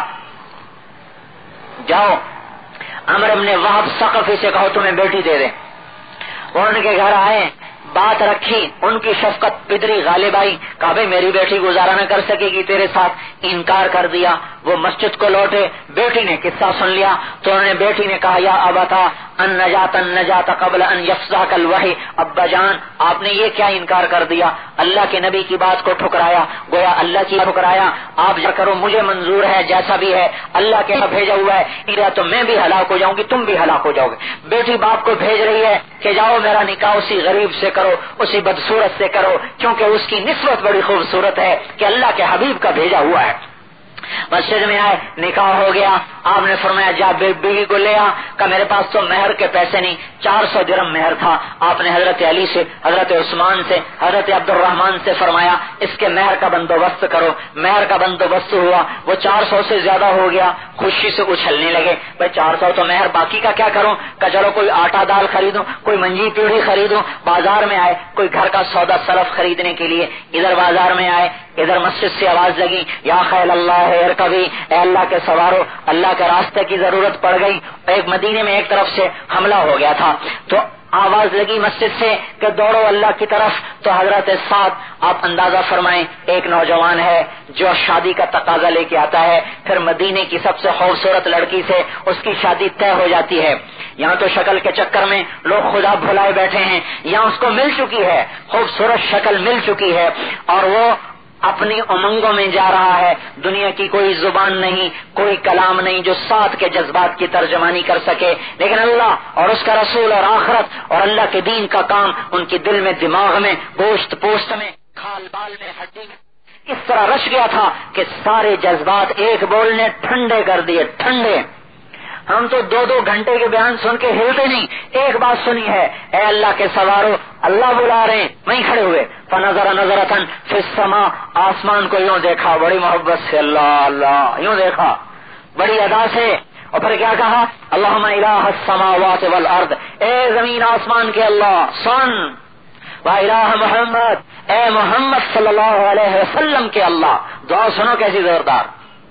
جاؤ عمرو بن وہب ثقفی سے کہو تمہیں بیٹی دے دے. وہ ان کے گھر آئے، بات رکھی، ان کی شفقت پدری غالب آئی، کہا بھائی میری بیٹی گزارا نہ کر سکے گی تیرے ساتھ، انکار کر دیا۔ وہ مسجد کو لوٹے، بیٹی نے قصہ سن لیا تو انہوں نے بیٹی نے کہا یا ابتا ان نجات قبل ان یفزعک الوحی، ابا جان آپ نے یہ کیا انکار کر دیا، اللہ کے نبی کی بات کو ٹھکرایا، گویا اللہ کی ٹھکرایا، آپ جا کرو مجھے منظور ہے جیسا بھی ہے، اللہ کے بھیجا ہوا ہے، تو میں بھی ہلاک ہو جاؤں گی تم بھی ہلاک ہو جاؤ گے۔ بیٹی باپ کو بھیج رہی ہے کہ جاؤ میرا نکاح اسی غریب سے کرو، اسی بدصورت سے کرو، کیونکہ اس کی نسبت بڑی خوبصورت ہے کہ اللہ کے حبیب کا بھیجا ہوا ہے۔ مسجد میں آئے، نکاح ہو گیا، آپ نے فرمایا جا بیوی کو لے آ، کہ میرے پاس تو مہر کے پیسے نہیں، 400 درہم مہر تھا۔ آپ نے حضرت علی سے، حضرت عثمان سے، حضرت عبد الرحمان سے فرمایا اس کے مہر کا بندوبست کرو۔ مہر کا بندوبست ہوا، وہ 400 سے زیادہ ہو گیا، خوشی سے اچھلنے لگے، بھائی 400 تو مہر، باقی کا کیا کروں، کہ چلو کوئی آٹا دال خریدوں، کوئی منجی پیڑھی خریدوں۔ بازار میں آئے، کوئی گھر کا سودا سلف خریدنے کے لیے، ادھر بازار میں آئے، ادھر مسجد سے آواز لگی یا خیل اللہ ارکبی، اے اللہ کے سوارو، اللہ کے راستے کی ضرورت پڑ گئی۔ ایک مدینے میں ایک طرف سے حملہ ہو گیا تھا تو آواز لگی مسجد سے کہ دوڑو اللہ کی طرف، تو حضرت سعد آپ اندازہ فرمائیں ایک نوجوان ہے جو شادی کا تقاضا لے کے آتا ہے، پھر مدینے کی سب سے خوبصورت لڑکی سے اس کی شادی طے ہو جاتی ہے۔ یہاں تو شکل کے چکر میں لوگ خدا بھلائے بیٹھے ہیں، یہاں اس کو مل چکی ہے، خوبصورت شکل مل چکی ہے، اور وہ اپنی امنگوں میں جا رہا ہے۔ دنیا کی کوئی زبان نہیں، کوئی کلام نہیں جو ساتھ کے جذبات کی ترجمانی کر سکے، لیکن اللہ اور اس کا رسول اور آخرت اور اللہ کے دین کا کام ان کے دل میں، دماغ میں، گوشت پوست میں، کھال بال میں، ہڈی میں اس طرح رچ گیا تھا کہ سارے جذبات ایک بول نے ٹھنڈے کر دیے، ٹھنڈے۔ ہم تو 2-2 گھنٹے کے بیان سن کے ہلتے نہیں، ایک بات سنی ہے، اے اللہ کے سوارو، اللہ بلا رہے ہیں، وہیں کھڑے ہوئے، فنظر نظرتن فی السماء، آسمان کو یوں دیکھا بڑی محبت سے، اللہ اللہ یوں دیکھا بڑی ادا سے، اور پھر کیا کہا، اللہم الہ السماوات والارض، اے زمین آسمان کے اللہ سن، و الہ محمد، اے محمد صلی اللہ علیہ وسلم کے اللہ، دعا سنو کیسی زوردار،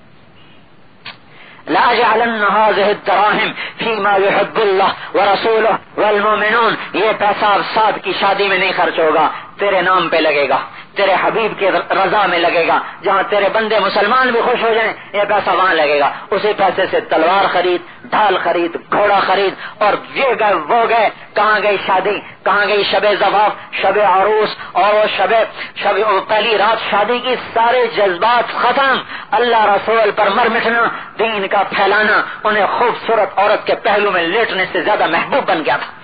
لا جعلن هذه الدراهم فيما يحب الله ورسوله والمؤمنون، یہ پیسہ اب سعد کی شادی میں نہیں خرچ ہوگا، تیرے نام پہ لگے گا، تیرے حبیب کے رضا میں لگے گا، جہاں تیرے بندے مسلمان بھی خوش ہو جائیں یہ پیسہ وہاں لگے گا۔ اسی پیسے سے تلوار خرید، ڈھال خرید، گھوڑا خرید، اور یہ گئے وہ گئے، کہاں گئی شادی، کہاں گئی شب زفاف، شب عروس، اور وہ شب پہلی رات شادی کی، سارے جذبات ختم، اللہ رسول پر مر مٹنا، دین کا پھیلانا انہیں خوبصورت عورت کے پہلو میں لیٹنے سے زیادہ محبوب بن گیا تھا۔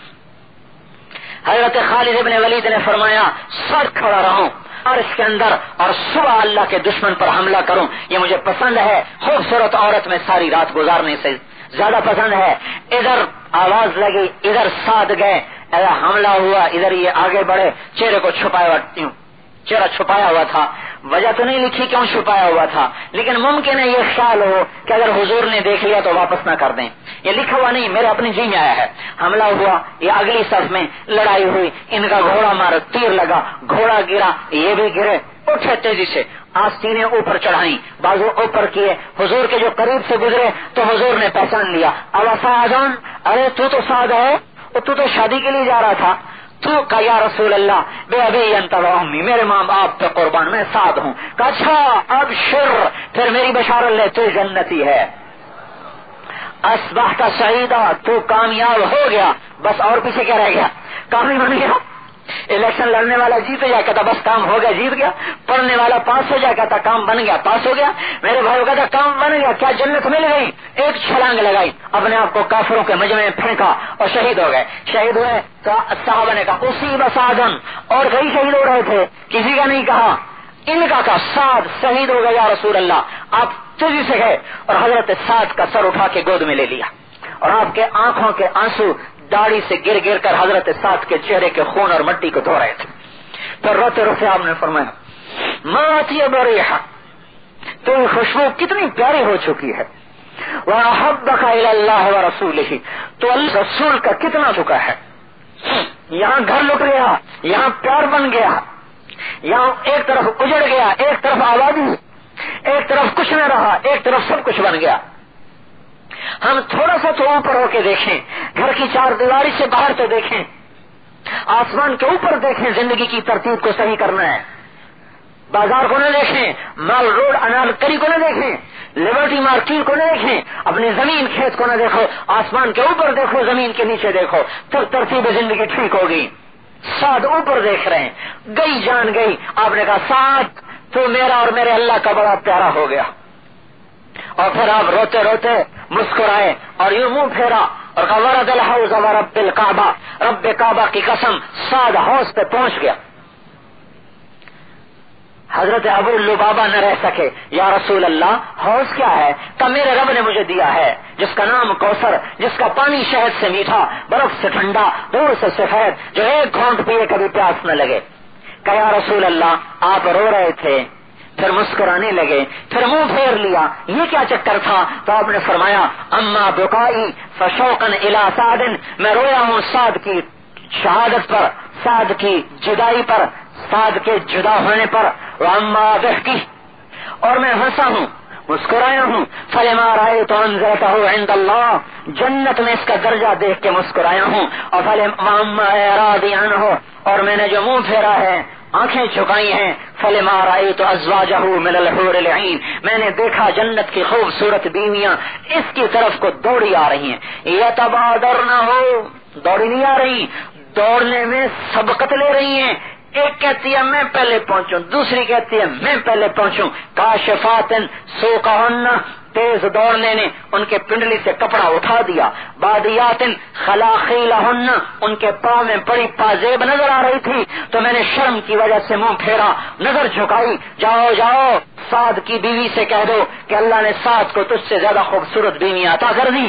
حضرت خالد ابن ولید نے فرمایا سر کھڑا رہوں اور اس کے اندر، اور صبح اللہ کے دشمن پر حملہ کروں، یہ مجھے پسند ہے، خوبصورت عورت میں ساری رات گزارنے سے زیادہ پسند ہے۔ ادھر آواز لگی، ادھر ساتھ گئے، ادھر حملہ ہوا، ادھر یہ آگے بڑھے، چہرے کو چھپایا، چہرہ چھپایا ہوا تھا، وجہ تو نہیں لکھی کیوں چھپایا ہوا تھا، لیکن ممکن ہے یہ خیال ہو کہ اگر حضور نے دیکھ لیا تو واپس نہ کر دیں، یہ لکھا ہوا نہیں، میرے اپنی جی میں آیا ہے۔ حملہ ہوا، یہ اگلی صف میں لڑائی ہوئی، ان کا گھوڑا مارا، تیر لگا، گھوڑا گرا، یہ بھی گرے، اٹھے تیزی سے، آستینیں اوپر چڑھائیں، بازو اوپر کیے، حضور کے جو قریب سے گزرے تو حضور نے پہچان لیا، اب سعدان، ارے تو سعد ہے، تو شادی کے لیے جا رہا تھا، تو کا یا رسول اللہ بے ابی انت و امی، میرے ماں باپ پہ قربان، میں سعد ہوں، کہا اچھا اب پھر میری بشارت لے، تو جنتی ہے، اصبحت سعیدا، تو کامیاب ہو گیا، بس اور پیچھے کیا رہ گیا، کام ہی بن گیا۔ الیکشن لڑنے والا جیت جائے کہتا بس کام ہو گیا، جیت گیا، پڑھنے والا پاس ہو جائے کہتا کام بن گیا، پاس ہو گیا، میرے بھائی کہتا کام بن گیا، کیا جنت مل گئی، ایک چھلانگ لگائی، اپنے آپ کو کافروں کے مجمع میں پھینکا اور شہید ہو گئے۔ شہید ہوئے تو صحابہ نے کہا اسی بسادن، اور کئی شہید ہو رہے تھے، کسی کا نہیں کہا، ان کا کہا سعد شہید ہو گیا یا رسول اللہ، آپ تیزی سے گئے اور حضرت سعد کا سر اٹھا کے گود میں لے لیا، اور آپ کے آنکھوں کے آنسو داڑھی سے گر گر کر حضرت سعد کے چہرے کے خون اور مٹی کو دھو رہے تھے۔ پھر روتے روتے آپ نے فرمایا ما اطیب ریحا، تیری خوشبو کتنی پیاری ہو چکی ہے، وَأَحَبَّكَ إِلَى اللَّهِ وَرَسُولِهِ، تو اللہ رسول کا کتنا چکا ہے، یہاں گھر لٹ گیا، یہاں پیار بن گیا، یہاں ایک طرف اجڑ گیا، ایک طرف آبادی، ایک طرف کچھ نہ رہا، ایک طرف سب کچھ بن گیا۔ ہم تھوڑا سا تو اوپر ہو کے دیکھیں، گھر کی چار دیواری سے باہر تو دیکھیں، آسمان کے اوپر دیکھیں، زندگی کی ترتیب کو صحیح کرنا ہے. بازار کو نہ دیکھیں، مال روڈ انال کری کو نہ دیکھیں، لبرٹی مارکیٹ کو نہ دیکھیں، اپنی زمین کھیت کو نہ دیکھو، آسمان کے اوپر دیکھو، زمین کے نیچے دیکھو، تو ترتیب زندگی ٹھیک ہوگی. سعد اوپر دیکھ رہے ہیں، گئی جان گئی. آپ نے کہا سعد تو میرا اور میرے اللہ کا بڑا پیارا ہو گیا. اور پھر آپ روتے روتے مسکرائے اور یوں منہ پھیرا اور کہا ورد الحوض ورب الکعبہ، رب کعبہ کی قسم سعد حوض پہ پہنچ گیا. حضرت ابو لبابہ نہ رہ سکے، یا رسول اللہ حوض کیا ہے؟ کہ میرے رب نے مجھے دیا ہے جس کا نام کوثر، جس کا پانی شہد سے میٹھا، برف سے ٹھنڈا، دور سے سفید، جو ایک گھونٹ پیے کبھی پیاس نہ لگے. کہ یا رسول اللہ آپ رو رہے تھے، پھر مسکرانے لگے، پھر منہ پھیر لیا، یہ کیا چکر تھا؟ تو آپ نے فرمایا اما بکائی فشوقا الی سعد، میں رویا ہوں سعد کی شہادت پر، سعد کی جدائی پر، سعد کے جدا ہونے پر. واما ضحکی، اور میں ہنسا ہوں، مسکرایا ہوں. فلما رأیت منزلتہ عند اللہ، جنت میں اس کا درجہ دیکھ کے مسکرایا ہوں. اور واما اعراضی عنہ، اور میں نے جو منہ پھیرا ہے، آنکھیں جھکائی ہیں. فلما رأیت ازواجہ من الحور العین، میں نے دیکھا جنت کی خوبصورت بیویاں اس کی طرف کو دوڑی آ رہی ہیں. یتبادرنہ، دوڑی نہیں آ رہی، دوڑنے میں سبقت لے رہی ہیں. ایک کہتی ہے میں پہلے پہنچوں، دوسری کہتی ہے میں پہلے پہنچوں. کاشفات سوقہن، تیز دوڑنے نے ان کے پنڈلی سے کپڑا اٹھا دیا. بادیات خلاخیلہن، ان کے پاؤں میں بڑی پازیب نظر آ رہی تھی تو میں نے شرم کی وجہ سے منہ پھیرا، نظر جھکائی. جاؤ جاؤ سعد کی بیوی سے کہہ دو کہ اللہ نے سعد کو تجھ سے زیادہ خوبصورت بیوی عطا کر دی.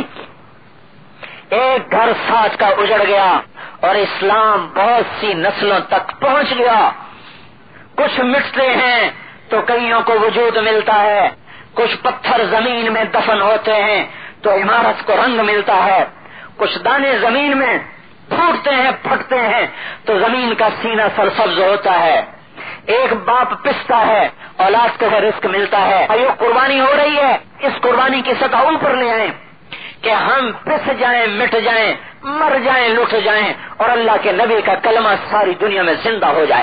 ایک گھر سعد کا اجڑ گیا اور اسلام بہت سی نسلوں تک پہنچ گیا. کچھ مٹتے ہیں تو کئیوں کو وجود ملتا ہے، کچھ پتھر زمین میں دفن ہوتے ہیں تو عمارت کو رنگ ملتا ہے، کچھ دانے زمین میں پھوٹتے ہیں پھٹتے ہیں تو زمین کا سینہ سرسبز ہوتا ہے. ایک باپ پستا ہے، اولاد کو رزق ملتا ہے. یہ قربانی ہو رہی ہے، اس قربانی کی سطح اوپر لے آئیں کہ ہم پس جائیں، مٹ جائیں، مر جائیں، لٹ جائیں اور اللہ کے نبی کا کلمہ ساری دنیا میں زندہ ہو جائے.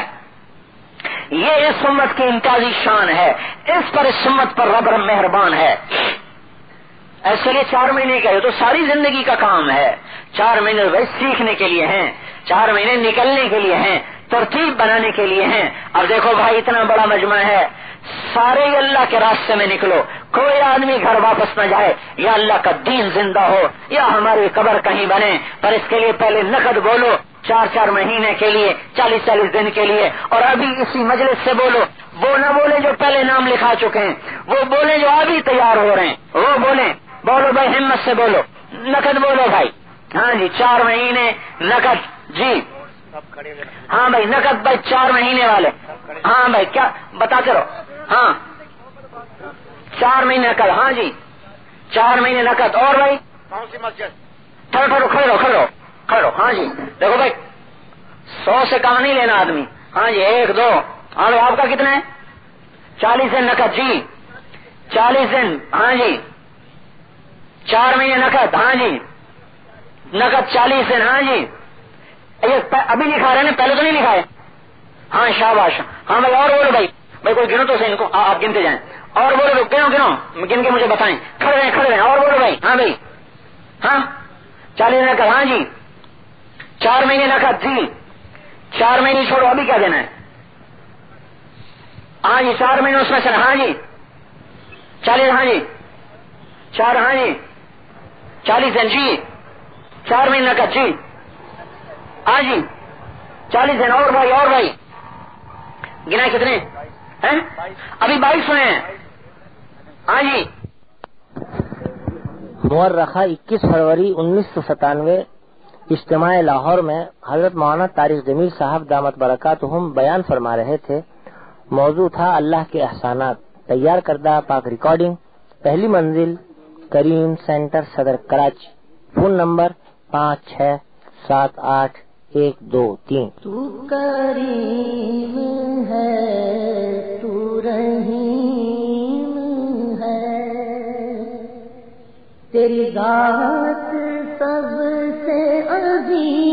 یہ اس امت کی امتیازی شان ہے، اس پر اس امت پر رب مہربان ہے. ایسے لیے 4 مہینے کا یہ تو ساری زندگی کا کام ہے. 4 مہینے ویسے سیکھنے کے لیے ہیں، 4 مہینے نکلنے کے لیے ہیں، ترتیب بنانے کے لیے ہیں. اب دیکھو بھائی اتنا بڑا مجمع ہے، سارے اللہ کے راستے میں نکلو، کوئی آدمی گھر واپس نہ جائے. یا اللہ کا دین زندہ ہو یا ہماری قبر کہیں بنے، پر اس کے لیے پہلے نقد بولو 4 مہینے کے لیے، 40 دن کے لیے. اور ابھی اسی مجلس سے بولو، وہ نہ بولے جو پہلے نام لکھا چکے ہیں، وہ بولے جو ابھی تیار ہو رہے ہیں، وہ بولیں. بولو بھائی ہمت سے بولو، نقد بولو بھائی. ہاں جی 4 مہینے نقد. جی ہاں بھائی نقد بھائی 4 مہینے والے. ہاں بھائی کیا بتاتے رہو. ہاں 4 مہینے نقد. ہاں جی 4 مہینے نقد. اور بھائی کون سی مسجد؟ تھوڑا کھڑے رہو. ہاں جی دیکھو بھائی 100 سے کم نہیں لینا آدمی. ہاں جی 1 2. ہاں بھائی آپ کا کتنا ہے؟ 40 دن نقد. جی 40 دن. ہاں جی 4 مہینے نقد. ہاں جی نقد 40 دن. ہاں جی یہ ابھی لکھا رہے ہیں، پہلے تو نہیں لکھا ہے. ہاں شاباش. ہاں بھائی اور بولو بھائی کوئی گنو تو صحیح ان کو، آپ گنتے جائیں. اور بولو گنو گن کے مجھے بتائیں. کھڑے رہیں. اور بولو بھائی. ہاں بھائی ہاں 40 نقد. ہاں جی 4 مہینے نقد. جی 4 مہینے چھوڑو، ابھی کیا دینا ہے؟ ہاں جی 4 مہینے اس میں سے. ہاں جی 40. ہاں جی 4. ہاں جی 40 دن. جی 4 مہینے نقد. جی ہاں جی 40 دن. اور بھائی گنا کتنے ہیں؟ ابھی 22 ہوئے ہیں. ہاں جی مورخہ 21 فروری 1997 اجتماع لاہور میں حضرت مولانا طارق جمیل صاحب دامت برکاتہم بیان فرما رہے تھے. موضوع تھا اللہ کے احسانات. تیار کردہ پاک ریکارڈنگ، پہلی منزل کریم سینٹر صدر کراچی. Phone number 56788123. تو کریم ہے، تو رحیم ہے، تیری ذات سب سے عظیم